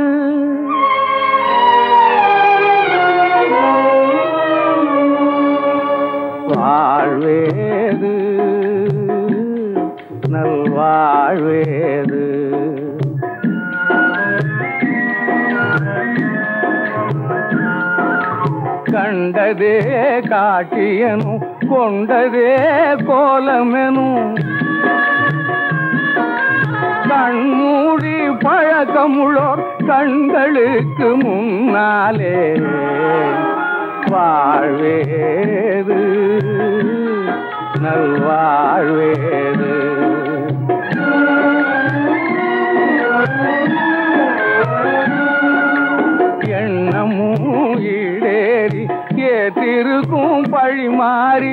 G: வாழ்வேது நல்வாழ்வேது கண்டதே காட்சியனும் கொண்டதே கோலமெனும் கண்மூடி பழக்கமுள்ளோர் கண்களுக்கு முன்னாலே வாழ்வேது நல்வாழ்வேது எண்ணமும் ஈடேறி ஏற்றிருக்கும் பழிமாறி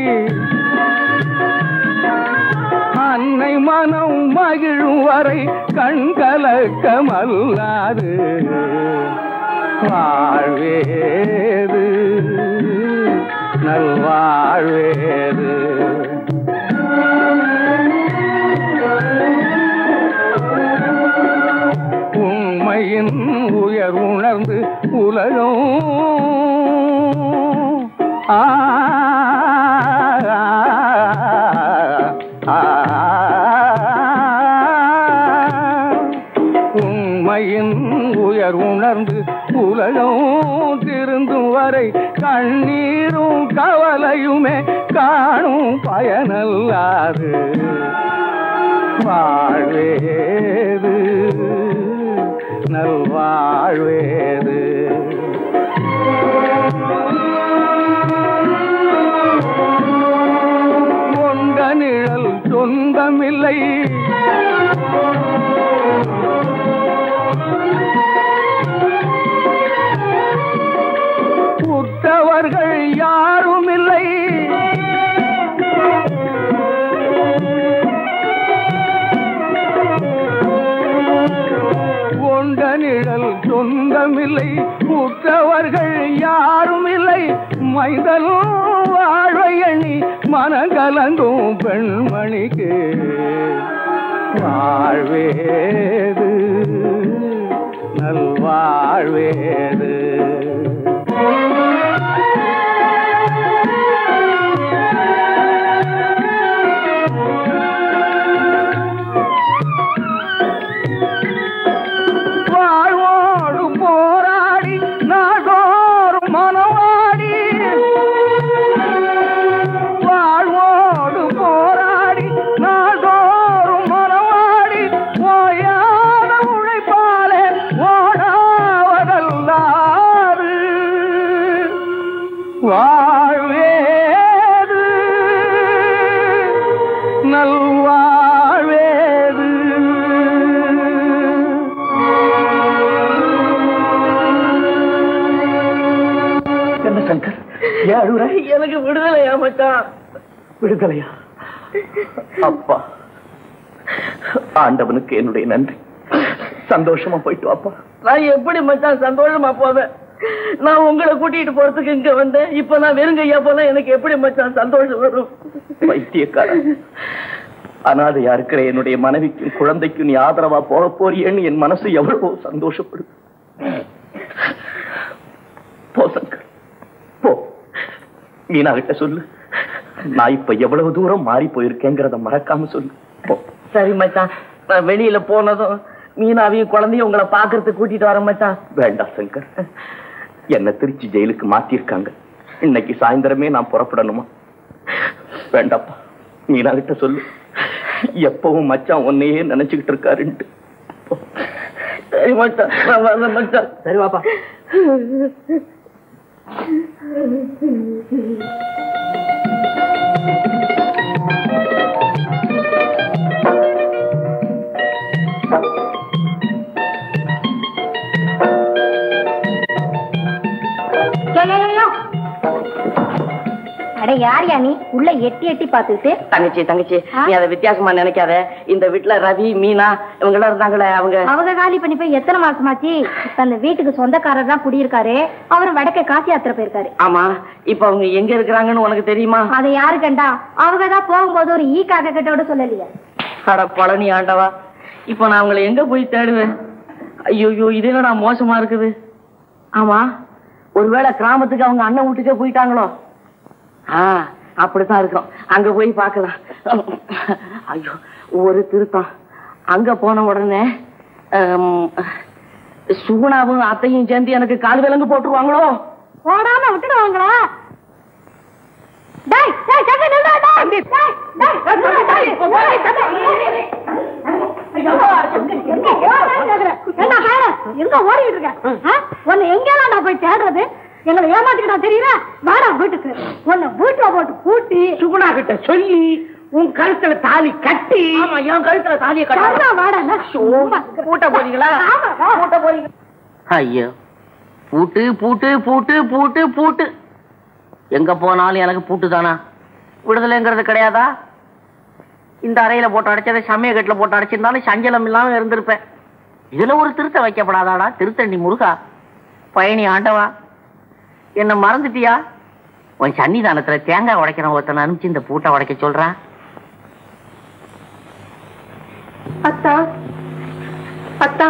G: அன்னை மனம் மகிழும் வரை கண்கலக்கமல்லாது வாழ்வேது நல்வாழ்வேது உண்மையின் உயர் உணர்ந்து உலகம் ஆ உண்மையின் உயர் உணர்ந்து உலகம் திருந்தும் வரை கண்ணீரும் கவலையுமே காணும் பயனல்லாது வாழ்வேது நல்வாழ்வேது கொண்ட நிழல் சொந்தமில்லை உற்றவர்கள் யாரும் இல்லை கொண்ட நிழல் சொந்தமில்லை உற்றவர்கள் யாரும் இல்லை மைதலும் வாழ்வை எண்ணி மனங்கலங்கும் பெண்மணிக்கு வாழ்வேது நல்வாழ்வேது வாழ்வோடு போராடி நாடோறும் மனவாடி வாழ்வோடு போராடி நாடோறும் மனவாடி ஓயாத உழைப்பாலே ஓடாவதல்லாது வாழ்வேது நல்வாழ்வேது
F: என்ன சங்கர் ஏன் அழுகுற?
C: எனக்கு விடுதலையா மச்சான்?
F: விடுதலையா? அப்பா, ஆண்டவனுக்கு என்னுடைய நன்றி. சந்தோஷமா போயிட்டு அப்பா.
C: நான் எப்படி மச்சான் சந்தோஷமா போவேன்? நான் உங்களை கூட்டிட்டு போறதுக்கு இங்க வந்தேன். இப்ப நான் வெறுங்கையா போனா எனக்கு எப்படி மச்சான் சந்தோஷம் வரும்?
F: வைத்தியக்காரன், அனாதையா இருக்கிற என்னுடைய மனைவிக்கும் குழந்தைக்கும் நீ ஆதரவா போக போறியேன்னு என் மனசு எவ்வளவோ சந்தோஷப்படுது. போ சங்கர், போ. மீனா கிட்ட சொல்லு, நான் இப்ப எவ்வளவு தூரம் மாறி போயிருக்கேங்கிறத மறக்காம சொல்லு. போ.
C: சரி மச்சான், நான் வெளியில போனதும் மீனாவையும் குழந்தையும் உங்களை பாக்குறதுக்கு கூட்டிட்டு வரேன் மச்சான்.
F: வேண்டாம் சங்கர், என்ன திருச்சி ஜெயிலுக்கு மாத்திருக்காங்க. இன்னைக்கு சாயந்தரமே நான் புறப்படணுமா? வேண்டாப்பா. மீனா கிட்ட சொல்லு, எப்பவும் மச்சான் உன்னையே நினைச்சுக்கிட்டு இருக்காருன்ட்டு.
C: சரி மச்சான், நான் வரேன் மச்சான்.
F: சரி வாப்பா.
B: அட யார்
I: யாரியா நீ உள்ள எட்டி எட்டி பாத்துக்கிட்டு?
E: தங்கச்சி தங்கச்சி நீ அதை வித்தியாசமா நினைக்காத. இந்த வீட்டுல ரவி மீனா இவங்க எல்லாம் இருந்தாங்களே அவங்க
I: அவங்க காலி பண்ணி போய் எத்தனை மாசமாச்சு? இப்ப அந்த வீட்டுக்கு சொந்தக்காரர் தான் குடியிருக்காரு. அவரு வடக்க காசி யாத்திரை போயிருக்காரு.
E: ஆமா, இப்ப அவங்க எங்க இருக்கிறாங்கன்னு உனக்கு தெரியுமா?
I: அதை யாரு கண்டா? அவங்கதான் போகும்போது ஒரு ஈ காக்க கிட்ட சொல்லலையா?
E: அட பழனி ஆண்டவா, இப்ப நான் அவங்களை எங்க போய் தேடுவேன்? ஐயோ, இது என்னடா மோசமா இருக்குது. ஆமா, ஒருவேளை கிராமத்துக்கு அவங்க அண்ணன் வீட்டுக்கே போயிட்டாங்களோ? ஆ, அப்படித்தான் இருக்கும். அங்க போய் பார்க்கலாம். ஐயோ, ஒரு திருத்தம். அங்க போன உடனே சுகுணாவும் அத்தையும் சேர்ந்து எனக்கு கால் விலங்கு போட்டுருவாங்களோ?
B: போடாம விட்டுடுவாங்களா? எங்க ஓடிட்டு இருக்க? உன்னை எங்கேதான் போய் தேடுறது? எங்களை ஏமாத்திக்கிட்டா தெரியல. வாடா வீட்டுக்கு. உன்னை வீட்டுல போட்டு கூட்டி
C: சுகுணா கிட்ட சொல்லி உன் கழுத்துல தாலி கட்டி.
E: என் கழுத்துல தாலியை கட்ட.
B: வாடா
E: பூட்ட போறீங்களா? பூட்ட போறீங்க? ஐயோ, பூட்டு பூட்டு பூட்டு பூட்டு பூட்டு. எங்க போனாலும் எனக்கு பூட்டு தானா? விடுதலைங்கிறது கிடையாதா? இந்த அறையில போட்டு அடைச்சதை சமயக்கட்டுல போட்டு அடைச்சிருந்தாலும் சஞ்சலம் இல்லாம இருந்திருப்பேன். இதுல ஒரு திருத்த வைக்கப்படாதாடா? திருத்தண்டி முருகா, பயணி ஆண்டவா, என்ன மறந்துட்டியா? உன் சன்னிதானத்துல தேங்காய் உடைக்கிற ஒருத்தனை அனுப்பிச்சு இந்த பூட்டை உடைக்க சொல்றான்.
I: அத்தா, அத்தா,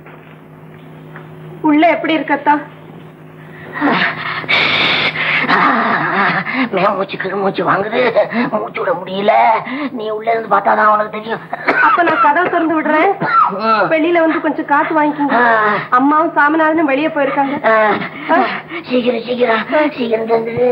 I: உள்ள எப்படி இருக்கத்தா?
E: மூச்சு கிருமூச்சு வாங்குது, மூச்சு விட முடியல. நீ உள்ள இருந்து பார்த்தாதான் உனக்கு தெரியும்.
I: அப்ப நான் கதவு திறந்து விடுறேன். வெளியில வந்து கொஞ்சம் காத்து வாங்கிக்கோங்க. அம்மாவும் சாமிநாதனும் வெளியே போயிருக்காங்க.
E: சீக்கிரம் சீக்கிரம் சீக்கிரம் தந்துரு.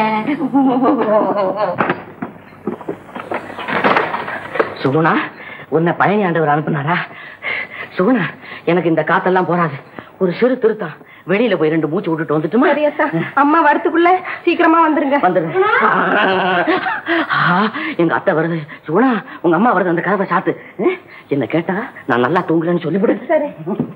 E: சுகுணா, உன்னை பழனி ஆண்டவர் அனுப்புனாரா? சுகுணா, எனக்கு இந்த காத்தெல்லாம் போறாது. ஒரு சிறு திருத்தம். வெளியில போய் ரெண்டு மூச்சு விட்டுட்டு வந்துட்டுமா?
I: அம்மா வரத்துக்குள்ள சீக்கிரமா வந்துருங்க.
E: வந்துருங்க. எங்க அத்தை வருது. சுகுணா, உங்க அம்மா வருது, அந்த கதவை சாத்து. என்ன கேட்டா நான் நல்லா தூங்குறேன்னு சொல்லிவிடு.
I: சரி.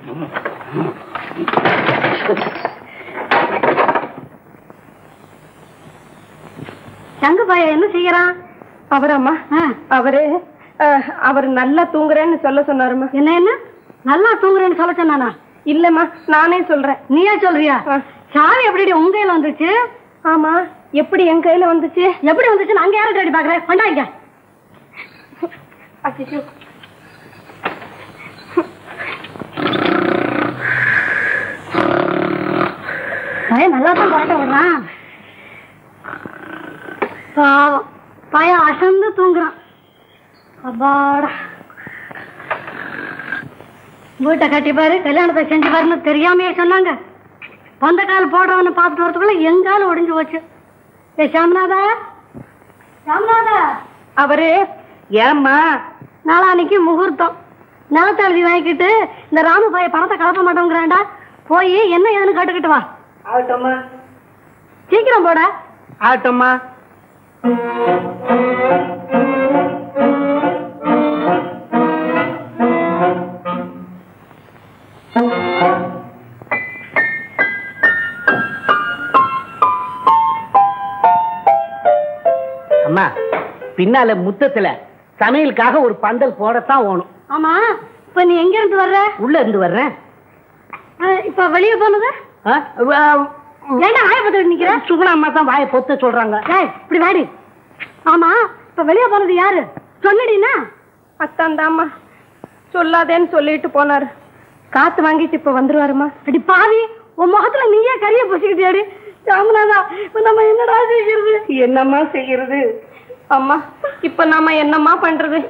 B: சங்கு பையன் என்ன செய்யறான்?
I: அவரம்மா, அவரு அவர் நல்லா தூங்குறேன்னு சொல்ல சொன்னாருமா.
B: என்ன என்ன நல்லா தூங்குறேன்னு சொல்ல சொன்னானா?
I: இல்லம்மா, நானே சொல்றேன்.
B: நீயே சொல்றியா? சாவி எப்படி உங்க கையில வந்துச்சு?
I: ஆமா, எப்படி என் கையில வந்துச்சு?
B: எப்படி வந்துச்சு? அங்க யாரும் தேடி பாக்குறேன். கொண்டாங்க. பையன் நல்லா தான் பாட்ட விடுறான். பாவம், பையன் அசந்து தூங்குறான். அப்பாடா, வீட்டை கட்டி பாரு, கல்யாணத்தை செஞ்சு பாருன்னு தெரியாமையே சொன்னாங்க. வந்த கால் போடுறவன்னு பார்த்துட்டு வரதுக்குள்ள எங்காலும் ஒடிஞ்சு போச்சு. ஏ சாமிநாதா, சாமிநாதா,
I: அவரு
B: ஏம்மா நாளான்னைக்கு முகூர்த்தம். நிலத்தை எழுதி வாங்கிக்கிட்டு இந்த ராமு பைய பணத்தை கலப்ப மாட்டோங்கிறாண்டா. போய் என்ன ஏதுன்னு கேட்டுக்கிட்டு வா.
C: ஆகட்டும்மா.
B: சீக்கிரம் போட.
C: ஆகட்டும்மா. அம்மா, பின்னால முத்தத்துல சமையலுக்காக ஒரு பந்தல் போடத்தான் ஓணும்.
B: ஆமா, இப்ப நீ எங்க இருந்து வர்ற?
C: உள்ள இருந்து வர்றேன்.
B: இப்ப வெளியே போனது ஏண்டா வாய பொத்த நிக்கிற?
C: சுகுணா அம்மா தான் வாய பொத்த சொல்றாங்க.
B: இப்படி வாடி. ஆமா, இப்ப வெளியே போனது யாரு? சொல்லிடினா?
I: அத்தான் தாம்மா, சொல்லாதேன்னு சொல்லிட்டு போனாரு. காத்து வாங்கிட்டு இப்ப வந்துருவாருமா.
B: அடி பாவி, உன் முகத்துல நீயே கரிய பூசிக்கிட்டியாடி. சாமிநாதா, இப்ப நம்ம என்னடா செய்கிறது?
I: என்னம்மா செய்யறது? அம்மா, இப்ப நாம என்னம்மா பண்றது?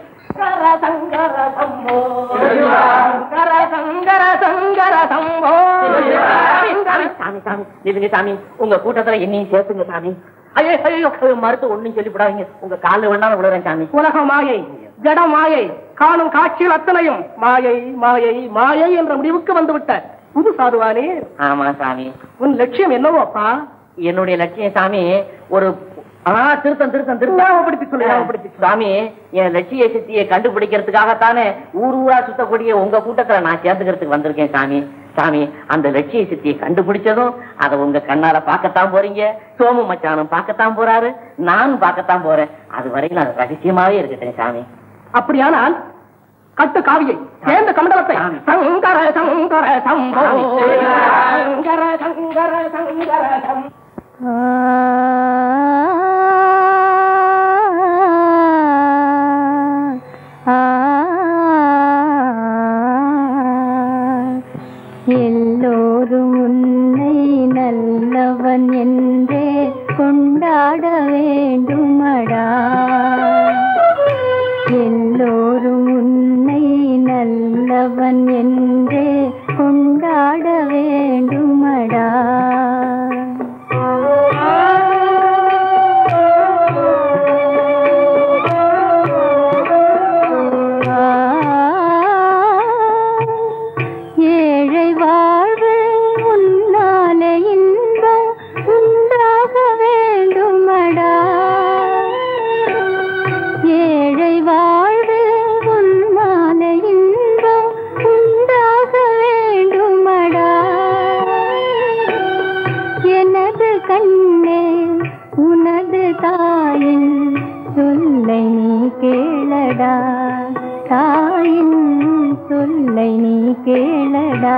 E: சாமி, உங்க கூட்டத்துல என்னையும் சேர்த்துங்க சாமி. ஐயோ ஐயோ, மருத்துவ ஒண்ணும் சொல்லிவிடாதீங்க. உங்க கால வேண்டாம் விழுறேன் சாமி.
C: உலக மாயை, ஜட மாயை, காணும் காட்சிகள் அத்தனையும் மாயை மாயை மாயை என்ற முடிவுக்கு வந்து விட்ட புது சாதுவானே.
E: ஆமா சாமி.
C: உன் லட்சியம் என்னவோப்பா?
E: என்னுடைய லட்சியம் சாமி ஒரு திருத்தம் திருத்தம் திருத்தம் சாமி. என் லட்சிய சித்தியை கண்டுபிடிக்கிறதுக்காகத்தானே ஊர் ஊரா சுத்தக்கூடிய உங்க கூட்டத்துல நான் சேர்ந்துக்கிறதுக்கு வந்திருக்கேன் சாமி. சாமி, அந்த லட்சிய சித்தியை கண்டுபிடிச்சதும் அதை உங்க கண்ணால பார்க்கத்தான் போறீங்க, சோமு மச்சானும் பார்க்கத்தான் போறாரு, நானும் பார்க்கத்தான் போறேன். அது வரையிலும் அது ரகசியமாவே இருக்கட்டேன் சாமி.
G: அப்படியானால் கட்டு காவியை சேர்ந்த கமண்டலத்தை சங்கர சங்கர சம்போ சங்கர சங்கர சங்கர சம்போ.
H: எல்லோரும் உன்னை நல்லவன் என்றே கொண்டாட வேண்டுமடா. எல்லோரும் உன்னை நல்லவன் என்றே கொண்டாட வேண்டுமடா. ஏழை வாழ்வு உன்னாலே இன்பம் உண்டாக வேண்டுமடா. ஏழை வாழ்வு உன்னாலே இன்பம் உண்டாக வேண்டுமடா. எனது கண்ணே உனது தாயின் சொல்லை நீ கேளடா. தாயின் சொல்லை நீ கேளடா.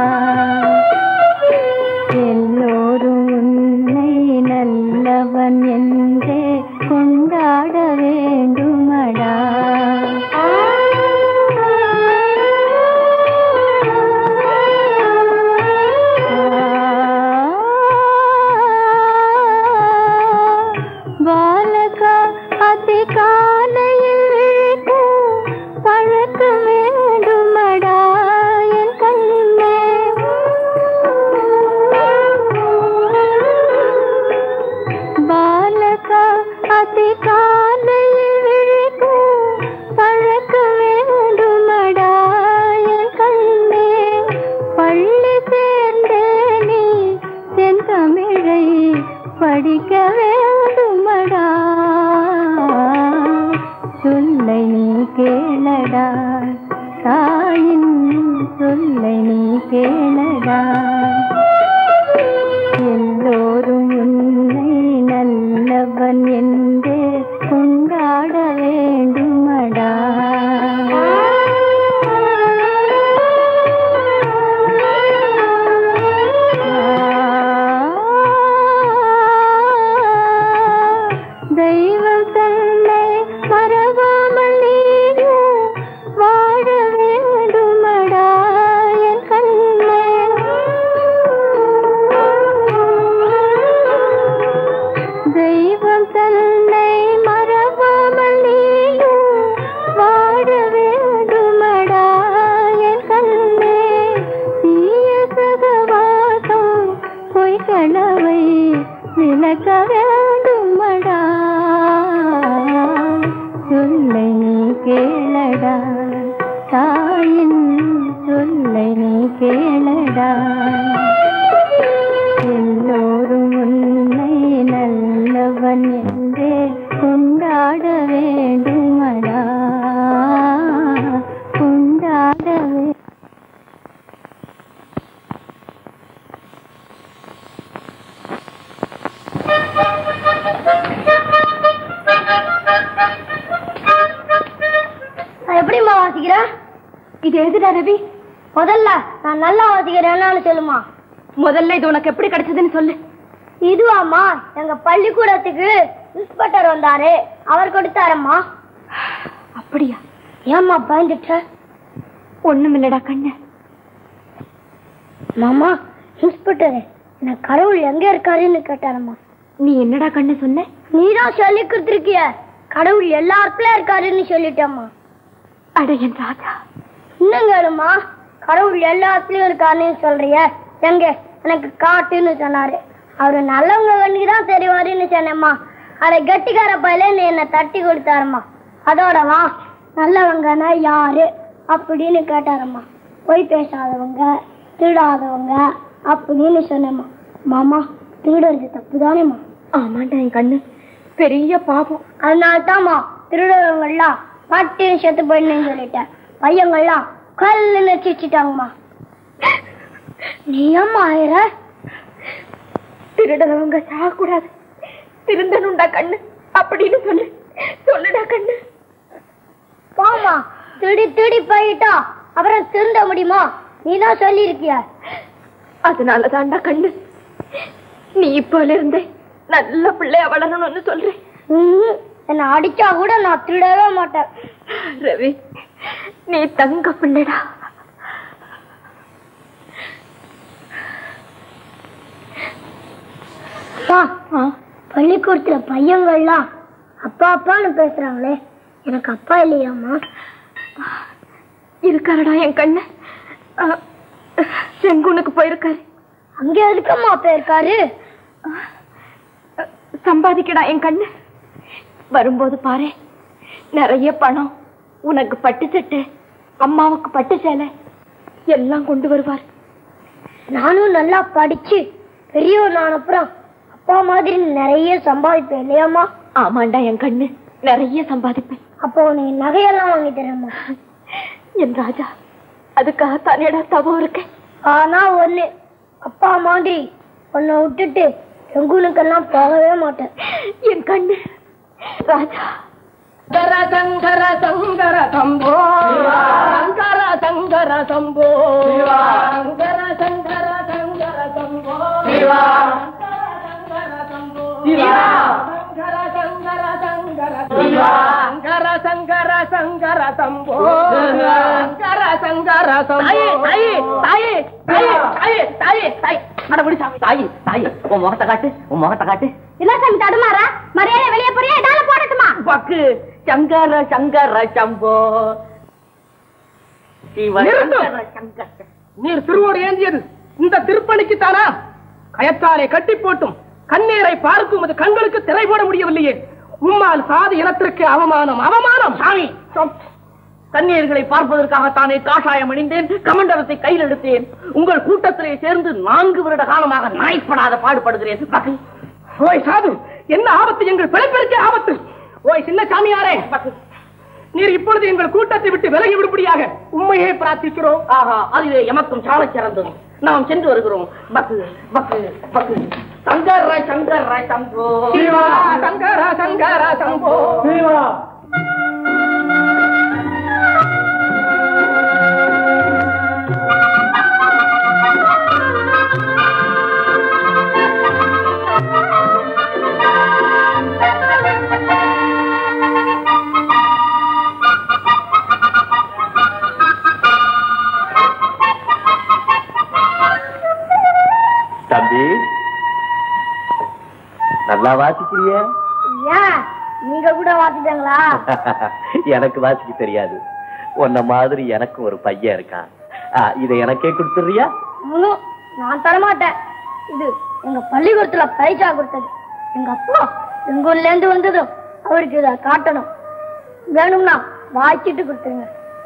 H: எல்லோரும் உன்னை நல்லவன் என்றே கொண்டாட வேண்டுமடா. பாலகா அதிகாலையில் விழிக்கும் பழக்க வேண்டுமடா என் கண்ணே. பாலகா அதிகாலையில் விழிக்கும் பழக்க வேண்டுமடா என் கண்ணே. பள்ளி சேர்ந்தே நீ தென் தமிழை படிக்க வேண்டுமடா. சொல்லை நீ கேளடா. தாயின் சொல்லை நீ கேளடா. எல்லோரும் உன்னை நல்லவன் என்றே கொண்டாட வேண்டுமடா. தெய்வம் தன்னை மறவாமல் நீயும் வாழ வேண்டுமடா என் கண்ணே. தெய்வம் தன்னை மறவாமல் நீயும் வாழ வேண்டுமடா என் கண்ணே. தீய சகவாசம் பொய் கனவை விளக்க வேண்டுமடா. சொல்லை நீ கேளடா. தாயின் சொல்லை நீ கேளடா. எல்லோரும் உன்னை நல்லவன் என்றே கொண்டாட வேண்டுமடா. கொண்டாட வே
B: எப்படிமா வாசிக்கிற? இது எதுடா ரவி? முதல்ல நான் நல்லா வாசிக்கிறேன்னு சொல்லுமா. முதல்ல இது உனக்கு எப்படி கிடைச்சதுன்னு சொல்லு. இதுவாமா, எங்க பள்ளிக்கூடத்துக்கு இன்ஸ்பெக்டர் வந்தாரு, அவர் கொடுத்தாரம்மா. அப்படியா? ஏம்மா பயந்துட்ட? ஒண்ணும் இல்லடா கண்ணு. மாமா, இன்ஸ்பெக்டர் என்ன கடவுள் எங்க இருக்காருன்னு கேட்டாரம்மா. நீ என்னடா கண்ணு சொன்ன? நீதான் சொல்லி கொடுத்துருக்கிய, கடவுள் எல்லா இடத்துலயும் இருக்காருன்னு சொல்லிட்டம்மா. அட என் ராஜா, இன்னும் கேளுமா, கடவுள் எல்லா இடத்துலயும் இருக்காருன்னு சொல்றிய, எங்க எனக்கு காட்டுன்னு சொன்னாரு. அவரு நல்லவங்க கண்ணுக்குதான் தெரிவாருன்னு சொன்னேம்மா. அதை கட்டிக்கார பையில என்ன தட்டி கொடுத்தாருமா. அதோடவா நல்லவங்கன்னா யாரு அப்படின்னு கேட்டாரம்மா. பொய் பேசாதவங்க, திருடாதவங்க அப்படின்னு சொன்னேம்மா. மாமா, திருடுறது தப்புதானேம்மா? ஆமாண்டா என் கண்ணு, பெரிய பாவம். அதனால்தாம்மா திருடுறவங்கெல்லாம் பட்டு செத்து போயிடுன்னு சொல்லிட்டேன். பையங்கள்லாம் கல்லுன்னு சிச்சிட்டாங்கம்மா. நீ அம்மா ஆயிர
I: திருடனவங்க சாகக்கூடாது, திருந்தனுண்டா கண்ணு அப்படின்னு சொல்லு. சொல்லுடா கண்ணு.
B: பாமா திருடி திருடி போயிட்டா அப்புறம் திருந்த முடியுமா? நீதான் சொல்லி இருக்கிய.
I: அதனாலதான்டா கண்ணு நீ இப்போல இருந்தே நல்ல பிள்ளைய வளரணும்னு சொல்றேன்.
B: என்ன அடிச்சா கூட நான் திருடவே மாட்டேன்.
I: ரவி, நீ தங்க பிள்ளைடா.
B: பள்ளிக்கூடத்துல பையங்கள்லாம் அப்பா அப்பான்னு பேசுறாங்களே, எனக்கு அப்பா இல்லையாம்மா?
I: இருக்காருடா என் கண்ணு. செங்குனுக்கு போயிருக்காரு.
B: அங்க எதுக்கம்மா போயிருக்காரு?
I: சம்பாதிக்கடா என் கண்ணு. வரும்போது பாரு, நிறைய பணம், உனக்கு பட்டு சட்டை, அம்மாவுக்கு பட்டு சேலை எல்லாம் கொண்டு வருவார்.
B: நானும் நல்லா படிச்சு பெரியவர் நான் அப்புறம் அப்பா மாதிரி நிறைய சம்பாதிப்பேன் இல்லையாம்மா?
I: ஆமாண்டா என் கண்ணு, நிறைய சம்பாதிப்பேன்.
B: அப்போ நீ நகையெல்லாம் வாங்கி தரேம்மா.
I: என் ராஜா, அதுக்காக தானேடா தவம் இருக்கேன்.
B: ஆனா ஒண்ணு, அப்பா மாதிரி உன்னை விட்டுட்டு செங்குனுக்கெல்லாம் போகவே மாட்டேன்.
I: என் கண்ணு ராஜா.
G: சங்கர சங்கர சங்கர சம்போ, சங்கர சங்கர சம்போ, சங்கர சங்கர சங்கர சம்போ, சங்கர சம்போ, சங்கர சங்கர சங்கர சங்கர சங்கர சங்கர சம்போ, சங்கர சங்கர சம்போ. தாயே தாயே தாயே தாயே தாயே தாயே அடபடி தாயே தாயே உன் முகத்தை காட்டு, உன் முகத்தை காட்டு.
B: இல்ல சாமி தடுமாறா, மரியாதை வெளியே போறியா? எதால போடட்டுமா?
G: பக்கு சங்கர சங்கர சம்போ. நீர் திருவோடு ஏந்தியது இந்த திருப்பணிக்கு தானா? கயத்தாலே கட்டி போட்டும் கண்ணீரை பார்க்கும் அது கண்களுக்கு திரை போட முடியவில்லையே. உம்மால் சாதி இனத்திற்கு அவமானம், அவமானம். சாமி, கண்ணீர்களை பார்ப்பதற்காகத்தானே காஷாயம் அணிந்தேன், கமண்டலத்தை கையில் எடுத்தேன். உங்கள் கூட்டத்திலே சேர்ந்து நான்கு வருட காலமாக நாய்ப்படாத பாடுபடுகிறேன். ஓய் சாது, என்ன ஆபத்து? எங்கள் பிழைப்பிற்கே ஆபத்து. ஓய் சின்ன சாமியாரே, நீர் இப்பொழுது எங்கள் கூட்டத்தை விட்டு விலகி விடுபடியாக உண்மையே பிரார்த்திக்கிறோம். ஆஹா, அதுவே எமக்கும் சால சிறந்தது. நாம் சென்று வருகிறோம். பக்கு பக்கு பக்கு. சங்கர சங்கர சம்போ, சங்கர சங்கர சம்போ.
F: தம்பி, நல்லா வாசிக்கிறிய?
B: நீங்க கூட வாசிட்டாங்களா?
F: எனக்கு வாசிக்க தெரியாது. உன்ன மாதிரி எனக்கு ஒரு பையன் இருக்கான். இதை எனக்கே கொடுத்துறியா?
B: நான் தரமாட்டேன். இது எங்க பள்ளிக்கூடத்துல பரிசா கொடுத்தது. எங்க அப்பா எங்க ஊர்ல இருந்து வந்ததும் அவருக்கு இதை காட்டணும். வேணும்னா வாய்ச்சிட்டு கொடுத்துருங்க.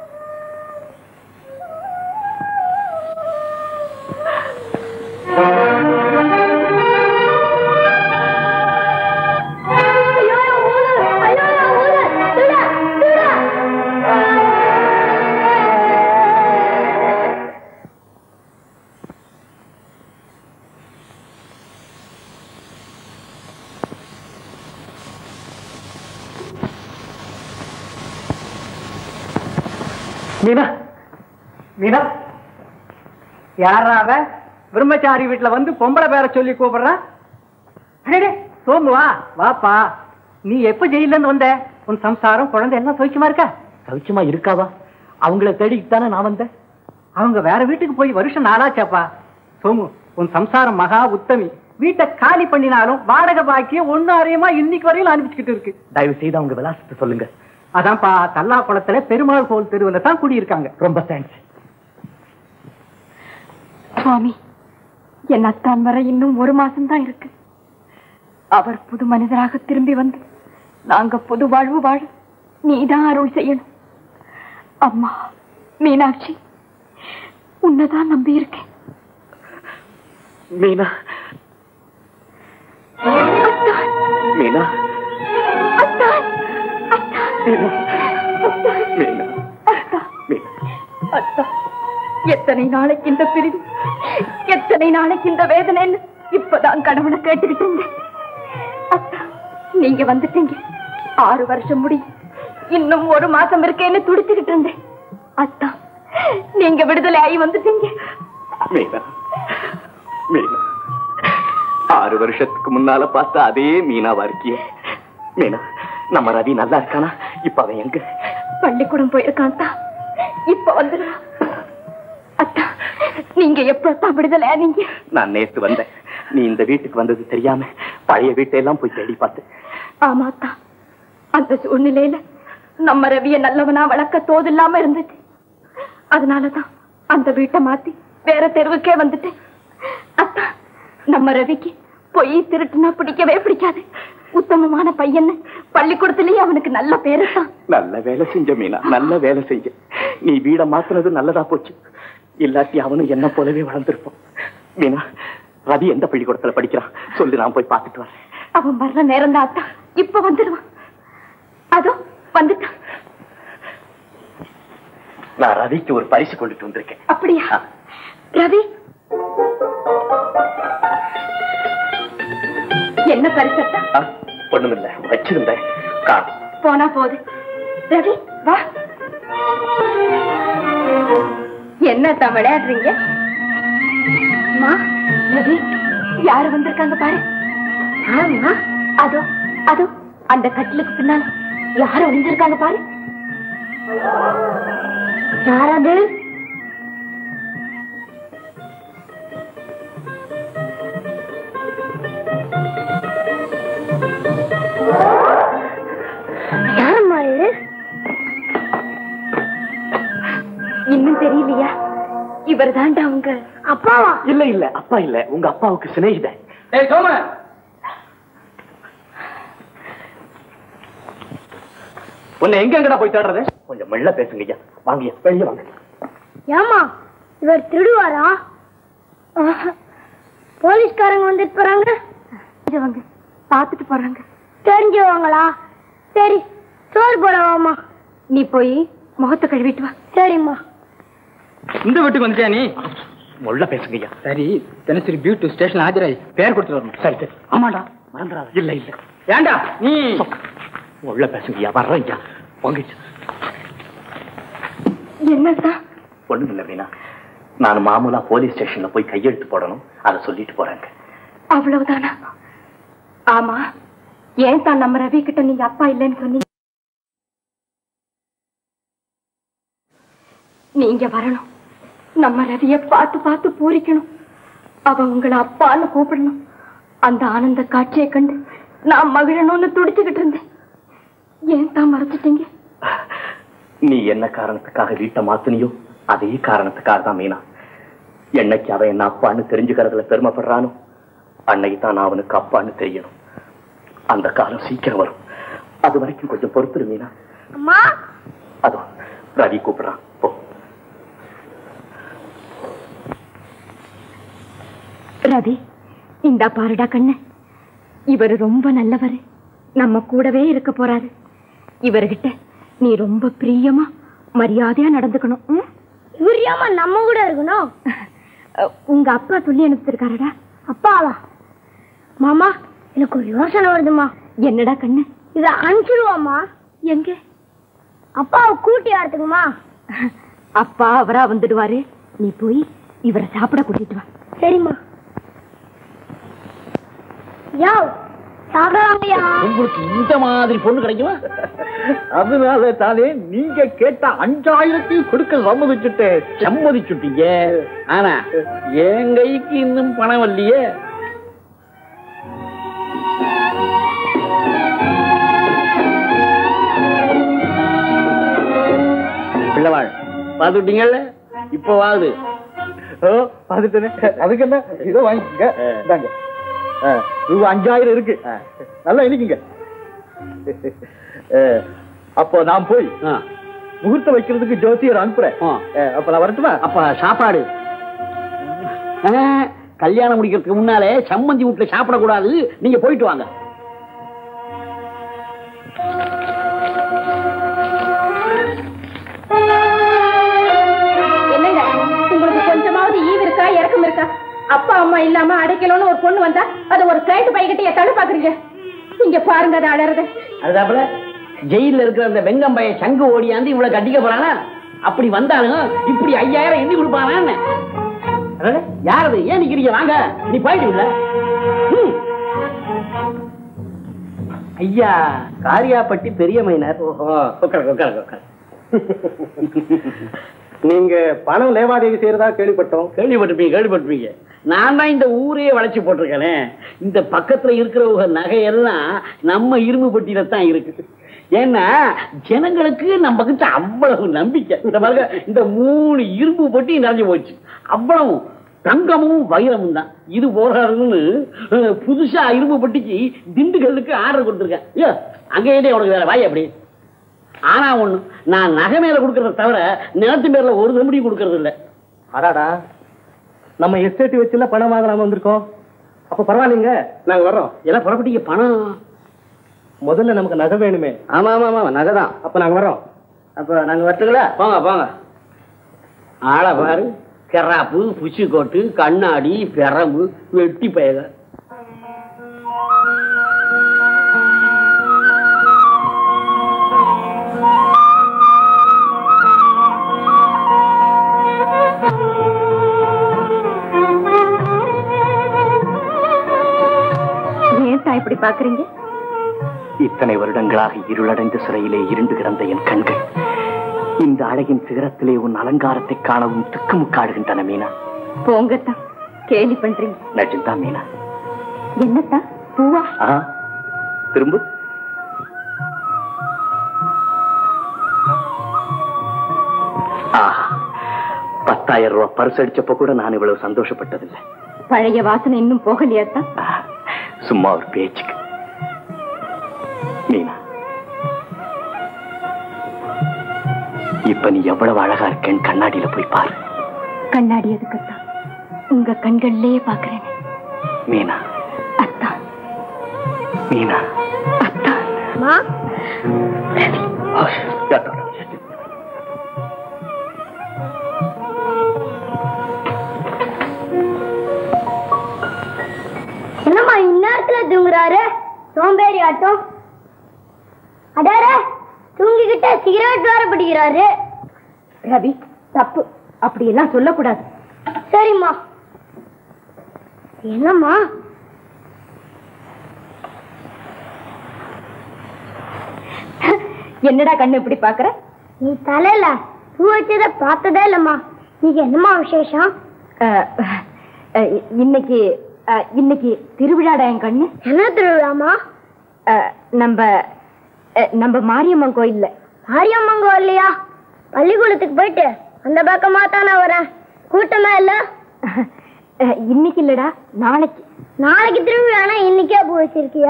G: மீனா, மீனா, யாராவ பிரம்மச்சாரி வீட்டுல வந்து பொம்பளை பேர சொல்லி கூப்பிடுறா? சோமுவா, வாப்பா. நீ எப்ப ஜெயில இருந்து வந்த? உன் சம்சாரம் குழந்தை எல்லாம் சௌக்கியமா இருக்கா?
F: சௌக்கியமா இருக்காவா? அவங்கள தேடித்தானே நான் வந்தேன்.
G: அவங்க வேற வீட்டுக்கு போய் வருஷம் நாளாச்சாப்பா. சோமு, உன் சம்சாரம் மகா உத்தமி. வீட்டை காலி பண்ணினாலும் வாடகை பாக்கியம் ஒன்னு அறையமா இன்னைக்கு வரையும் அனுப்பிச்சுக்கிட்டு இருக்கு.
F: தயவு செய்து அவங்க விலாசத்தை சொல்லுங்க.
G: அதான்ப்பா, தல்லா குளத்துல பெருமாள் கோவில் தெருவில் தான் குடியிருக்காங்க.
F: ரொம்ப தேங்க்ஸ்.
I: சுவாமி, என் அத்தான் வர இன்னும் ஒரு மாசம் தான் இருக்கு. அவர் புது மனிதராக திரும்பி வந்து நாங்க புது வாழ்வு வாழ நீதான் அருள் செய்யணும். அம்மா மீனாட்சி, உன்னதான் நம்பி இருக்கேன்.
F: மீனா, மீனா,
I: எத்தனை நாளைக்கு இந்த பிரிவு, எத்தனை நாளைக்கு இந்த வேதனைன்னு இப்பதான் கடவுளை கேட்டுக்கிட்டு இருந்தேன். அத்தா, நீங்க வந்துட்டீங்க. ஆறு வருஷம் முடியும், இன்னும் ஒரு மாசம் இருக்கேன்னு துடிச்சுக்கிட்டு இருந்தேன். அத்தா, நீங்க விடுதலை ஆகி வந்துட்டீங்க.
F: மீனா, மீனா, ஆறு வருஷத்துக்கு முன்னால பார்த்த அதே மீனாவா இருக்கிய? மீனா, நம்ம ரவி நல்லா இருக்கானா? இப்ப அவன் எங்க?
I: பள்ளிக்கூடம் போயிருக்கான். இப்ப வந்துடுவான். அத்தா, நீங்க எப்பதான் விடுதலை ஆனீங்க?
F: நான் நேத்து வந்தேன். நீ இந்த வீட்டுக்கு வந்தது தெரியாம பழைய வீட்டையெல்லாம் போய் தேடி பார்த்தேன்.
I: ஆமாத்தா, அந்த சூழ்நிலையில நம்ம ரவிய நல்லவனா வளர்க்க தோதில்லாம இருந்துச்சு. அதனாலதான் அந்த வீட்டை மாத்தி வேற தெருவுக்கே வந்துட்டேன். அத்தா, நம்ம ரவிக்கு பொய் திருட்டுனா பிடிக்கவே பிடிக்காது. உத்தமமான பையன், பள்ளிக்கூடத்திலேயே அவனுக்கு நல்ல பேரு தான்.
F: நல்ல வேலை செஞ்ச மீனா, நல்ல வேலை செஞ்ச. நீ வீட மாத்தினது நல்லதா போச்சு. இல்லாட்டி அவனும் என்ன போலவே வளர்ந்துருப்பான். மீனா, ரவி எந்த பள்ளிக்கூடத்துல படிக்கிறான் சொல்லு, நான் போய் பார்த்துட்டு வரேன்.
I: அவன் வர்ற நேரம் தான் அத்தா. இப்ப வந்துடுவான். அதோ வந்துட்டான்.
F: நான் ரவிக்கு ஒரு பரிசு கொண்டுட்டு வந்திருக்கேன்.
I: அப்படியா? ரவி, என்ன பரிசத்தா?
F: ஒண்ணுமில்ல, வச்சிருந்தேன்.
I: போனா போது. ரவி, வா. என்ன விளையாடுறீங்க? ரவி, யாரு வந்திருக்காங்க பாரு. ஆமா, அதோ அதோ அந்த கட்டிலுக்கு பின்னால யாரு வந்திருக்காங்க பாரு. யாரது? யாரம்மா இது? இன்னும் தெரியலையா? இவர் தாண்டா உங்க அப்பாவா?
F: இல்ல இல்ல, அப்பா இல்ல, உங்க அப்பாவுக்கு சிநேகிதன்.
D: ஏய் சோம,
F: உன்னை எங்க எங்கடா போய் தேடுறது? கொஞ்சம் மெல்ல பேசுங்க ஐயா. வாங்க, வெளியே வாங்க.
B: ஏமா இவர் திருடுவாரா? போலீஸ்காரங்க வந்துட்டு போறாங்க.
I: தெரிஞ்சவங்க பாத்துட்டு போறாங்க.
B: தெரிஞ்சவங்களா? சரி, சோறு போடவாமா.
I: நீ போய் முகத்தை கழுவிட்டு வா.
B: சரிம்மா.
D: இந்த வீட்டுக்கு வந்துட்டியா நீ?
F: முள்ள பேசுங்க ஐயா.
D: சரி, தினசரி பியூட்டி ஸ்டேஷன் ஆஜராய் பேர் கொடுத்துட்டு வரணும்.
F: சரி சரி. ஆமாடா, மறந்துடாத. இல்ல இல்ல,
D: ஏண்டா நீ?
F: முள்ள பேசுங்க ஐயா. வர்றேன் ஐயா. வாங்க.
I: என்னதான்?
F: ஒண்ணும் இல்ல வீணா, நான் மாமூலா போலீஸ் ஸ்டேஷன்ல போய் கையெழுத்து போடணும், அதை சொல்லிட்டு போறேங்க.
I: அவ்வளவுதானா? ஆமா, ஏன் தான் நம்ம ரவி கிட்ட நீங்க அப்பா இல்லைன்னு சொன்னீங்க? நீங்க வரணும், நம்ம ரவிய பார்த்து பார்த்து பூரிக்கணும். அவ உங்களை அப்பான்னு கூப்பிடணும். அந்த ஆனந்த காட்சியை கண்டு நான் மகிழணும்னு துடிச்சுக்கிட்டு இருந்தேன். ஏன் தான் மறைச்சிட்டீங்க?
F: நீ என்ன காரணத்துக்காக வீட்டை மாத்தினியோ அதே காரணத்துக்காக தான் மீனா. என்னைக்கு அவன் என்ன அப்பான்னு தெரிஞ்சுக்கிறதுல பெருமைப்படுறானோ அன்னைக்கு தான் நான் அவனுக்கு அப்பான்னு தெரியணும். அந்த காலம் சீக்கிரம் வரும். அது வரைக்கும் கொஞ்சம் பொறுத்துரு மீனா.
B: அம்மா,
F: அதோ ரவி கூப்பிடுறான், போ.
I: ரவி, இந்த பாருடா கண்ணு, இவரு ரொம்ப நல்லவரு, நம்ம கூடவே இருக்க போறாரு. இவர்கிட்ட நீ ரொம்ப பிரியமா மரியாதையா நடந்துக்கணும்.
B: இவரியாமா நம்ம கூட இருக்கணும்.
I: உங்க அப்பா சொல்லி அனுப்பிச்சிருக்காரடா.
B: அப்பாவா? மாமா, எனக்கு ஒரு யோசனை வருதுமா.
I: என்னடா கண்ணு?
B: இத அனுப்பிச்சிருவாமா.
I: எங்க?
B: அப்பாவை கூட்டி ஆடுத்துக்குமா.
I: அப்பா அவரா வந்துடுவாரு. நீ போய் இவரை சாப்பிட கூட்டிட்டு வா.
B: சரிம்மா. யோ, சாப்பிடலாங்கய்யா.
C: உங்களுக்கு இந்த மாதிரி பொண்ணு கிடைக்குமா? அதனால தானே நீங்க கேட்ட அஞ்சாயிரத்தையும் கொடுக்க சம்மதிச்சுட்டு சம்மதிச்சுட்டீங்க. ஆனா என் கைக்கு இன்னும் பணம் வரலையே. பிள்ளைவாள் பாத்துட்டீங்கல்ல, இப்ப வாது.
D: பாத்துட்டேனே, அதுக்கு என்ன, இதோ வாங்கிக்கங்க. இந்தாங்க, ரூபா அஞ்சாயிரம் இருக்கு, நல்லா இனிக்குங்க. அப்போ நான் போய் முகூர்த்தம் வைக்கிறதுக்கு ஜோசியர் அனுப்புறேன். அப்ப நான் வரட்டுமா?
C: அப்ப சாப்பாடு கல்யாணம் முடிக்கிறதுக்கு முன்னாலே சம்மந்தி வீட்டுல சாப்பிடக்கூடாது. நீங்க போயிட்டு வாங்க.
B: என்னங்க, உங்க
I: அப்பா அம்மா இல்லாம அடைக்கலன்னு ஒரு பொண்ணு வந்தா அதை ஒரு கிளைண்ட் பைக்கிட்ட தடு பாக்குறீங்க. இங்க பாருங்க அதை அழறது.
C: அதுதாப்புல ஜெயில இருக்கிற அந்த வெங்கம் பைய சங்கு ஓடியாந்து இவ்வளவு கட்டிக்க போறானா? அப்படி வந்தாலும் இப்படி ஐயாயிரம் எண்ணி கொடுப்பானா? யாரது? ஏன் நிக்கிறீங்க? வாங்க, நீ போயிட்டு இல்ல. ஐயா காரியாப்பட்டி பெரிய மைனர்.
A: நீங்க பணம் லேவாதேவி செய்யறதா கேள்விப்பட்டோம்.
C: கேள்விப்பட்டிருப்பீங்க கேள்விப்பட்டிருப்பீங்க நான் தான் இந்த ஊரையே வளைச்சு போட்டிருக்கேன். இந்த பக்கத்துல இருக்கிற நகையெல்லாம் நம்ம இரும்பு பட்டியில தான் இருக்கு. ஏன்னா ஜனங்களுக்கு நம்ம கிட்ட அவ்வளவு நம்பிக்கை. இந்த பாருங்க, இந்த மூணு இரும்பு பட்டி நிறைஞ்சு போச்சு. அவ்வளவு தங்கமும் வைரமும் தான். இது போறாருன்னு புதுசா இரும்பு பட்டிக்கு திண்டுக்கல்லுக்கு ஆர்டர் கொடுத்துருக்கேன். அங்கேயே உனக்கு வேற வாய் அப்படி. ஆனா ஒண்ணு, நான் நகை மேல கொடுக்கறத தவிர நிலத்து மேல ஒரு தம்படி கொடுக்கறது இல்ல.
A: அடாடா, நம்ம எஸ்டேட் வச்சுல பணம் வாங்கலாம வந்திருக்கோம். அப்ப பரவாயில்லைங்க, நாங்க வர்றோம்.
C: எல்லாம் புறப்பட்டீங்க. பணம்
A: முதல்ல நமக்கு நகை வேணுமே.
C: ஆமா ஆமா ஆமா, நகை தான்.
A: அப்ப நாங்க வர்றோம்.
C: அப்ப நாங்க வரட்டுங்களா? போங்க போங்க. ஆளை பாரு, கெராப்பு, புஷிக்கோட்டு, கண்ணாடி, பெரம்பு, வெட்டி பயக.
I: இப்படி பாக்குறீங்க?
F: இத்தனை வருடங்களாக இருளடைந்த சிறையிலே இருண்டு கிடந்த என் கண்கள் இந்த அழகின் சிகரத்திலே உன் அலங்காரத்தை காணவும் திக்குமுக்காடுகின்றன. மீனா,
I: போங்கத்தான், கேலி பண்றீங்க.
F: நிஜம்தான் மீனா.
I: என்னத்தான் பூவா?
F: திரும்ப பத்தாயிரம் ரூபாய் பரிசு அடிச்சப்ப கூட நான் இவ்வளவு சந்தோஷப்பட்டதில்லை.
I: பழைய வாசனை இன்னும் போகலையாத்தான்?
F: சும்மா ஒரு பேச்சுக்கு. மீனா, இப்ப நீ எவ்வளவு அழகா இருக்கேன்னு கண்ணாடியில போய் பாரு.
I: கண்ணாடி எதுக்குத்தான்? உங்க கண்கள்லயே பாக்குறேன்.
F: மீனா,
I: அத்தா.
F: மீனா,
I: அத்தா.
B: என்னம்மா இந்நேரத்துல தூங்குறாரு? சோம்பேறி ஆட்டம். அடார தூங்கிக்கிட்ட சிகரெட் வேற பிடிக்கிறாரு.
I: ரவி, தப்பு. அப்படி எல்லாம் சொல்லக்கூடாது.
B: சரிம்மா. என்னம்மா?
I: என்னடா கண்ணு இப்படி பாக்குற?
B: நீ தலையில பூ வச்சத பார்த்ததே இல்லம்மா. நீங்க என்னம்மா விசேஷம்?
I: இன்னைக்கு இன்னைக்கு திருவிழாடா என் கண்ணு.
B: என்ன திருவிழாமா?
I: நம்ம நம்ம மாரியம்மன் கோயில்ல.
B: மாரியம்மன் கோயில்லையா? பள்ளிக்கூடத்துக்கு போயிட்டு அந்த பக்கமா தானே வரேன். கூட்டமா இல்ல?
I: இன்னைக்கு இல்லடா, நாளைக்கு.
B: நாளைக்கு திருவிழானா இன்னைக்கே பூ வச்சிருக்கியா?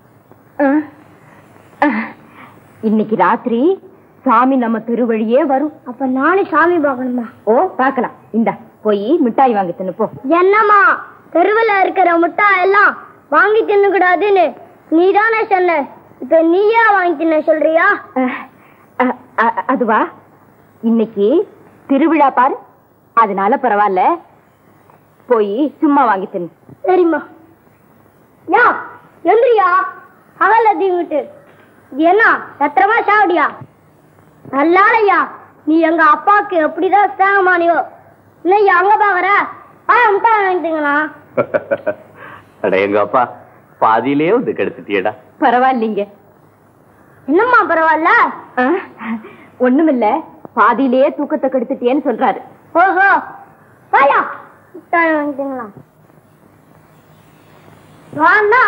I: இன்னைக்கு ராத்திரி சாமி நம்ம திருவழியே வரும்.
B: அப்ப நானும் சாமி பார்க்கணுமா?
I: ஓ, பார்க்கலாம். இந்த போய் மிட்டாய் வாங்கி தின்னு போ.
B: என்னம்மா, தெருவில் இருக்கிற மிட்டாய் எல்லாம் வாங்கி தின்னு கூடாதுன்னு நீதானே சொன்ன. இப்ப நீயா வாங்கி தின்ன சொல்றியா?
I: அதுவா, இன்னைக்கு திருவிழா பாரு, அதனால பரவாயில்ல. போய் சும்மா வாங்கி தின்னு.
B: சரிம்மா. யா எந்திரியா, அகல தீங்கிட்டு. இது என்ன சத்திரமா சாவடியா? நல்லாலையா, நீ எங்க அப்பாவுக்கு எப்படிதான் சேகமானியோ. இல்லையா அங்க பாக்குற? முட்டாய் வாங்கிட்டீங்களா?
F: எங்க அப்பா பாதியிலே வந்து கெடுத்துட்டியடா.
I: பரவாயில்லைங்க.
B: என்னம்மா பரவாயில்ல?
I: ஒண்ணுமில்ல, பாதியிலேயே தூக்கத்தை கெடுத்துட்டியேன்னு சொல்றாரு.
B: ஓஹோ, வாயா முட்டாய் வாங்கிட்டீங்களா? வாண்ணா.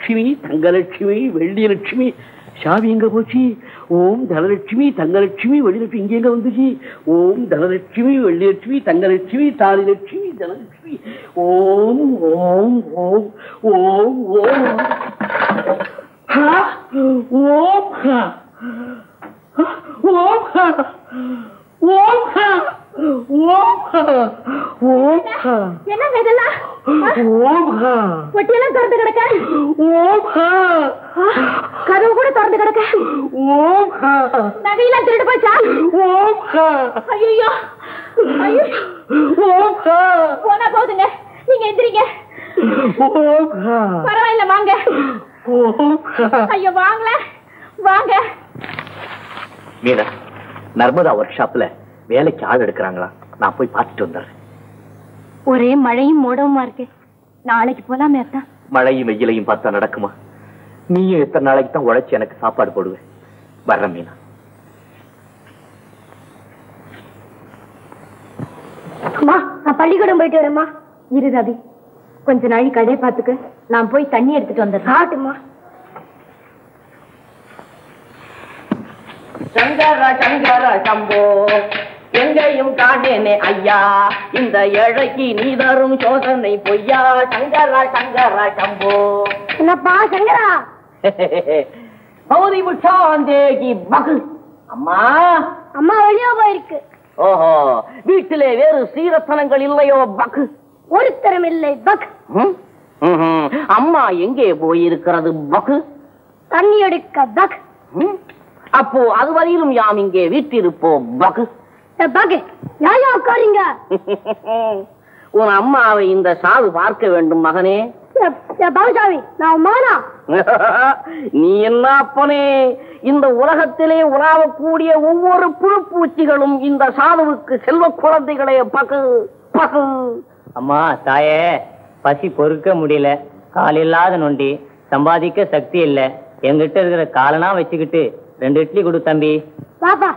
C: தனலட்சுமி தங்கலட்சுமி வெள்ளி லட்சுமி சாவி எங்க போச்சு? ஓம் தனலட்சுமி தங்கலட்சுமி வெள்ளிலட்சுமி இங்க எங்க வந்துச்சு? ஓம் தனலட்சுமி வெள்ளிலட்சுமி தங்கலட்சுமி தாலிலட்சுமி தனலட்சுமி ஓம் ஓம் ஓம் ஓம் ஓம் ஓம்
B: என்ன இதெல்லாம் பொட்டியெல்லாம் திறந்து கிடக்க, கதவு கூட திறந்து கிடக்க, நகையெல்லாம் திருட்டு போச்சா? ஐயோ போனா போதுங்க, நீங்க எந்திரிங்க. பரவாயில்ல வாங்க. ஐயோ வாங்கல வாங்க.
F: மீனா, நர்மதா ஒர்க் ஷாப்ல வேலைக்கு ஆள் எடுக்கிறாங்களா? நான் போய் பார்த்துட்டு வந்துடுறேன்.
B: ஒரே மழையும் மூடவுமா இருக்கு, நாளைக்கு போலாமே அத்தா.
F: மழையும் வெயிலையும் பார்த்தா நடக்குமா? நீயும் எத்தனை நாளைக்கு தான் உழைச்சு எனக்கு சாப்பாடு போடுவேன். வர்ற மீனா.
B: அம்மா, நான் பள்ளிக்கூடம் போயிட்டு வரேம்மா. இரு ரவி, கொஞ்ச நாளைக்கு கடையை பார்த்துக்க, நான் போய் தண்ணி எடுத்துட்டு வந்துடுறேன். ஆட்டுமா.
E: சங்கர சங்கர சம்போ எங்கேயும் காணேனே ஐயா, இந்த ஏழைக்கு நீ தரும் சோதனை பொய்யா. சங்கர சங்கர சம்போ.
B: என்னப்பா சங்கரா?
E: பௌதி முட்டாந்தேகி பகு. அம்மா
B: அம்மா வெளியே போயிருக்கு.
E: ஓஹோ, வீட்டிலே வேறு சீரத்தனங்கள் இல்லையோ பகு?
B: ஒருத்தரம் இல்லை பக்.
E: அம்மா எங்கே போயிருக்கிறது பகு?
B: தண்ணி எடுக்க பக்.
E: அப்போ அது வரையிலும் யாம் இங்கே வீட்டிருப்போம் பகு.
B: பகு யாயா உட்காருங்க.
E: உன் அம்மாவை இந்த சாவு பார்க்க வேண்டும் மகனே.
B: பாபுசாமி, நான் மானா.
E: நீ என்ன அப்பனே? இந்த உலகத்திலே உலாவக்கூடிய ஒவ்வொரு புழு பூச்சிகளும் இந்த சாதுவுக்கு செல்வ குழந்தைகளே பகு பகு.
J: அம்மா தாயே, பசி பொறுக்க முடியல, கால் இல்லாத நொண்டி, சம்பாதிக்க சக்தி இல்ல, என்கிட்ட இருக்கிற காலனா வச்சுக்கிட்டு ரெண்டு இட்லி கொடு தம்பி.
B: பாப்பா.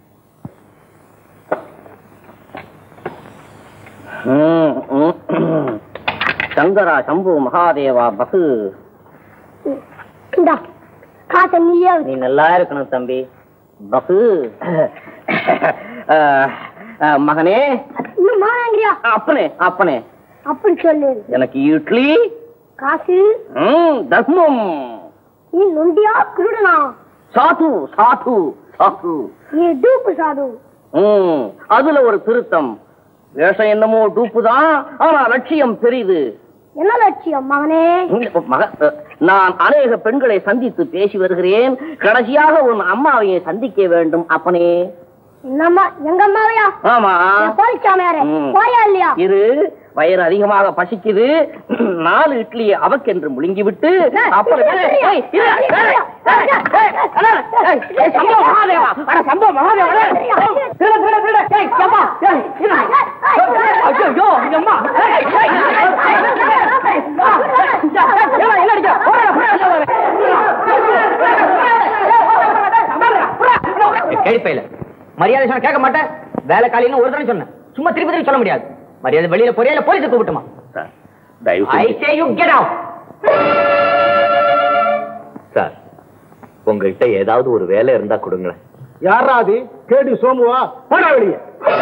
E: சங்கரா சம்பு மகாதேவா பகு.
B: காசை நீயே.
J: நீ நல்லா இருக்கணும் தம்பி பகு.
E: மகனே.
B: இன்னும் மானாங்கிறியா?
E: அப்பனே அப்பனே
B: அப்படி சொல்லு.
E: எனக்கு இட்லி,
B: காசு,
E: தர்மம்.
B: நீ நொண்டியா குருடனா?
E: சாது சாது சாது.
B: நீ டூப்பு சாது.
E: அதுல ஒரு திருத்தம். வேஷம் என்னமோ டூப்பு தான், ஆனா லட்சியம் பெரிது.
B: என்ன லட்சியம் மகனே?
E: நான் அநேக பெண்களை சந்தித்து பேசி வருகிறேன். கடைசியாக உன் அம்மாவையை சந்திக்க வேண்டும் அப்பனே.
B: என்னம்மா? எங்க அம்மாவையா?
E: ஆமா.
B: போலிச்சாமையாரே, போயா இல்லையா?
E: இரு, வயிறு அதிகமாக பசிக்குது. நாலு இட்லியை அவக்கென்று முழுங்கி விட்டு அப்புறம்
J: கேள்விப்பையில மரியாதை சொன்ன கேட்க மாட்டேன். வேலை காலையில ஒரு தடவை சொன்னேன், சும்மா திருப்பி திருப்பி சொல்ல முடியாது. மரியாதை வெளியில போறியா, போலீஸை கூப்பிட்டுமா?
F: சார், உங்ககிட்ட ஏதாவது ஒரு வேலை இருந்தா கொடுங்களேன்.
A: யாராது? கேடி சோமுவா? போடா வெளியே.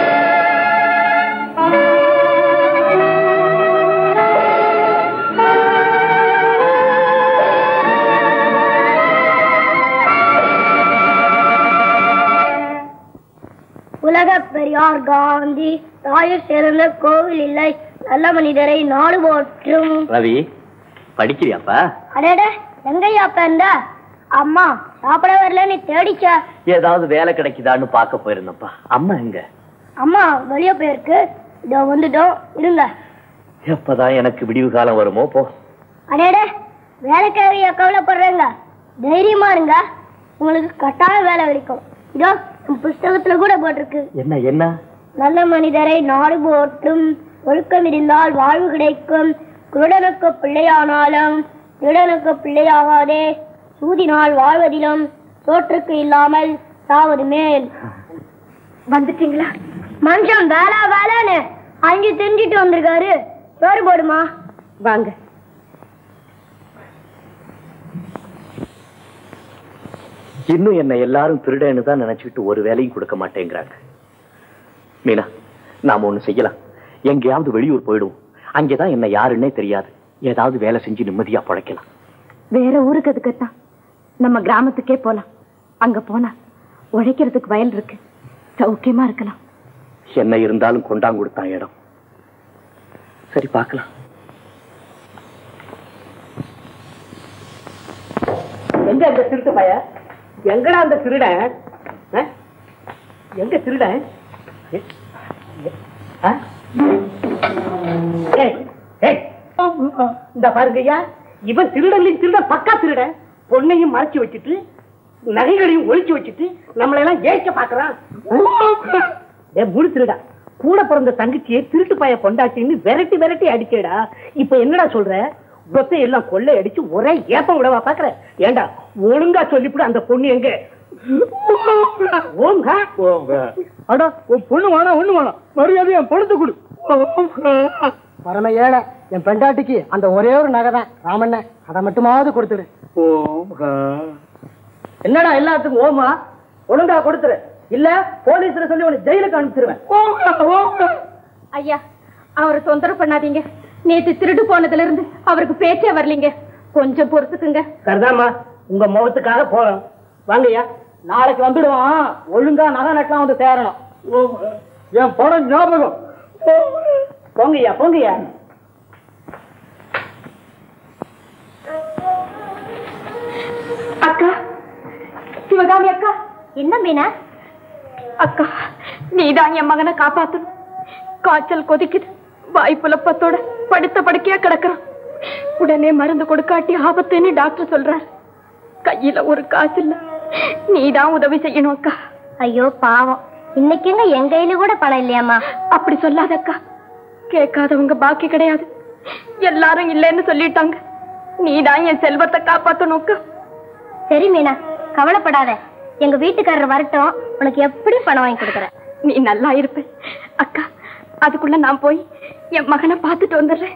B: உலக பெரியார் காந்தி தாயை சேர்ந்த கோவில் இல்லை, நல்ல மனிதரை நாடு போற்றும்.
F: ரவி, படிக்கிறியாப்பா?
B: அடேட, எங்கய்யா பேந்த? அம்மா சாப்பிட வரல, நீ தேடிச்ச.
F: ஏதாவது வேலை கிடைக்குதான்னு பார்க்க போயிருந்தப்பா. அம்மா எங்க?
B: அம்மா வெளியே போயிருக்கு. இதோ வந்துட்டோம், இருங்க.
F: எப்பதான் எனக்கு விடிவு காலம் வருமோ போ.
B: அடேட, வேலைக்காரிய கவலைப்படுறேங்க, தைரியமா இருங்க, உங்களுக்கு கட்டாய வேலை கிடைக்கும். இதோ புஸ்தகத்துல கூட போட்டிருக்கு.
F: என்ன என்ன?
B: நல்ல மனிதரை நாடு போற்றும், ஒழுக்கம் இருந்தால் வாழ்வு கிடைக்கும், குருடனுக்கு பிள்ளையானாலும் திருடனுக்கு பிள்ளையாகாதே, சூதினால் வாழ்வதிலும் சோற்றுக்கு இல்லாமல் சாவது மேல். வந்துட்டீங்களா? மனுஷன் வேலை வேலைன்னு அங்கே தெரிஞ்சிட்டு வந்திருக்காரு. சோறு போடுமா? வாங்க.
F: இன்னும் என்ன எல்லாரும் திருடன்னு தான் நினைச்சுக்கிட்டு ஒரு வேலையும் கொடுக்க மாட்டேங்கிறாங்க. மீனா, நாம ஒண்ணு செய்யலாம். எங்கேயாவது வெளியூர் போயிடுவோம். அங்கேதான் என்ன யாருன்னே தெரியாது. ஏதாவது வேலை செஞ்சு நிம்மதியா பழைக்கலாம்.
I: வேற ஊருக்கு அதுக்குத்தான் நம்ம கிராமத்துக்கே போலாம். அங்க போனா உழைக்கிறதுக்கு வயல் இருக்கு, சௌக்கியமா இருக்கலாம்.
F: என்ன இருந்தாலும் கொண்டாங்குடுத்தான் இடம். சரி, பார்க்கலாம்.
C: எங்க அந்த திருட்டு பைய? எங்கடா அந்த திருடன்? எங்க திருடன்? இந்த பாருங்கய்யா, இவன் திருடலின் திருட பக்கா திருடன். பொண்ணையும் மறைச்சு வச்சுட்டு நகைகளையும் ஒழிச்சு வச்சுட்டு நம்மள எல்லாம் ஏற்க பாக்குறான். முழு திருடா. கூட பிறந்த தங்கச்சியை திருட்டு பைய கொண்டாச்சின்னு விரட்டி விரட்டி அடிச்சேடா. இப்ப என்னடா சொல்ற? கொத்தை எல்லாம் கொள்ளை அடிச்சு ஒரே ஏப்பம் விடவா பாக்குற? ஏண்டா ஒழுங்கா சொல்லிவிட அந்த பொண்ணு எங்க?
G: அடா உன் பொண்ணு வேணா ஒண்ணு வேணாம், மரியாதை என் பொழுது கொடு. பரம ஏழை என் பெண்டாட்டிக்கு அந்த ஒரே ஒரு நகை தான் ராமண்ண, அதை மட்டுமாவது கொடுத்துடு.
C: என்னடா எல்லாத்துக்கும் ஓமா? ஒழுங்கா கொடுத்துரு, இல்ல போலீஸ்ல சொல்லி உன்னை ஜெயிலுக்கு அனுப்பிச்சிருவேன்.
I: ஐயா, அவரை தொந்தரவு பண்ணாதீங்க. நேத்து திருடு போனதுல இருந்து அவருக்கு பேச்சே வரலீங்க. கொஞ்சம் பொறுத்துக்குங்க.
C: சரிதாம்மா, உங்க முகத்துக்காக போறோம். வாங்கய்யா, நாளைக்கு வந்துடுவான். ஒழுங்கா நகை நட்டலாம் வந்து சேரணும்.
G: என் பணம் ஞாபகம்.
C: போங்கய்யா போங்கய்யா.
I: அக்கா, சிவகாமி அக்கா. என்ன மீனா? அக்கா, நீதான் என் மகனை காப்பாத்தணும். காய்ச்சல் கொதிக்குது, வாய் புலப்பத்தோட படுத்த படுக்கையா கிடக்குறான். உடனே மருந்து கொடுக்காட்டி ஆபத்துன்னு டாக்டர் சொல்றாரு. கையில ஒரு காசு இல்ல, நீதான் உதவி செய்யணும் அக்கா.
H: ஐயோ பாவம், இன்னைக்குங்க என் கையில கூட பணம் இல்லையாமா?
I: அப்படி சொல்லாத அக்கா, கேட்காதவங்க பாக்கி கிடையாது. எல்லாரும் இல்லைன்னு சொல்லிட்டாங்க. நீதான் என் செல்வத்தை காப்பாத்தணும் அக்கா.
H: சரி மீனா, கவலைப்படாத. எங்க வீட்டுக்காரர் வரட்டும், உனக்கு எப்படி பணம் வாங்கி கொடுக்குறேன்.
I: நீ நல்லா இருப்ப அக்கா. அதுக்குள்ள நான் போய் என் மகனை பார்த்துட்டு வந்துடுறேன்.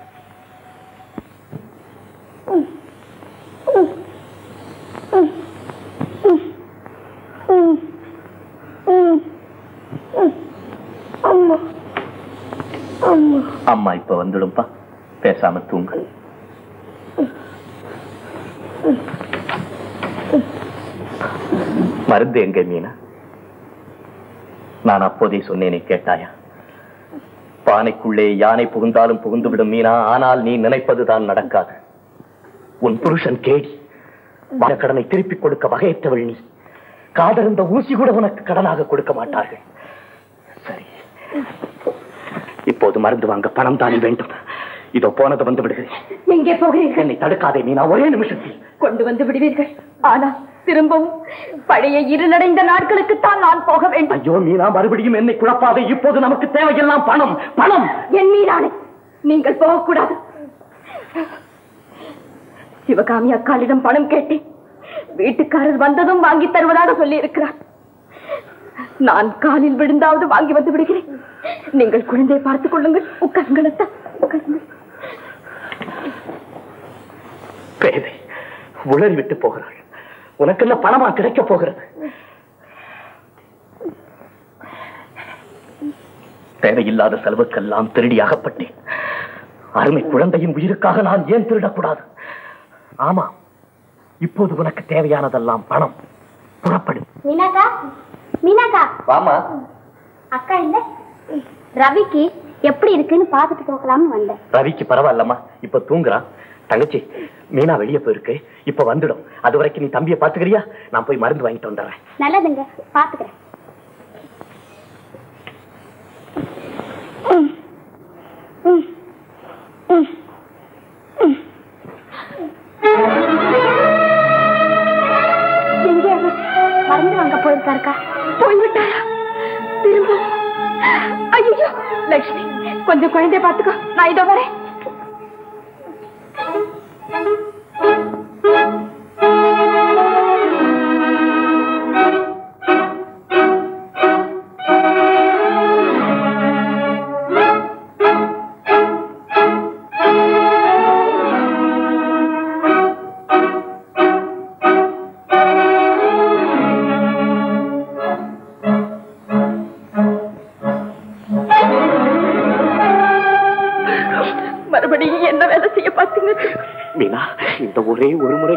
F: அம்மா இப்ப வந்துடும்பா, பேசாம தூங்கு. மருந்து எங்க மீனா? நான் அப்போதே சொன்னேனே, கேட்டாயா? பானைக்குள்ளே யானை புகுந்தாலும் புகுந்துவிடும் மீனா, ஆனால் நீ நினைப்பதுதான் நடக்காது. உன் புருஷன் கேடி கடனை திருப்பிக் கொடுக்க வகையற்றவள் நீ. காதறிந்த ஊசி கூட உனக்கு கடனாக கொடுக்க மாட்டார்கள். சரி, இப்போது மருந்து வாங்க பணம் தானே வேண்டும். இதோ போனது வந்து விடுகிறேன்.
I: எங்கே போகிறீர்கள்?
F: என்னை தடுக்காதே மீனா, ஒரே நிமிஷத்தில்
I: கொண்டு வந்து விடுவீர்கள். ஆனா திரும்பவும் பழைய இருளடைந்த நாட்களுக்கு தான் நான் போக வேண்டும்.
F: ஐயோ மீனா, மறுபடியும் என்னை குழப்பாதே. இப்போது நமக்கு தேவையெல்லாம் பணம், பணம்.
I: என் மீதானே, நீங்கள் போகக்கூடாது. சிவகாமி அக்காளிடம் பணம் கேட்டேன். வீட்டுக்காரர் வந்ததும் வாங்கி தருவதாக சொல்லி இருக்கிறார். நான் காலில் விழுந்தாவது வாங்கி வந்து விடுகிறேன். நீங்கள் குழந்தையை பார்த்துக் கொள்ளுங்கள். உட்காருங்கள் அத்தா, உட்காருங்கள்.
F: பேதை உளறி விட்டு போகிறாள். உனக்கு என்ன பணமா கிடைக்க போகிறது? தேவையில்லாத செலவுக்கெல்லாம் திருடி அகப்பட்டேன். அருமை குழந்தையின் உயிருக்காக நான் ஏன் திருடக்கூடாது? ஆமா, இப்போது உனக்கு தேவையானதெல்லாம் பணம். புறப்படும்.
H: மீனாக்கா, மீனாக்கா.
F: வாமா.
H: அக்கா இல்ல, ரவிக்கு எப்படி இருக்குன்னு பாத்துட்டு போகலாம்னு வந்தேன்.
F: ரவிக்கு பரவாயில்லம்மா, இப்ப தூங்குறான். தங்கச்சி, மீனா வெளியே போயிருக்கு, இப்ப வந்துடும். அது வரைக்கும் நீ தம்பியை பாத்துக்கிறியா? நான் போய் மருந்து வாங்கிட்டு வந்துடுறேன்.
H: நல்லதுங்க, பாத்துக்கிறேன். எங்கே மருந்து வாங்க போயிருக்காருக்கா?
I: போய்விட்டாரா? திரும்ப? ஐயோ லட்சுமி, கொஞ்சம் குழந்தைய பாத்துக்கோ, நான் இதோ வரேன்.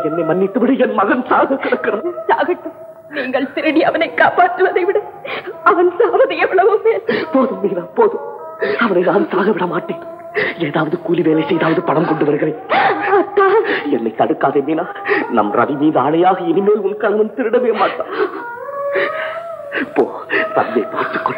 F: என்னை மன்னித்து விடு, என் மகன் சாக கிடக்கிறான்.
I: சாகட்டும். நீங்கள் திருடி அவனை காப்பாற்றுவதை விட அவன் சாவது எவ்வளவோ மேல்.
F: போதும் மீனா, போதும். அவனை நான் சாக விட மாட்டேன். ஏதாவது கூலி வேலை செய்தாவது பணம் கொண்டு வருகிறேன். என்னை தடுக்காதே மீனா. நம் ரவி மீது ஆணையாக இனிமேல் உன் கணவன் திருடவே மாட்டான். போ, தந்தை பார்த்துக்கொள்.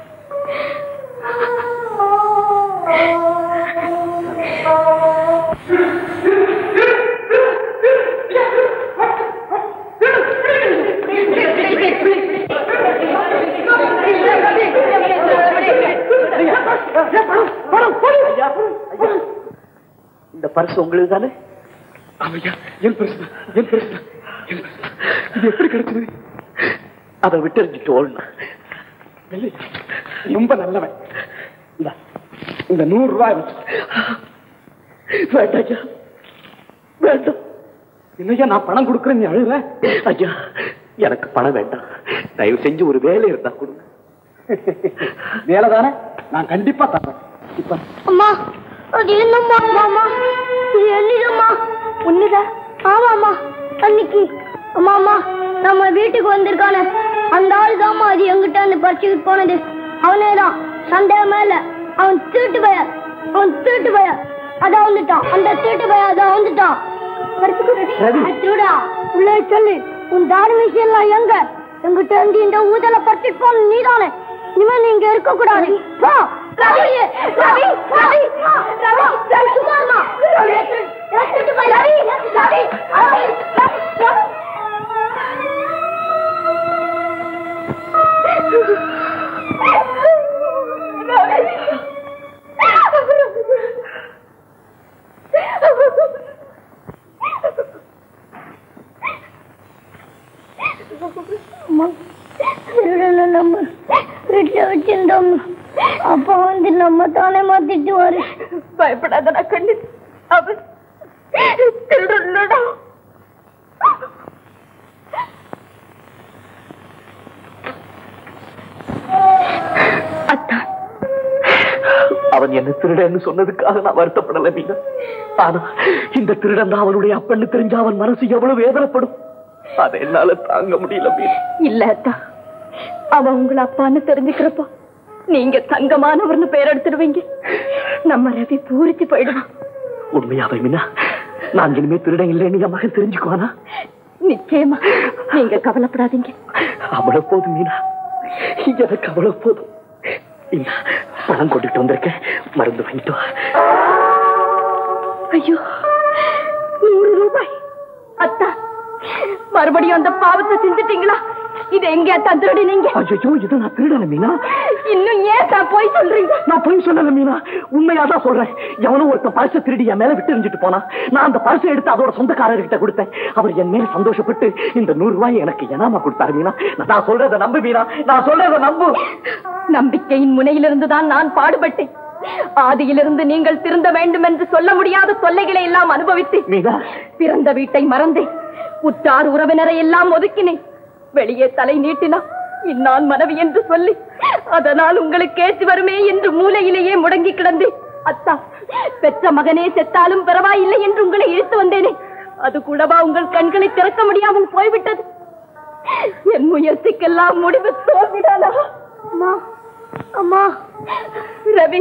F: இந்த பரிசு உங்களுக்கு தானே? என் பரிசு, என் பரிசு. இது எப்படி கிடைச்சது? அதை விட்டு ஓடணும். ரொம்ப நல்லவன். இந்த நூறு ரூபாய் வேண்டாம், வேண்டாம். இல்லையா, நான் பணம் கொடுக்குறேன், நீ அழுத. ஐயா, எனக்கு பணம் வேண்டாம். தயவு செஞ்சு ஒரு வேலை இருந்தா கொடுங்க. வேலை தானே, நான் கண்டிப்பா தரேன். இப்ப
B: அம்மா, அது என்னம்மா? அம்மா, இது என்னம்மா? உன்னிதா? ஆமாம்மா, அன்னைக்கு அம்மா அம்மா நம்ம வீட்டுக்கு வந்திருக்கானே அந்த ஆளு தான்மா அது எங்கிட்ட வந்து பறிச்சுக்கிட்டு போனது. அவனேதான், சந்தேகமே இல்ல. அவன் திருட்டு பய, அவன் திருட்டு பய. அதான் வந்துட்டான், அந்த திருட்டு பய அதான் வந்துட்டான். திருடா உள்ள சொல்லு, உன் தார்மீசி எல்லாம் எங்க? எங்கிட்ட வந்து இந்த ஊதல பறிச்சுட்டு போன நீதானே. இனிமே நீங்க இருக்க கூடாது. ரவி, ரவி, ரவி, ரவி, சும்மா ரவி, ரவி, நம்ம வீட்டுல வச்சிருந்தோம். அப்ப வந்து நம்ம தானே மாத்திட்டு வரு.
I: பயப்படாத, நான் கண்டு அவன் திருடா.
F: அவன் என்ன திருடன்னு சொன்னதுக்காக நான் வருத்தப்படல மீனா. ஆனா இந்த திருடன் தான் அவனுடைய அப்பன்னு தெரிஞ்ச அவன் மனசு எவ்வளவு வேதனைப்படும். அதை என்னால தாங்க முடியல மீனா.
I: இல்ல அத்தா, அவன் உங்களை அப்பான்னு தெரிஞ்சுக்கிறப்போ நீங்க தங்கமானவர்னு பேர் எடுத்துடுவீங்க. நம்ம ரவி பூரிச்சு போயிடுவான்.
F: உண்மையாவே மீனா, நான் இனிமே திருடன் இல்லைன்னு என் மகன் தெரிஞ்சுக்குவானா?
I: நிச்சயமா. நீங்க கவலைப்படாதீங்க.
F: அவ்வளவு போதும் மீனா, எனக்கு அவ்வளவு போதும். பணம் கொண்டுட்டு வந்திருக்கேன், மருந்து வாங்கிட்டு வா.
I: ஐயோ, நூறு ரூபாய். அத்தா, மறுபடியும் அந்த பாவத்தை செஞ்சுட்டீங்களா? இது எங்க திருடினீங்க?
F: ஐயோ, இது நான் திருடல மீனா.
I: இன்னும் ஏன் தான் போய் சொல்றீங்க?
F: நான் போய் சொல்லல மீனா, உண்மையாதான் சொல்றேன். எவனும் ஒருத்தன் பரிசை திருடி என் மேல விட்டு எறிஞ்சிட்டு போனா, நான் அந்த பரிசை எடுத்து அதோட சொந்தக்காரர்கிட்ட கொடுத்தேன். அவர் என் மேல சந்தோஷப்பட்டு இந்த நூறு ரூபாய் எனக்கு எனாமா கொடுத்தாரு மீனா. நான் சொல்றத நம்பு மீனா, நான் சொல்றத நம்பு.
I: நம்பிக்கையின் முனையிலிருந்துதான் நான் பாடுபட்டேன். ஆதியிலிருந்து நீங்கள் திருந்த வேண்டும் என்று சொல்ல முடியாத தொல்லைகளை எல்லாம் அனுபவித்தேன் மீனா. பிறந்த வீட்டை மறந்தேன், உற்றார் உறவினரை எல்லாம் ஒதுக்கினேன். வெளியே தலை நீட்டினா இந்நாள் மனைவி என்று சொல்லி அதனால் உங்களுக்கு ஏற்றி வருமே என்று மூலையிலேயே முடங்கி கிடந்தேன். அத்தா, பெற்ற மகனே செத்தாலும் பரவாயில்லை என்று உங்களை இழுத்து வந்தேனே, அது கூடவா உங்கள் கண்களை திறக்க முடியாமல் போய்விட்டது? என் முயற்சிக்கெல்லாம் முடிவு தோல்விடானா? அம்மா, அம்மா, ரவி,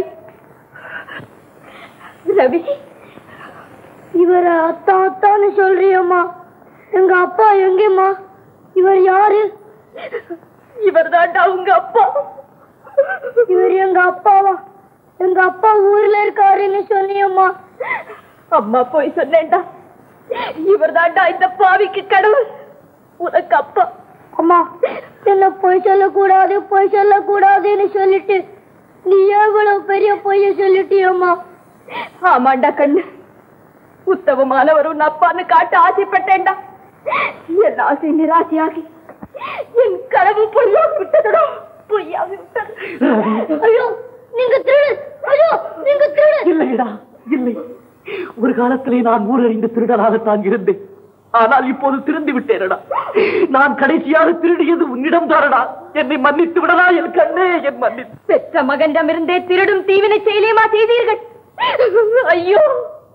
I: ரவி,
B: இவர அத்தா அத்தான்னு சொல்றியம்மா. எங்க அப்பா எங்கேம்மா? இவர் யாரு?
I: இவர் தாண்டா உங்க அப்பா.
B: இவர் எங்க அப்பாவா? எங்க அப்பா ஊர்ல இருக்காருன்னு சொன்னியம்மா.
I: அம்மா போய் சொன்னேன்டா. இவர் தாண்டா இந்த பாவிக்கு கடவுள், உனக்கு அப்பா.
B: அம்மா, என்ன பொய் சொல்லக்கூடாது பொய் சொல்லக்கூடாதுன்னு சொல்லிட்டு நீ எவ்வளவு பெரிய பொய்ய சொல்லிட்டியம்மா.
I: ஆமாண்டா கண்ணு, உத்தவமானவர் உன் அப்பான்னு காட்ட ஆசைப்பட்டேன்டா. என் ஆசை நிராசையாகி என் கனவு பொய்யாகி விட்டதுடா, பொய்யாகி விட்டது.
B: ஐயோ, நீங்க திருடு! ஐயோ, நீங்க திருடு!
F: இல்லைடா, இல்லை. ஒரு காலத்திலே நான் ஊரறிந்த திருடனாகத்தான் இருந்தேன். ஆனால் இப்போது திருந்து விட்டேனடா. நான் கடைசியாக திருடியது உன்னிடம் தானடா. என்னை மன்னித்து விடடா என் கண்ணே, என் மன்னித்து.
I: பெற்ற மகனிடமிருந்தே திருடும் தீவினை செயலியமா செய்தீர்கள். ஐயோ,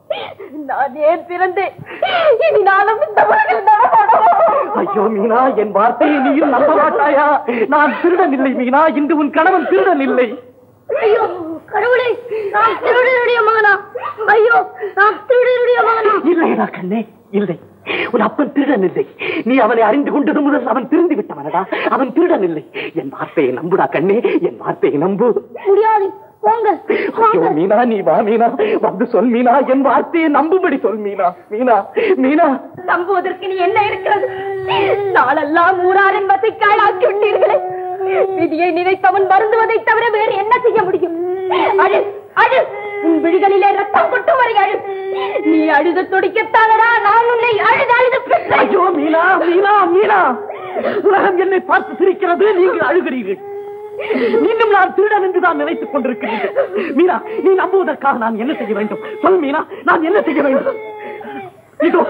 I: நான் ஏன் பிறந்தேன்? இனி நானும் இந்த உலகில் நடமாடுவேன்.
F: ஐயோ மீனா, என் வார்த்தையை நீயும் நம்ப மாட்டாயா? நான் திருடன் இல்லை மீனா, இன்று உன் கணவன் திருடன் இல்லை.
B: ஐயோ கடவுளே, நான் திருடனுடைய மகனா? ஐயோ நான் திருடனுடைய மகனா?
F: இல்லைடா கண்ணே, இல்லை. ஒரு அப்பன் திருடன் இல்லை. நீ அவனை அறிந்து கொண்டது முதல் அவன் திருந்து விட்டவனடா. அவன் திருடன் இல்லை. என் வார்த்தையை நம்புடா கண்ணே, என் வார்த்தையை நம்பு.
B: முடியாது, போங்க.
F: ஐயோ மீனா, நீ வா மீனா, வந்து சொல் மீனா, என் வார்த்தையை நம்பும்படி சொல் மீனா. மீனா மீனா,
I: நம்புவதற்கு நீ என்ன இருக்கிறது? நாளெல்லாம் ஊராரின் வசைக்காய் ஆக்கி விட்டீர்களே. விதியை நினைத்தவன் வருந்துவதை தவிர வேறு என்ன செய்ய முடியும்? அழு அழு, உன் விழிகளிலே ரத்தம் கொட்டு வரை அழு. நீ அழுது துடிக்கத்தானடா நான் உன்னை அழுது அழுது பெற்றேன்.
F: ஐயோ மீனா மீனா மீனா, உலகம் என்னை பார்த்து சிரிக்கிறது, நீங்கள் அழுகிறீர்கள். மீண்டும் நான் திருடன் என்றுதான் நினைத்துக் கொண்டிருக்கிறீர்கள். மீனா, நீ நம்புவதற்காக நான் என்ன செய்ய வேண்டும்? சொல் மீனா, நான் என்ன செய்ய வேண்டும்? இதோ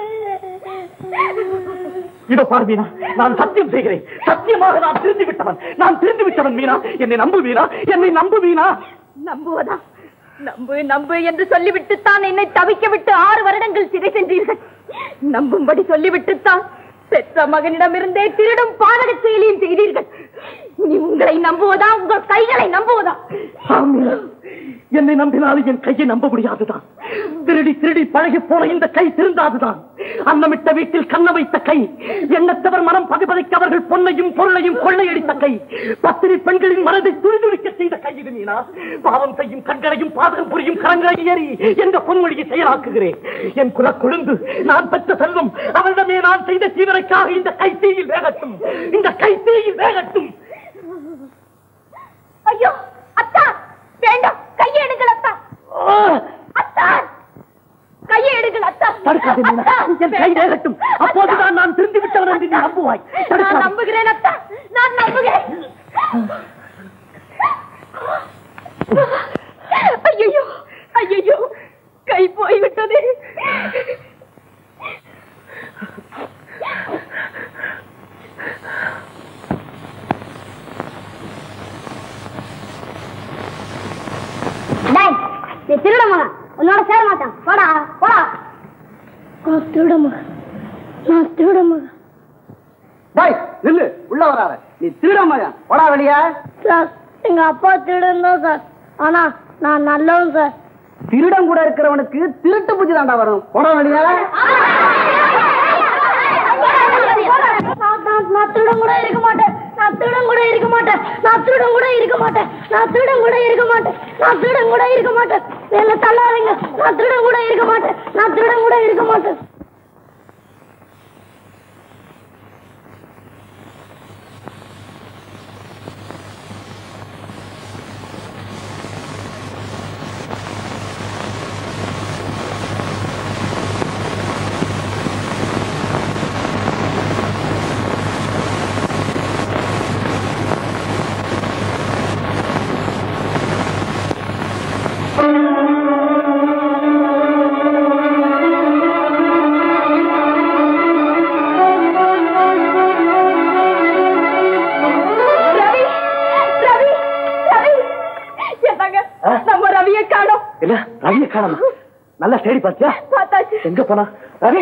F: இதோ பார் மீனா, நான் சத்தியம் செய்கிறேன். சத்தியமாக நான் திருந்து விட்டவன். நான் திருந்து விட்டவன் மீனா. என்னை நம்பு மீனா, என்னை நம்பு மீனா.
I: நம்புவதா? நம்பு நம்பு என்று சொல்லிவிட்டுத்தான் என்னை தவிக்க விட்டு ஆறு வருடங்கள் சிறை சென்றீர்கள். நம்பும்படி சொல்லிவிட்டுத்தான் பெற்ற மகனிடமிருந்தே திருடும் பாதக செயலியும் செய்தீர்கள். நீ உங்களை நம்புவதா, உங்கள் கைகளை நம்புவதா?
F: என்னை நம்பினாலும் என் கையை நம்ப முடியாதுதான். திருடி திருடி பழகி போன இந்த கை திருந்தாதுதான். அன்னமிட்ட வீட்டில் கண்ண வைத்த கை, எண்ணத்தவர் மனம் பதைபதைக்க அவர்கள் பொன்னையும் பொருளையும் கொள்ளையடித்த கை, பத்திரி பெண்களின் மனதை துரிதுரிக்க செய்த கை இது மீனா. பாவம் செய்யும் கண்களையும் பாதகம் புரியும் கரங்களை ஏறி என்ற பொன்மொழியை செயலாக்குகிறேன். என் குல கொழுந்து, நான் பெற்ற செல்வம், அவரிடமே நான் செய்த தீவிரைக்காக இந்த கை தீயில் வேகட்டும், இந்த கை தீயில் வேகட்டும்.
I: ஐயோ அத்தா, வேண்டாம், கையை எடுங்கள் அத்தா. அத்தா, கையை எடுங்கள் அத்தா.
F: தடுக்காதே மீனா, என் கை வேகட்டும். அப்போதுதான் நான் திருந்து விட்டவன் என்று நீ நம்புவாய்.
I: நான் நம்புகிறேன் அத்தா, நான் நம்புகிறேன். ஐயோ ஐயோ, கை போய்விட்டது.
B: நீ திருட மகன், உன்னோட சேர மாட்டான். போடா போடா. நான் திருட மகன், நான் திருட மகன்.
A: டேய் நில்லு, உள்ள வராத. நீ திருட மகன், போடா வெளிய.
B: சார், எங்க அப்பா திருடன் தான் சார், ஆனா நான் நல்லவன் சார்.
A: திருடம் கூட இருக்கிறவனுக்கு திருட்டு புத்தி தாண்டா வரும். போடா வெளிய.
B: நான் திருடன் கூட இருக்க மாட்டேன், நான் திருடன் கூட இருக்க மாட்டேன், நான் திருடன் கூட இருக்க மாட்டேன், நான் திருடன் கூட இருக்க மாட்டேன், நான் திருடன் கூட இருக்க மாட்டேன். என்ன தள்ளாதீங்க, நான் திருடன் கூட இருக்க மாட்டேன், நான் திருடன் கூட இருக்க மாட்டேன்.
F: ரவியை காணோம். நல்லா தேடி பார்த்தியா? எங்க போனா ரவி?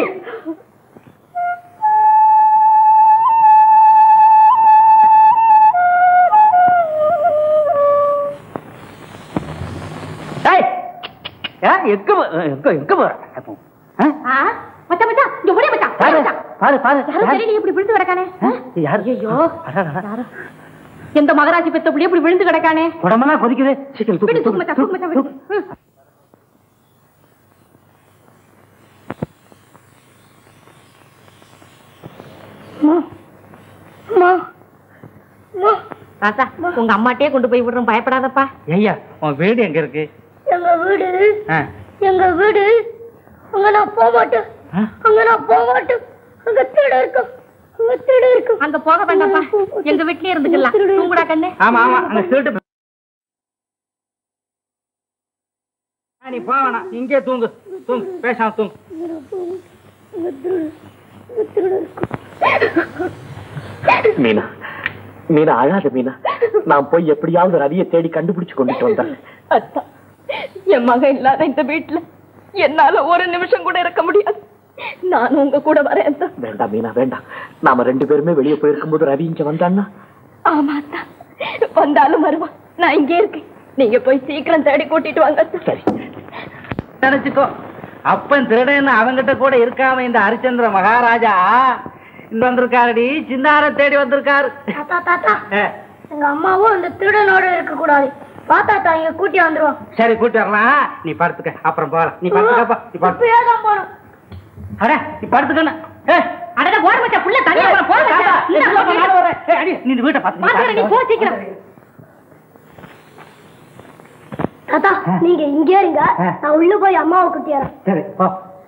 I: எந்த மகராஜி பெத்த புள்ளி இப்படி விழுந்து கிடக்கானே?
F: உடம்பெல்லாம் கொதிக்குது.
I: ராசா, உங்க அம்மாட்டே கொண்டு போய் விடுறோம், பயப்படாதப்பா.
C: ஐயா, உன் வீடு எங்க இருக்கு?
B: எங்க வீடு எங்க வீடு அங்க நான் போக மாட்டேன், அங்க நான் போக மாட்டேன். அங்க திருட இருக்கும், அங்க திருட இருக்கும்.
I: அங்க போக வேண்டாம்ப்பா, எங்க வீட்லயே இருந்துக்கலாம். தூங்குடா கண்ணு.
C: ஆமா ஆமா, அங்க திருட்டு. நீ போக வேணாம், இங்கே தூங்கு, தூங்கு, பேசாம தூங்கு.
F: மீனா, மீனா அழாத மீனா. நான் போய் எப்படியாவது ரவியை தேடி கண்டுபிடிச்சு கொண்டுட்டு வந்தேன்.
I: அத்தா, என் மகன் இல்லாத இந்த வீட்டுல என்னால ஒரு நிமிஷம் கூட இருக்க முடியாது. நான் உங்க கூட வரேன்.
F: வேண்டாம் மீனா, வேண்டாம். நாம ரெண்டு பேருமே வெளியே போயிருக்கும் போது ரவி இங்க வந்தான்னா?
I: ஆமா தான், வந்தாலும் வருவான். நான் இங்கே இருக்கேன். நீங்க போய் சீக்கிரம் தேடி கூட்டிட்டு வாங்க.
C: சரி, நினைச்சுக்கோ. அப்பன் திருடன்னு அவங்கிட்ட கூட இருக்காம இந்த ஹரிச்சந்திர மகாராஜா இங்க வந்திருக்காருடி. சின்னார தேடி வந்திருக்காரு.
B: தாத்தா தாத்தா, எங்க அம்மாவும் இந்த திருடனோட இருக்க கூடாது. பாத்தா இங்க கூட்டி வந்துருவோம்.
C: சரி, கூட்டி வரலாம். நீ படுத்துக்க, அப்புறம் போற. நீ படுத்துக்கப்பா. நீ படுத்து போறோம். அட, நீ படுத்துக்கணும்.
B: அடடா, போற மச்சான், புள்ள தனியா போற. போற மச்சான்,
C: நீ வீட்டை பாத்து.
B: நீ போ சீக்கிரம். தாத்தா, நீங்க இங்கே இருங்க, நான் உள்ள போய் அம்மாவை கூட்டி வரேன்.
C: சரி, போ.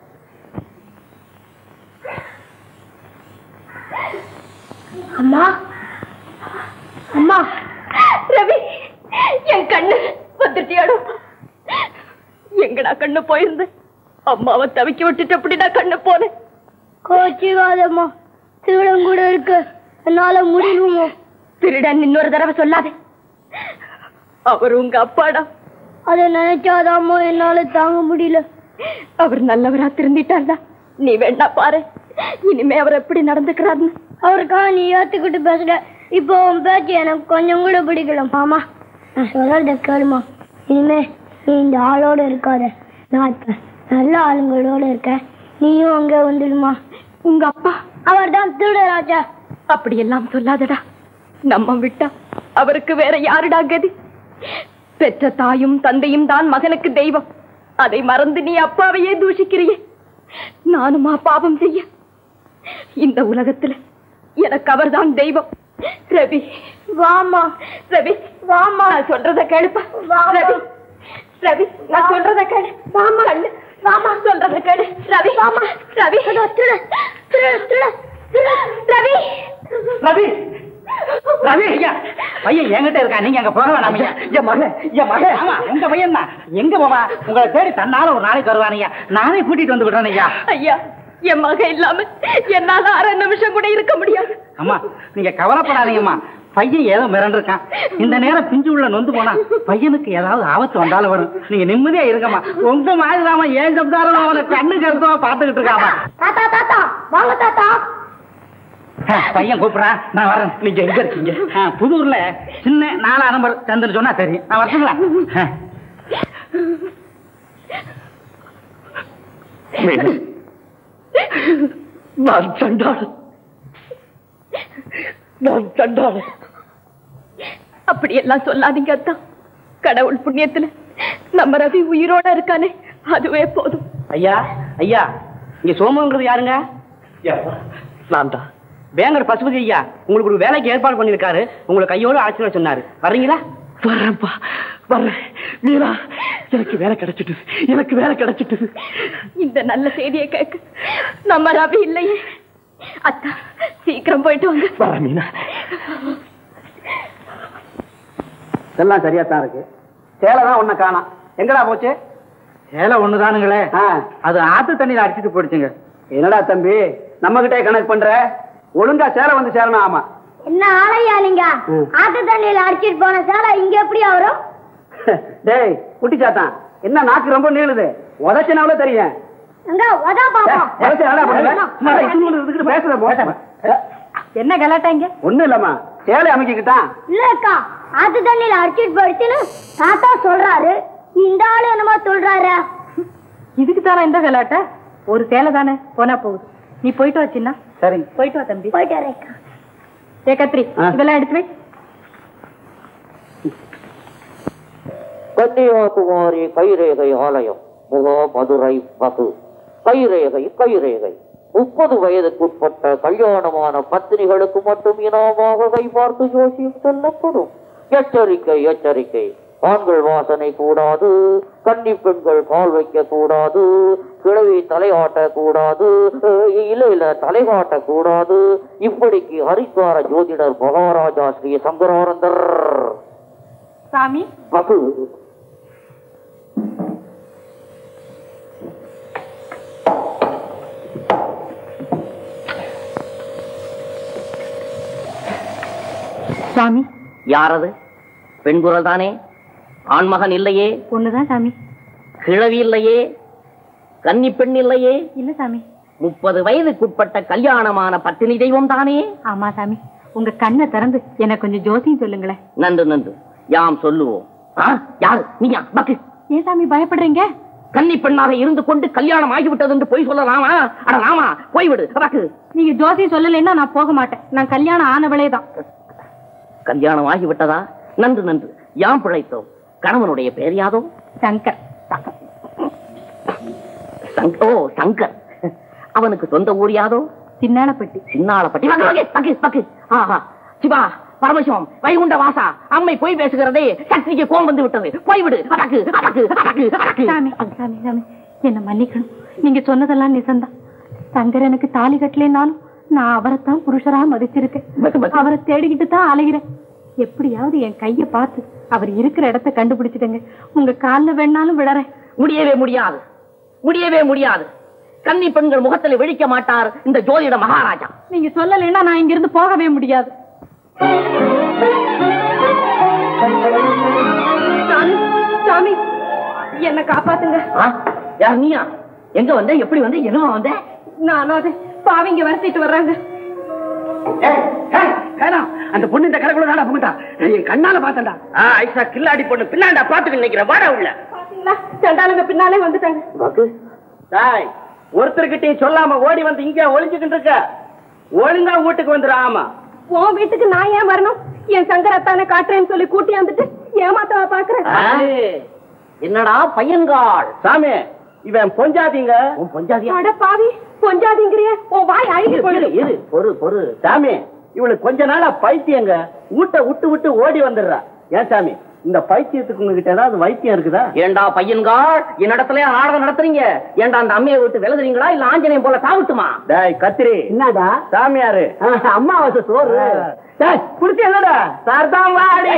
B: அம்மா, அம்மா.
I: ரவி, என் கண்ணு வந்துட்டியாடோ. எங்கடா கண்ணு போயிருந்து? அம்மாவை தவிக்க விட்டுட்டு அப்படின்னா கண்ணு போனேன்.
B: கோச்சிக்காதம்மா, திருடன் கூட இருக்கு, என்னால முடியுமோ?
I: திருடன் இன்னொரு தடவை சொல்லாதே. அவர் உங்க அப்பாடா.
B: அதை நினைச்சாதாமோ என்னால தாங்க முடியல.
I: அவர் நல்லவரா திருந்திட்டார்டா. நீ வேணா பாரு, இனிமே அவர் எப்படி நடந்துக்கிறாருன்னு.
B: அவருக்காக நீ ஏத்துக்கிட்டு பேசுற. இப்போ உன் பேச்சு எனக்கு கொஞ்சம் கூட பிடிக்கல. மாமா, நான் சொல்றத கேளுமா. இனிமே நீ இந்த ஆளோட இருக்காத. நான் இப்ப நல்ல ஆளுங்களோட இருக்கேன். நீயும் அங்க வந்துடுமா.
I: உங்க அப்பா
B: அவர் தான் திருடராஜா.
I: அப்படி எல்லாம் சொல்லாதடா. நம்ம விட்டா அவருக்கு வேற யாருடா கதி? பெற்ற தாயும் தந்தையும் தான் மகனுக்கு தெய்வம். அதை மறந்து நீ அப்பாவையே தூஷிக்கிறியே. நானுமா பாவம் செய்ய? இந்த உலகத்துல எனக்கு அவர்தான் தெய்வம். ரவி,
B: வாமா.
I: ரவி,
B: வாமா.
I: நான் சொல்றத கேளுப்பா.
B: ரவி,
I: ரவி, நான் சொல்றத கேளு.
B: வாமா.
I: வாமா, சொல்றத கேளு. ரவி,
B: வாமா.
I: ரவி,
B: திரு திரு திரு திரு
I: ரவி,
C: ரவி, ரவி, ஐயா, பையன் என்கிட்ட இருக்கா. நீங்க அங்க போக வேணாம். ஐயா, என் மகன், என் மகன். ஆமா, உங்க பையன் தான். எங்க போவா? உங்களை தேடி தன்னால ஒரு நாளைக்கு வருவான். ஐயா, நானே கூட்டிட்டு வந்து விடுறேன். ஐயா,
I: ஐயா, என் மகன் இல்லாம என்னால அரை நிமிஷம் கூட இருக்க முடியாது.
C: அம்மா, நீங்க கவலைப்படாதீங்கம்மா. பையன் ஏதோ மிரண்டிருக்கான். இந்த நேரம் பிஞ்சு உள்ள நொந்து போனா பையனுக்கு ஏதாவது ஆபத்து வந்தாலும் வரும். நீங்க நிம்மதியா இருக்கமா. உங்க மாதிரிதாமா ஏன் சம்சாரம் அவனை கண்ணு கருத்தமா பாத்துக்கிட்டு இருக்காமா.
B: தாத்தா தாத்தா, வாங்க தாத்தா.
C: பையன் கூப்பிடுறான், நான் வரேன். நீங்க எங்க இருக்கீங்க? புதூர்ல சின்ன நாலா நம்பர் சந்திரன் சொன்னா தெரியும். நான் வரட்டுங்களா?
F: நான் சண்டாளன், நான் சண்டாளன்.
I: அப்படி எல்லாம் சொல்லாதீங்க அத்தா. கடவுள் புண்ணியத்துல நம்ம ரவி உயிரோட இருக்கானே, அதுவே போதும்.
C: ஐயா, ஐயா, இங்க சோமுங்கிறது யாருங்க?
F: நான் தான்.
C: வேங்கர் பசுபதி ஐயா உங்களுக்கு ஒரு வேலைக்கு ஏற்பாடு பண்ணிருக்காரு. உங்களை கையோடு ஆட்சியர் சொன்னாரு. வர்றீங்களா?
F: வர்றேன்ப்பா, வர்றேன். மீரா, எனக்கு வேலை கிடைச்சிட்டு, எனக்கு வேலை கிடைச்சிட்டு.
I: இந்த நல்ல செய்தியை கேட்க நம்ம ரவி இல்லையே. அத்தா, சீக்கிரம் போயிட்டு வாங்க.
F: வர மீனா.
C: எல்லாம் சரியா தான் இருக்கு. சேலை தான் ஒண்ணு காணோம். எங்கடா போச்சு? சேலை ஒண்ணுதானுங்களே. அது ஆத்து தண்ணியில அடிச்சுட்டு போயிடுச்சுங்க. என்னடா தம்பி, நம்ம கிட்டே கணக்கு பண்ற? ஒழுங்கா சேலை வந்து சேரணும். ஆமா,
B: என்ன ஆளையா நீங்க? ஆத்து தண்ணியில அடிச்சிட்டு போன சேலை இங்க எப்படி வரும்?
C: டேய் குட்டி சாத்தான், என்ன நாக்கு ரொம்ப நீளுது? உதச்சினால தெரியும்.
I: என்ன கலாட்டாங்க?
C: ஒண்ணு இல்லம்மா, சேலை அமைக்கிட்டான்.
B: இல்லக்கா, ஆத்து தண்ணியில அடிச்சிட்டு போயிடுச்சுன்னு தாத்தா சொல்றாரு. இந்த ஆளு என்னமா சொல்றாரு?
I: இதுக்கு தானே இந்த கலாட்ட? ஒரு சேலை தானே, போனா போகுது. நீ போயிட்டு வச்சின்னா.
C: சரி,
I: போயிட்டு வா தம்பி.
B: போயிட்டு வரேக்கா.
I: ஏ கத்திரி, இதெல்லாம் எடுத்து வை.
K: கன்னியாகுமரி கைரேகை ஆலயம், முகா மதுரை பகு. கைரேகை கைரேகை முப்பது வயதுக்குட்பட்ட கல்யாணமான பத்தினிகளுக்கு மட்டும் இனாமாக கை பார்த்து ஜோசியம் சொல்லப்படும். எச்சரிக்கை எச்சரிக்கை, ஆண்கள் வாசனை கூடாது, கன்னி பெண்கள் கால் வைக்க கூடாது, கிழவி தலையாட்ட கூடாது, இல்ல இல்ல தலை காட்ட கூடாது. இப்படிக்கு ஹரித்வார ஜோதிடர் மகாராஜா ஸ்ரீ சங்கரானந்தர்
I: சாமி
K: பகு.
E: சாமி, யாரது? பெண் குரல் தானே? ஆண்மகன் இல்லையே?
I: ஒண்ணுதான் சாமி.
E: கிழவி இல்லையே? கன்னி பெண் இல்லையே?
B: இல்ல சாமி.
E: முப்பது வயதுக்குட்பட்ட கல்யாணமான பத்தினி தெய்வம் தானே?
B: ஆமா சாமி. உங்க கண்ணை திறந்து எனக்கு கொஞ்சம் ஜோசியம் சொல்லுங்களேன்.
E: நன்று நன்று, யாம் சொல்லுவோம். யாரு நீயா? பக்கு.
B: ஏன் சாமி பயப்படுறீங்க?
E: கன்னி பெண்ணாக இருந்து கொண்டு கல்யாணம் ஆகிவிட்டது என்று போய் சொல்லலாமா? அட ராமா, போய்விடு. பக்கு.
B: நீங்க ஜோசியம் சொல்லலைன்னா நான் போக மாட்டேன். நான் கல்யாணம் ஆனவளேதான்.
E: கல்யாணம் ஆகிவிட்டதா? நன்று நன்று, யாம் பிழைத்தோம். கணவனுடைய பெயர் யாதோ?
B: சங்கர்.
E: ஓ சங்கர். அவனுக்கு சொந்த ஊர் யாதோ?
B: சின்னாளப்பட்டி.
E: சின்னாளப்பட்டி. சிவா, பரமசிவம், வைகுண்ட வாசா, அம்மை போய் பேசுகிறதே, சக்திக்கு கோம் வந்து விட்டது. போய்விடு.
B: சாமி சாமி சாமி என்ன மன்னிக்கணும். நீங்க சொன்னதெல்லாம் நிசந்தான். சங்கர் எனக்கு தாலி கட்டலைனாலும் நான் அவரைத்தான் புருஷரா மதிச்சிருக்கேன். அவரை தேடிக்கிட்டு தான் அலைகிறேன். எப்படியாவது என் கைய பார்த்து அவர் இருக்கிற இடத்தை கண்டுபிடிச்சிடுங்க. உங்க காலில் வேணாலும் விடறேன்.
E: முடியவே முடியாது, முடியவே முடியாது. கன்னி பெண்கள் முகத்தில் விழிக்க மாட்டார் இந்த ஜோதிட மகாராஜா.
B: நீங்க சொல்லலைன்னா நான் இங்கிருந்து போகவே முடியாது. சாமி என்ன காப்பாத்துங்க.
E: யார் நீயா? எங்க வந்த? எப்படி வந்த? என்னவா வந்த?
B: நான் அது பாவிங்க வரத்திட்டு வர்றாங்க.
C: அந்த பொண்ணு இந்த கடைக்குள்ள நாடா புகுந்தா. என் கண்ணால பார்த்தா
E: ஐசா கில்லாடி பொண்ணு பின்னாண்டா பாத்துக்கு நினைக்கிறேன். வாடா உள்ள.
B: சண்டாளுங்க பின்னாலே வந்துட்டாங்க.
C: ஒருத்தர்கிட்ட சொல்லாம ஓடி வந்து இங்க ஒளிஞ்சுக்கிட்டு இருக்க. ஒழுங்கா வீட்டுக்கு வந்துரு. ஆமா,
B: உன் வீட்டுக்கு நான் ஏன் வரணும்? என் சங்கரத்தான காட்டுறேன்னு சொல்லி கூட்டி வந்துட்டு ஏமாத்தவா பாக்குறேன்.
E: என்னடா பையன்காள்?
C: சாமி, இவன் பொஞ்சாதீங்க.
E: உன் பொஞ்சாதியா?
B: அட பாவி, பொஞ்சாதீங்கிறிய? உன் வாய் அழுகி போயிடு.
E: இரு, பொறு பொறு.
C: சாமி, இவளுக்கு கொஞ்ச நாளா பைத்தியங்க. வீட்டை விட்டு விட்டு ஓடி வந்துடுறா. ஏன் சாமி, இந்த பைத்தியத்துக்கு உங்ககிட்ட ஏதாவது வைத்தியம் இருக்குதா?
E: ஏண்டா பையன்காள், என்னிடத்துல நாடகம் நடத்துறீங்க? ஏண்டா அந்த அம்மையை விட்டு விலதுறீங்களா இல்ல ஆஞ்சநேயம் போல சாவிட்டுமா?
C: டேய் கத்திரி,
E: என்னடா
C: சாமியாரு
E: அம்மாவாசை சோறு
C: குடுத்து என்னடா சார்தான் வாடி.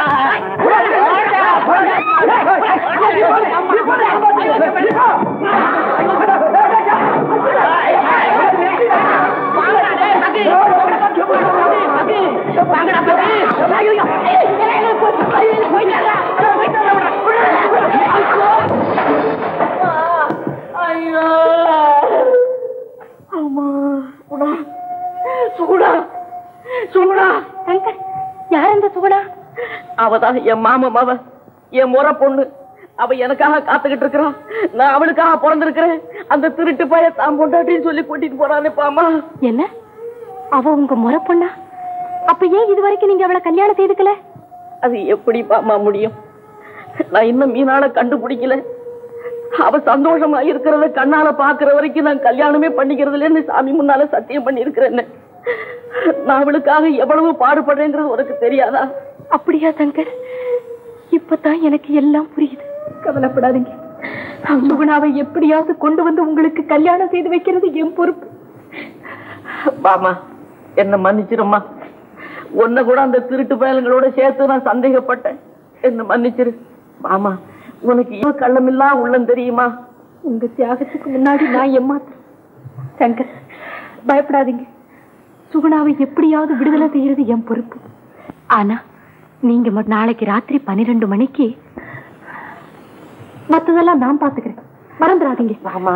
B: யார் இந்த சுகுணா?
E: அவதான் என் மாமா மாவ, என் முறை பொண்ணு. அவ எனக்காக காத்துக்கிட்டு இருக்கிறான். நான் அவளுக்காக பிறந்திருக்கிறேன். அந்த திருட்டு பைய தான் பொண்டாட்டின்னு சொல்லி கூட்டிட்டு போறானே பாமா.
B: என்ன, அவ உங்க முறை பொண்ணா? அப்ப ஏன் இது வரைக்கும் நீங்க அவளை கல்யாணம் செய்துக்கல?
E: அது எப்படி பாமா முடியும்? நான் இன்னும் மீனால கண்டுபிடிக்கல. அவ சந்தோஷமா இருக்கிறத கண்ணால பாக்குற வரைக்கும் நான் கல்யாணமே பண்ணிக்கிறது இல்லைன்னு சாமி முன்னால சத்தியம் பண்ணி இருக்கிறேன்னு. நான் அவளுக்காக எவ்வளவு பாடுபடுறேங்கிறது உனக்கு தெரியாதா?
B: அப்படியா சங்கர்? இப்பதான் எனக்கு எல்லாம் புரியுது. கவலைப்படாதீங்க. சுகுணாவை எப்படியாவது கொண்டு வந்து உங்களுக்கு கல்யாணம் செய்து வைக்கிறது என் பொறுப்பு.
E: பாமா, என்ன மன்னிச்சிருமா. உன்னை கூட அந்த திருட்டு பயல்களோட சேர்த்து நான் சந்தேகப்பட்டேன். என்ன மன்னிச்சிரு பாமா. உனக்கு ஏன் கள்ளமில்லா உள்ளம் தெரியுமா?
B: உங்க தியாகத்துக்கு முன்னாடி நான் ஏமாத்துறேன். சங்கர், பயப்படாதீங்க. சுகுணாவை எப்படியாவது விடுதலை செய்யறது என் பொறுப்பு. ஆனா நீங்க நாளைக்கு ராத்திரி பன்னிரெண்டு மணிக்கு மத்ததெல்லாம் நான் பாத்துக்கிறேன். மறந்துடாதீங்க.
E: ஆமா.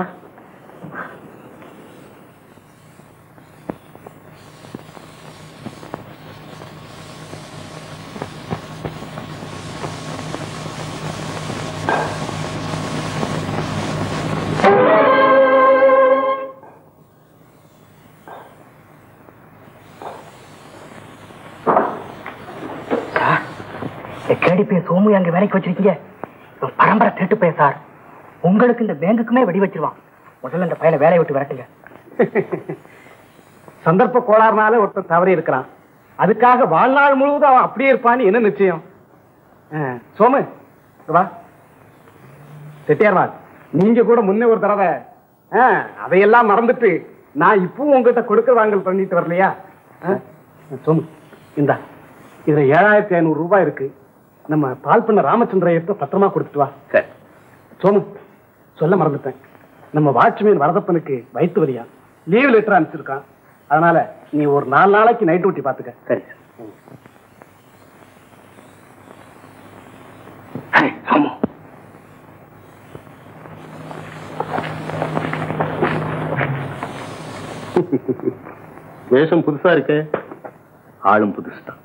C: கேடி போய் சோமு அங்க வேலைக்கு வச்சிருக்கீங்க. பரம்பரை திருட்டு போய் சார். உங்களுக்கு இந்த பேங்குக்குமே வெடி வச்சிருவான். முதல்ல இந்த பையனை வேலையை விட்டு விரட்டுங்க.
A: சந்தர்ப்ப கோளாறுனால ஒருத்தர் தவறி இருக்கிறான். அதுக்காக வாழ்நாள் முழுவதும் அவன் அப்படியே இருப்பான்னு என்ன நிச்சயம்? சோமு வா. செட்டியார்வா, நீங்க கூட முன்னே ஒரு தடவை அதையெல்லாம் மறந்துட்டு நான் இப்பவும் உங்ககிட்ட கொடுக்க வாங்கல் பண்ணிட்டு வரலையா? சோமு, இந்த இதுல ஏழாயிரத்தி ஐநூறு ரூபாய் இருக்கு. நம்ம பால் பண்ண ராமச்சந்திரத்தை பத்திரமா கொடுத்துட்டு வா. சரி. சோமு, சொல்ல மறந்துட்டேன். நம்ம வாட்ச்மேன் வரதப்பனுக்கு வயிற்று வலியா, லீவ் லெட்டர் அனுப்பிச்சிருக்கான். அதனால நீ ஒரு நாலு நாளைக்கு நைட் டியூட்டி பாத்துக்க. சரி. சோமு, வேஷம் புதுசா இருக்கு,
F: ஆளும் புதுசுதான்.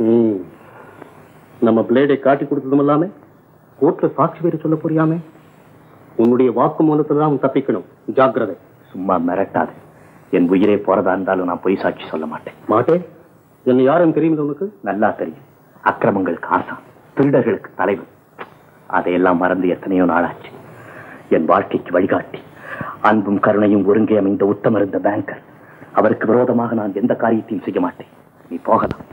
A: நம்ம பிளேடை காட்டி கொடுத்ததும் இல்லாம கோர்ட்ல சாட்சி பேர் சொல்ல புரியாம உன்னுடைய வாக்கு மூலத்துல தான் தப்பிக்கணும். ஜாக்கிரதை.
F: சும்மா மிரட்டாது. என் உயிரே போறதா இருந்தாலும் நான் பொய் சாட்சி சொல்ல மாட்டேன்.
A: மாட்டேன்? என்ன யாரும் தெரியும் உனக்கு?
F: நல்லா தெரியும். அக்கிரமங்களுக்கு ஆசான், திருடர்களுக்கு தலைவர். அதையெல்லாம் மறந்து எத்தனையோ நாளாச்சு. என் வாழ்க்கைக்கு வழிகாட்டி அன்பும் கருணையும் ஒருங்கே அமைந்த உத்தமர் இந்த பேங்கர். அவருக்கு விரோதமாக நான் எந்த காரியத்தையும் செய்ய மாட்டேன். நீ போகலாம்.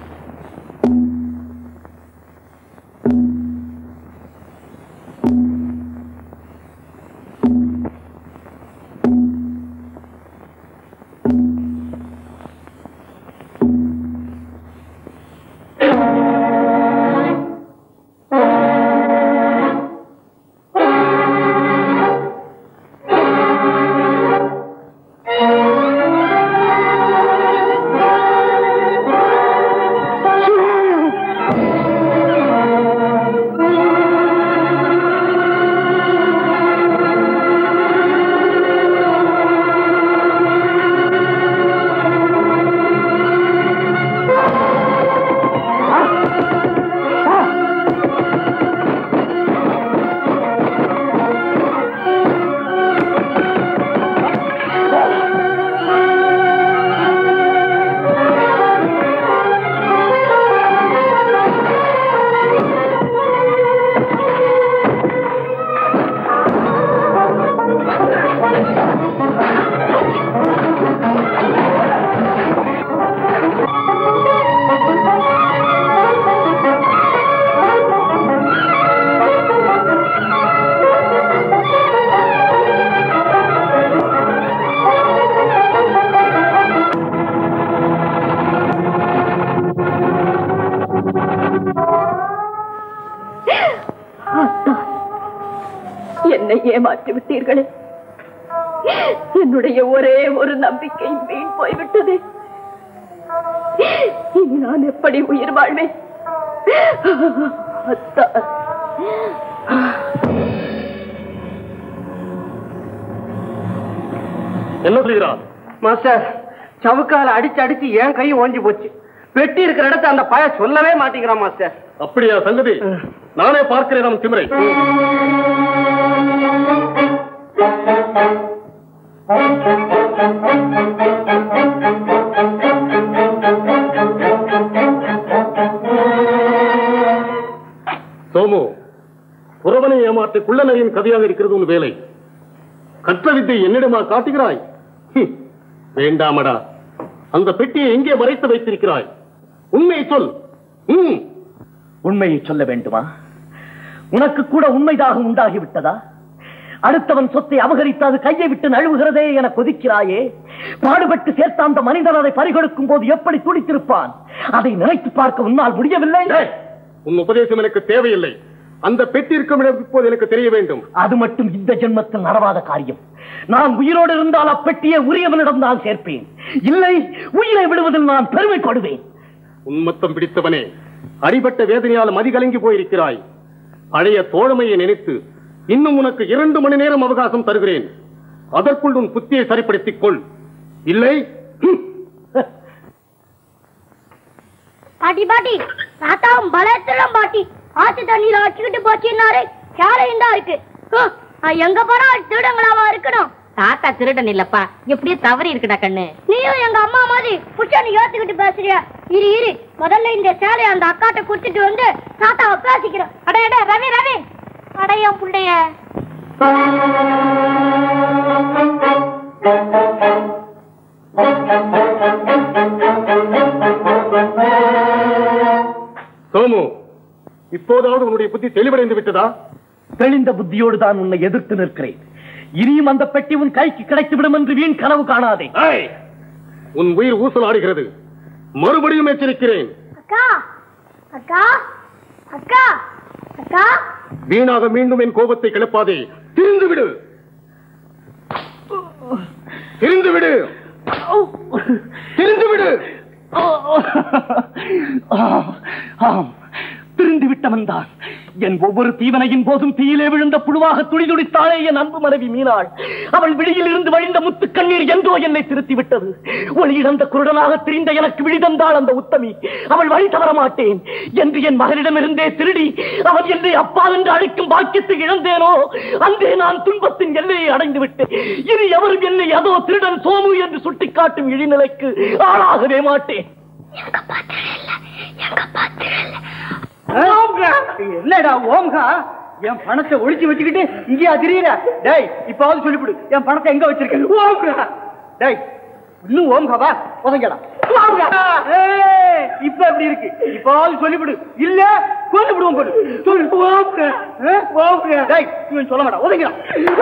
I: என்னை ஏமாற்றி விட்டீர்களே. என்னுடைய ஒரே ஒரு நம்பிக்கை வீண் போய்விட்டது. இனி நான் எப்படி உயிர் வாழ்வேன்?
A: என்ன சொல்கிறான்
G: மாஸ்டர்? சவுக்கால அடிச்சு அடிச்சு ஏன் கை ஓஞ்சி போச்சு. வெட்டி இருக்கிற இடத்த அந்த பய சொல்லவே மாட்டேங்கிறான் மாஸ்டர்.
A: அப்படியா சங்கதி? நானே பார்க்கிறேன் நம் திமிரை. சோமு, புறவனை ஏமாற்ற குள்ளநரியின் கதையாக இருக்கிறது உன் வேலை. கற்ற வித்தை என்னிடமா காட்டுகிறாய்? வேண்டாமடா. அந்த பெட்டியை எங்கே மறைத்து வைத்திருக்கிறாய்? உண்மையை சொல்.
F: உண்மையை சொல்ல வேண்டுமா? உனக்கு கூட உண்மைதாகம் உண்டாகிவிட்டதா? அடுத்தவன் சொத்தை அபகரித்து அது கையை விட்டு நழுவுகிறதே என கொதிக்கிறாயே. பாடுபட்டு சேர்த்த அந்த மனிதன் அதை பறிகொடுக்கும் போது எப்படி துடித்திருப்பான்? அதை நினைத்து பார்க்க உன்னால் முடியவில்லை.
A: உன் உபதேசம் எனக்கு தேவையில்லை. அந்த பெட்டி இருக்கும் இடம் இப்போது எனக்கு தெரிய வேண்டும்.
F: அது மட்டும் இந்த ஜென்மத்தில் நடவாத காரியம். நான் உயிரோடு இருந்தால் அப்பெட்டியை உரியவனிடம் தான் சேர்ப்பேன். இல்லை, உயிரை விடுவதில் நான் பெருமைப்படுவேன்.
A: உன்மத்தம் பிடித்தவனே, அடிபட்ட வேதனையால் மதிகலங்கி போயிருக்கிறாய். பழைய தோழமையை நினைத்து இன்னும் உனக்கு இரண்டு மணி நேரம் அவகாசம் தருகிறேன். அதற்குள் உன் புத்தியை சரிப்படுத்திக் கொள். இல்லை
H: பாட்டி பாட்டி தாத்தாவும் பலத்திரம் பாட்டி ஆத்து தண்ணீர் அடிச்சுக்கிட்டு போச்சுன்னாரு. சாலையும் தான் இருக்கு. எங்க போனா திருடங்களாவா இருக்கணும்?
B: தாத்தா திருடன் இல்லப்பா, எப்படியே தவறி இருக்குடா கண்ணு.
H: நீயும் எங்க அம்மா மாதிரி புஷானு யோசிச்சுக்கிட்டு பேசுறியா? இரு இரு, முதல்ல இந்த சேலையை அந்த அக்காட்ட குடுத்துட்டு வந்து தாத்தாவை பேசிக்கிறோம். அடைய ரவி ரவி அடைய புள்ளைய.
A: சோமு, இப்போதாவது உன்னுடைய புத்தி தெளிவடைந்து விட்டதா?
F: தெளிந்த புத்தியோடு தான் உன்னை எதிர்த்து நிற்கிறேன். இனியும் அந்த பெட்டி உன் கைக்கு கிடைத்து விடும் என்று வீண் கனவு காணாதே.
A: உன் உயிர் ஊசலாடுகிறது. மறுபடியும் எச்சரிக்கிறேன்.
H: அக்கா அக்கா அக்கா அக்கா,
A: வீணாக மீண்டும் என் கோபத்தை கிளப்பாதே. திரிந்து விடு, திரிந்து விடு, திரிந்து விடு.
F: ஆம், திரிந்து திருந்து விட்டவன் தான். என் ஒவ்வொரு தீவனையின் போதும் தீயிலே விழுந்த புழுவாக துடி துடித்தாளே என் அன்பு மனைவி மீனாள். அவள் விழியில் இருந்து வழிந்த முத்து கண்ணீர் என்றோ என்னை திருத்தி விட்டது. ஒளியிழந்த குருடனாக திரிந்த எனக்கு விழிதந்தாள் அந்த உத்தமி. அவள் வழி தவற மாட்டேன் என்று என் மகனிடமிருந்தே திருடி அவன் என்னை அப்பா என்று அழைக்கும் பாக்கியத்தை இழந்தேனோ அன்றே நான் துன்பத்தின் எல்லையை அடைந்து விட்டேன். இனி எவரும் என்னை அதோ திருடன் சோமு என்று சுட்டிக்காட்டும் இழிநிலைக்கு ஆளாகவே மாட்டேன்.
C: என்னடா ஓம்கா என் பணத்தை ஒழிச்சு வச்சுக்கிட்டு இங்கே அதிரீர. டேய் இப்பாவது சொல்லிவிடு என் பணத்தை எங்க வச்சிருக்கேன். ஓம்கா டேய் இன்னும் ஓம்காவா உதங்கடா. இப்ப எப்படி இருக்கு இப்பாவது சொல்லிவிடு. இல்ல கொண்டு விடுவோம் போடு. டேய் இவன் சொல்ல மாட்டான் உதங்கிறான்.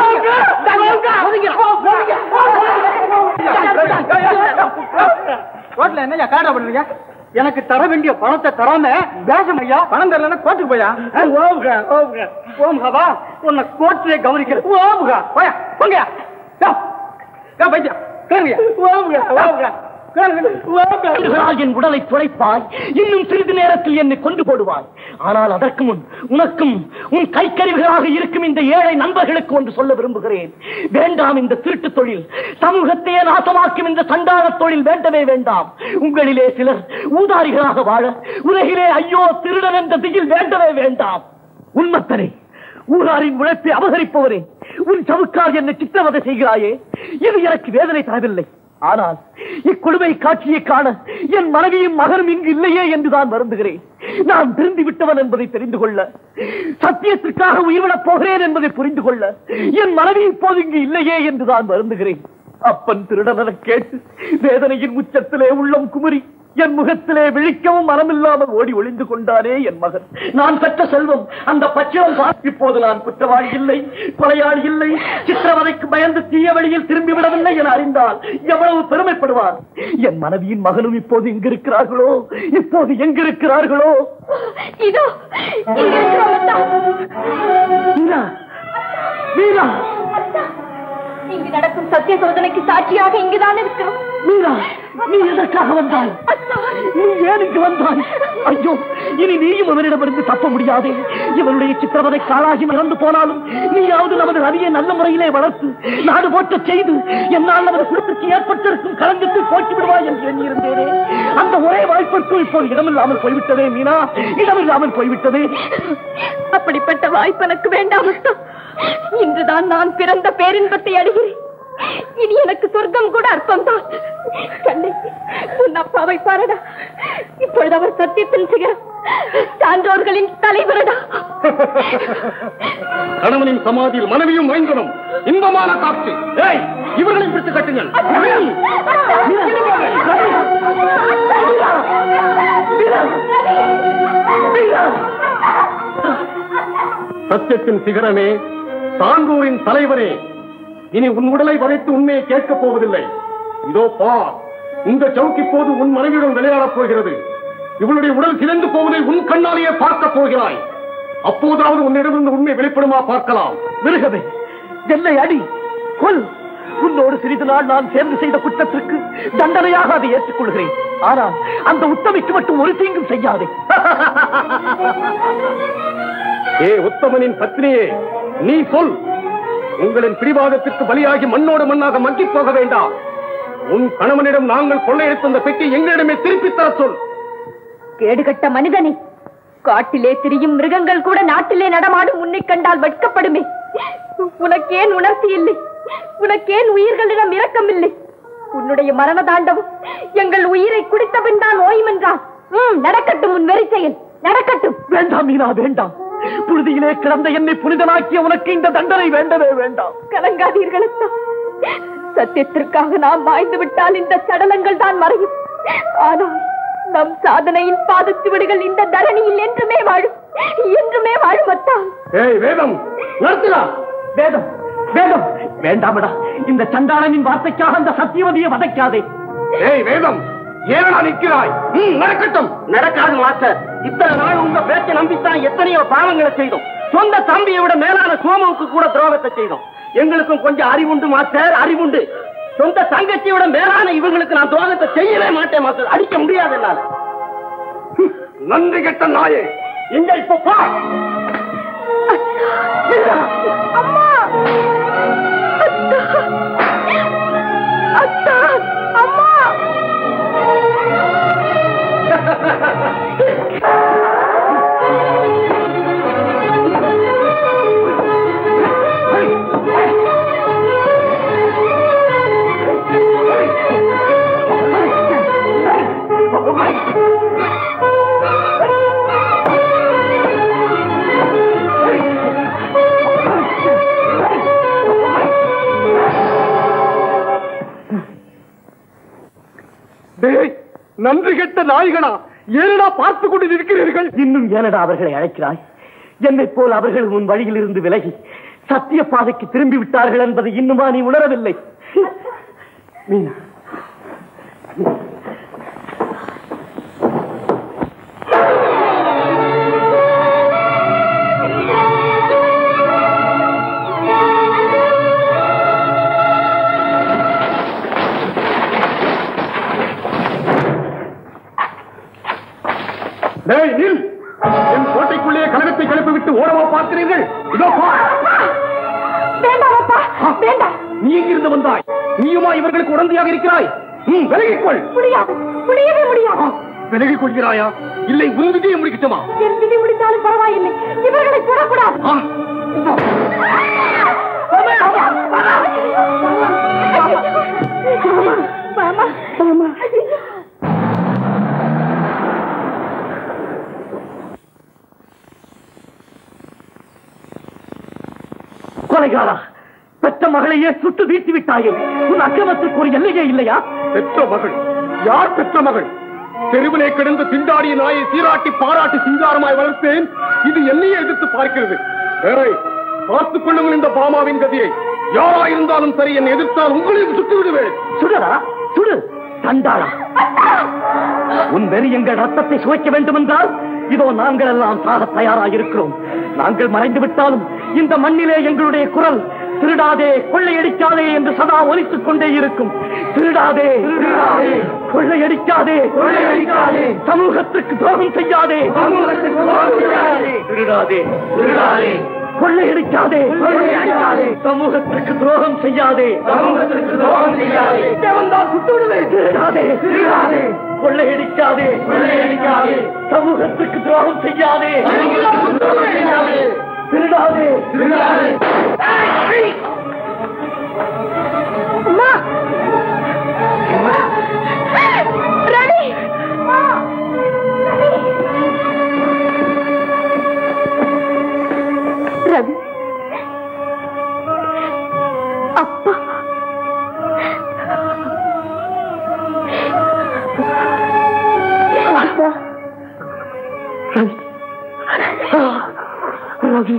C: ரோட்ல என்னையா காடா பண்ணுறீங்க? எனக்கு தர வேண்டிய பணத்தை தராம பேசம் ஐயா. பணம் தரலன்னா கோர்ட்டுக்கு போயா? ஓம்கா ஓம்கா ஓம்காவா உன்னை கோர்ட்டிலே கவனிக்கிறேன். ஓம்கா போயா போங்க பைத்தியா கேளுங்க. ஓம்கா ஓம்கா
F: என் உடலை துளைப்பாய், இன்னும் சிறிது நேரத்தில் என்னை கொண்டு போடுவாய். ஆனால் அதற்கு முன் உனக்கும் உன் கைக்கருவிகளாக இருக்கும் இந்த ஏழை நண்பர்களுக்கு ஒன்று சொல்ல விரும்புகிறேன். வேண்டாம் இந்த திருட்டு தொழில், சமூகத்தையே நாசமாக்கும் இந்த சண்டாள தொழில் வேண்டவே வேண்டாம். உங்களிலே சிலர் ஊதாரிகளாக வாழ உலகிலே ஐயோ திருடன் என்ற திகில் வேண்டவே வேண்டாம். உண்மத்தனே, ஊராரின் உழைப்பை அபகரிப்பவரே, உன் சவுக்கார் என்னை சித்திரவதை செய்கிறாயே, இது எனக்கு வேதனை தரவில்லை. ஆனால் இக்கொடுமை காட்சியை காண என் மனைவியும் மகனும் இங்கு இல்லையே என்றுதான் வருந்துகிறேன். நான் திருந்தி விட்டவன் என்பதை தெரிந்து கொள்ள, சத்தியத்திற்காக உயிர்விடப் போகிறேன் என்பதை புரிந்து கொள்ள என் மனைவி இப்போது இங்கு இல்லையே என்றுதான் வருந்துகிறேன். அப்பன் திருடன கேட்டு வேதனையின் உச்சத்திலே உள்ளம் குமரி என் முகத்திலே விழிக்கவும் மனமில்லாமல் ஓடி ஒளிந்து கொண்டானே என் மகன். நான் பெற்ற செல்வம் அந்த பச்சையம். இப்போது நான் குற்றவாளி இல்லை, கொலையாளி இல்லை, சித்திரவதைக்கு பயந்து தீய வழியில் திரும்பி விடவில்லை என அறிந்தால் எவ்வளவு பெருமைப்படுவார். என் மனைவியின் மகனும் இப்போது எங்கிருக்கிறார்களோ, இப்போது எங்கிருக்கிறார்களோ?
I: இதோ
F: மீரா,
I: இங்கு நடக்கும் சத்திய சோதனைக்கு சாட்சியாக இங்குதான் இருக்கிறோம்.
F: மீரா, நீ எதற்காக வந்தாய்? நீ ஏனுக்கு வந்தாய்? ஐயோ, இனி நீயும் அவனிடமிருந்து தப்ப முடியாதே. இவனுடைய சித்திரவதை காலாகி மறந்து போனாலும் நீயாவது நமது ரவியை நல்ல முறையிலே வளர்த்து நாடு போட்ட செய்து என்னால் நமது குடும்பத்துக்கு ஏற்பட்டிருக்கும் களங்கத்தை போக்கி விடுவாய் என்று எண்ணியிருந்தேனே. அந்த ஒரே வாய்ப்பிற்கும் இப்போது இடமில்லாமல் போய்விட்டதே மீனா, இடமில்லாமல் போய்விட்டதே.
I: அப்படிப்பட்ட வாய்ப்பு எனக்கு வேண்டாம். இன்றுதான் நான் பிறந்த பேரின்பத்தை அடைகிறேன். இனி எனக்கு சொர்க்கம் கூட அற்பம் தான். கண்ணை உன் அப்பாவை பாரடா. இப்பொழுது அவர் சத்தியத்தின் சிகரம், சான்றோர்களின் தலைவரடா.
A: கணவனின் சமாதியில் மனைவியும் மைந்தனும் இன்பமான காட்சி. இவர்களை பிடித்து கட்டுங்கள். சத்தியத்தின் சிகரமே, சான்றோரின் தலைவரே, இனி உன் உடலை வதைத்து உண்மையை கேட்கப் போவதில்லை. இதோ பார், இந்த சவுக்கி போது உன் மனைவியுடன் விளையாடப் போகிறது. இவளுடைய உடல் சிதைந்து போவதை உன் கண்ணாலேயே பார்க்கப் போகிறாய். அப்போதாவது உன்னிடமிருந்து உண்மை வெளிப்படுமா பார்க்கலாம்.
F: மிருகமே, என்னை அடி, கொல். உன்னோடு சிறிது நாள் நான் சேர்ந்து செய்த குற்றத்திற்கு தண்டனையாக அதை ஏற்றுக்கொள்கிறேன். ஆனால் அந்த உத்தமிக்கு மட்டும் ஒரு தீங்கும் செய்யாதே.
A: ஏ உத்தமனின் பத்னியே, நீ சொல். உங்களின் பிடிவாதத்திற்கு பலியாகி மண்ணோடு மண்ணாக மக்கி போக வேண்டாம். உன் கணவனிடம் நாங்கள் கொள்ளையடித்த அந்த பெட்டி எங்களிடமே திருப்பித்தர சொல்.
I: கேடுகட்ட மனிதனே, காட்டிலே திரியும் மிருகங்கள் கூட நாட்டிலே நடமாடும் உன்னை கண்டால் வெட்கப்படுமே. உனக்கேன் உணர்ச்சி இல்லை? உனக்கேன் உயிர்களிடம் இரக்கம் இல்லை? உன்னுடைய மரண தாண்டவம் எங்கள் உயிரை குடித்த பின் தான் ஓய்ம் என்றான். நடக்கட்டும் உன் வெறி செயல், நடக்கட்டும்.
F: வேண்டாம் மீனா, வேண்டாம். புழுதியிலே கிடந்த என்னை புனிதனாக்கிய உனக்கு இந்த தண்டனை வேண்டவே வேண்டாம்.
I: கலங்காதீர்கள். சத்தியத்திற்காக நாம் வாழ்ந்து விட்டால் இந்த சடலங்கள் தான் மறையும். ஆனால் நம் சாதனையின் பாதச்சுவடுகள் இந்த தரணியில் என்றுமே வாழும், என்றுமே வாழும். அத்தான்
A: வேதம் நிறுத்தலாம்.
F: வேதம் வேதம் வேண்டாமடா. இந்த சண்டாளனின் வார்த்தைக்காக அந்த சத்தியவதியை வதைக்காதே.
A: ஏய் வேதம், ஏனடா நிற்கிறாய்? நடக்கட்டும்.
F: நடக்காது மாஸ்டர். இத்தனை நாள் உங்க பேச்சை நம்பித்தான் எத்தனையோ பாவங்களை செய்தோம். சொந்த தம்பியை விட மேலான சோமுவுக்கு கூட துரோகத்தை செய்தோம். எங்களுக்கும் கொஞ்சம் அறிவுண்டு மாஸ்டர், அறிவுண்டு. சொந்த தங்கச்சியை விட மேலான இவங்களுக்கு நான் துரோகத்தை செய்யவே மாட்டேன் மாஸ்டர். அடிக்க முடியாது என்னால்.
A: நன்றி கெட்ட நாயே,
C: எங்க இப்ப போ.
I: அம்மா அத்தா அம்மா
A: நன்றி கெட்ட நாய்களா, ஏனடா பார்த்துக் கொண்டு இருக்கிறீர்கள்?
C: இன்னும் ஏனடா அவர்களை அழைக்கிறாய்? என்னை போல் அவர்கள் உன் வழியில் இருந்து விலகி சத்திய பாதைக்கு திரும்பி விட்டார்கள் என்பதை இன்னுமா நீ உணரவில்லை? மீனா,
A: என் கோட்டைக்குள்ளே கழகத்தை கிளப்பிவிட்டு ஓடவா பார்க்கிறீர்கள்? இதோ நீ எங்கிருந்து வந்தாய்? நீயுமா இவர்களுக்கு உடந்தையாக இருக்கிறாய்? விலகிக்கொள்.
I: முடியாது, முடியவே முடியாது.
A: விலகிக் கொள்கிறாயா? இல்லை உன் விதியை முடிக்கட்டுமா?
I: என் விதி முடித்தாலும் பரவாயில்லை, இவர்களை தொடக்கூடாது.
C: கொலைகாரா, பெற்ற மகளையே சுட்டு வீழ்த்தி விட்டாயே. உன் அக்கிரமத்திற்கு ஒரு எல்லையே இல்லையா?
A: பெற்ற மகள்? யார் பெற்ற மகள்? தெருவிலே கிடந்த திண்டாடிய நாயை சீராட்டி பாராட்டி சிங்காரமாய் வளர்த்தேன். இது என்னையே எதிர்த்து பார்க்கிறது. பார்த்துக் கொள்ளுங்கள் இந்த பாமாவின் கதையை. யாராயிருந்தாலும் சரி, என்னை எதிர்த்தால் உங்களையும் சுட்டு விடுவேன்.
C: சுடரா, சுடு தண்டாளா. உன் வெறி எங்கள் ரத்தத்தை சுவைக்க வேண்டும் என்றால் இதோ நாங்கள் எல்லாம் சாக தயாராயிருக்கிறோம். நாங்கள் மறைந்து விட்டாலும் இந்த மண்ணிலே எங்களுடைய குரல் திருடாதே, கொள்ளையடிக்காதே என்று சதா ஒலித்துக் கொண்டே இருக்கும். திருடாதே, கொள்ளையடிக்காதே, சமூகத்துக்கு துரோகம் செய்யாதே, திருடாதே, திருடாதே, கொள்ளையடிக்காதே, சமூகத்திற்கு துரோகம் செய்யாதே, சமூகத்திற்கு துரோகம் செய்யாதே, தேவன்தான் சுட்டுவிடுவேன். திருடாதே, திருடாதே, கொள்ளையடிக்காதே, கொள்ளையடிக்காதே, சமூகத்துக்கு துரோகம் செய்யாதே, திருடாதே, திருடாதே.
I: அம்மா, ரவி, ரவி, அப்பா, அப்பா, ரவி, ரவி,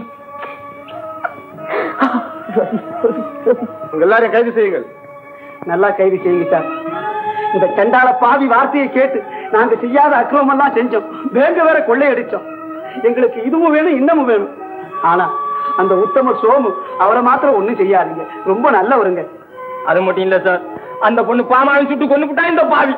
A: உங்க எல்லாரையும் கைது செய்யுங்கள்.
C: நல்லா கைது செய்யுங்க சார். இந்த சண்டாள பாவி வார்த்தையை கேட்டு நாங்க செய்யாத அக்கிரமம் எல்லாம் செஞ்சோம். வேங்க வேற கொள்ளையடிச்சோம். எங்களுக்கு இதுவும் வேணும், இன்னமும் வேணும். ஆனா அந்த உத்தம சோமு அவரை மாத்திரம் ஒண்ணும் செய்யாதீங்க. ரொம்ப நல்லவருங்க.
D: அது மட்டும் இல்ல சார், அந்த பொண்ணு பாமாவை சுட்டு கொண்டு விட்டா இந்த பாவி.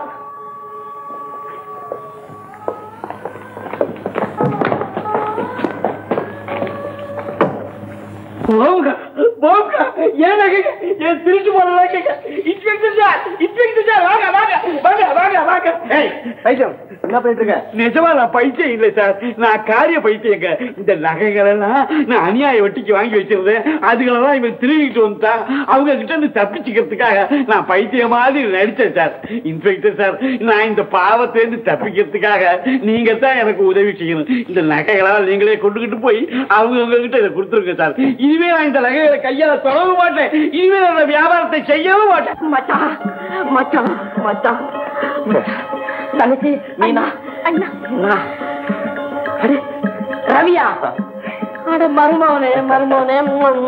C: திருச்சி போன இன்ஸ்பெக்டர் சார், இன்ஸ்பெக்டர் சார், வாங்க வாங்க வாங்க வாங்க வாங்க. பைத்தியம் என்ன பண்ணிட்டு இருக்க? நிஜமா நான் பைத்தியம் இல்லை சார், நான் காரிய பைத்தியங்க. இந்த நகைகள் எல்லாம் நான் அநியாய வட்டிக்கு வாங்கி வச்சிருந்தேன். அதுகளெல்லாம் இவன் திருவிட்டு வந்துட்டா அவங்க கிட்ட இருந்து தப்பிச்சுக்கிறதுக்காக நான் பைத்திய மாதிரி நடிச்சேன் சார். இன்ஸ்பெக்டர் சார், நான் இந்த பாவத்திலிருந்து தப்பிக்கிறதுக்காக நீங்க தான் எனக்கு உதவி செய்யணும். இந்த நகைகளால் நீங்களே கொண்டுகிட்டு போய் அவங்க உங்ககிட்ட இதை கொடுத்துருங்க சார். இனிமே நான் இந்த நகைகளை கையால தொடவும் மாட்டேன். இனிமே நான் வியாபாரத்தை செய்யவும் மாட்டேன். மச்சான், மச்சான், மச்சான், தங்கச்சி மீனா, அண்ணா, அடே ரவியா, அட மருமவனே, மருமவனே,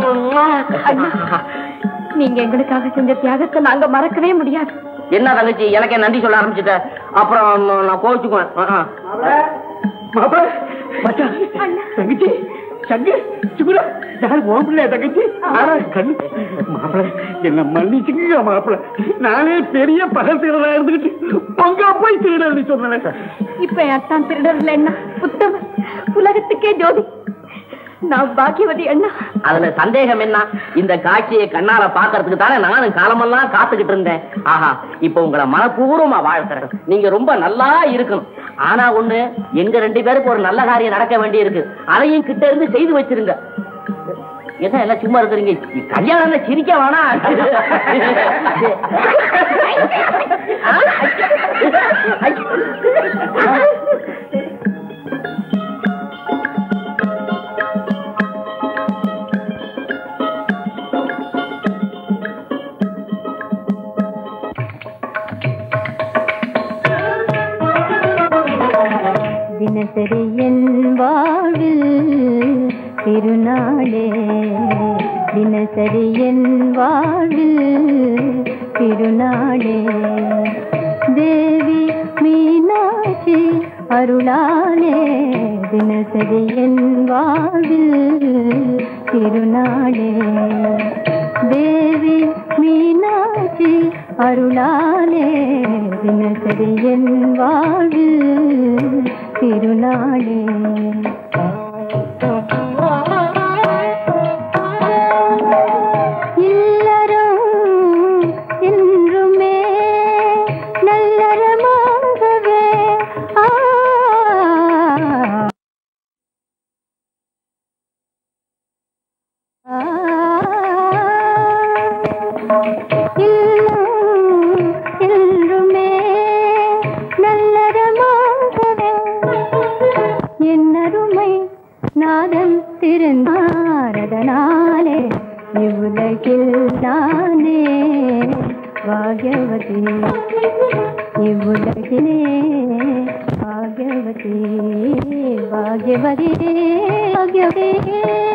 I: நீங்க எங்களுக்காக செஞ்ச தியாகத்தை நாங்க மறக்கவே முடியாது.
E: என்ன தங்கச்சி எனக்கே நன்றி சொல்ல ஆரம்பிச்சுட்ட, அப்புறம் நான் கோவிச்சுக்குவேன்.
C: தங்கச்சி சங்கு சுகுரா, யார் மாப்பிள்ளையா தங்கச்சி? கண்ணு மாப்பிள்ள, என்ன மன்னிச்சுங்க மாப்பிள்ள. நானே பெரிய பகல் திருடா இருந்துகிட்டு பொங்கா போய் திருட எழுதி சொன்னேன் சார்.
I: இப்ப யார்தான் திருடர்கள் என்ன புத்தம் உலகத்துக்கே ஜோதி. நான் பாக்கியவதி அண்ணா.
E: அதுல சந்தேகம் என்ன? இந்த காட்சியை கண்ணால பாக்குறதுக்கு தானே நானும் காலமெல்லாம் காத்துக்கிட்டு இருந்தேன். ஆஹா, இப்ப உங்களை மனப்பூர்வமா வாழ்த்துறேன். நீங்க ரொம்ப நல்லா இருக்கணும். ஆனா ஒண்ணு, எங்க ரெண்டு பேருக்கு ஒரு நல்ல காரியம் நடக்க வேண்டி இருக்கு. அதையும் கிட்ட இருந்து செய்து வச்சிருங்க. என்ன எல்லாம் சும்மா இருக்கிறீங்க? கல்யாணம் சிரிக்க வேணா.
L: தினசரி என் வாழ்வில் திருநாளே, தினசரி என் வாழ்வில் திருநாளே. தேவி மீனாட்சி அருளாலே தினசரி என் வாழ்வில் திருநாளே. தேவி மீனாட்சி அருளாலே தினசரி என் வாழ்வில் திருநாளே. நாதம் திருநாரதனாலே இவ்வுலகில் நானே பாக்யவதி, இவ்வுலகிலே பாக்யவதி பாக்யவதி பாக்யவதி.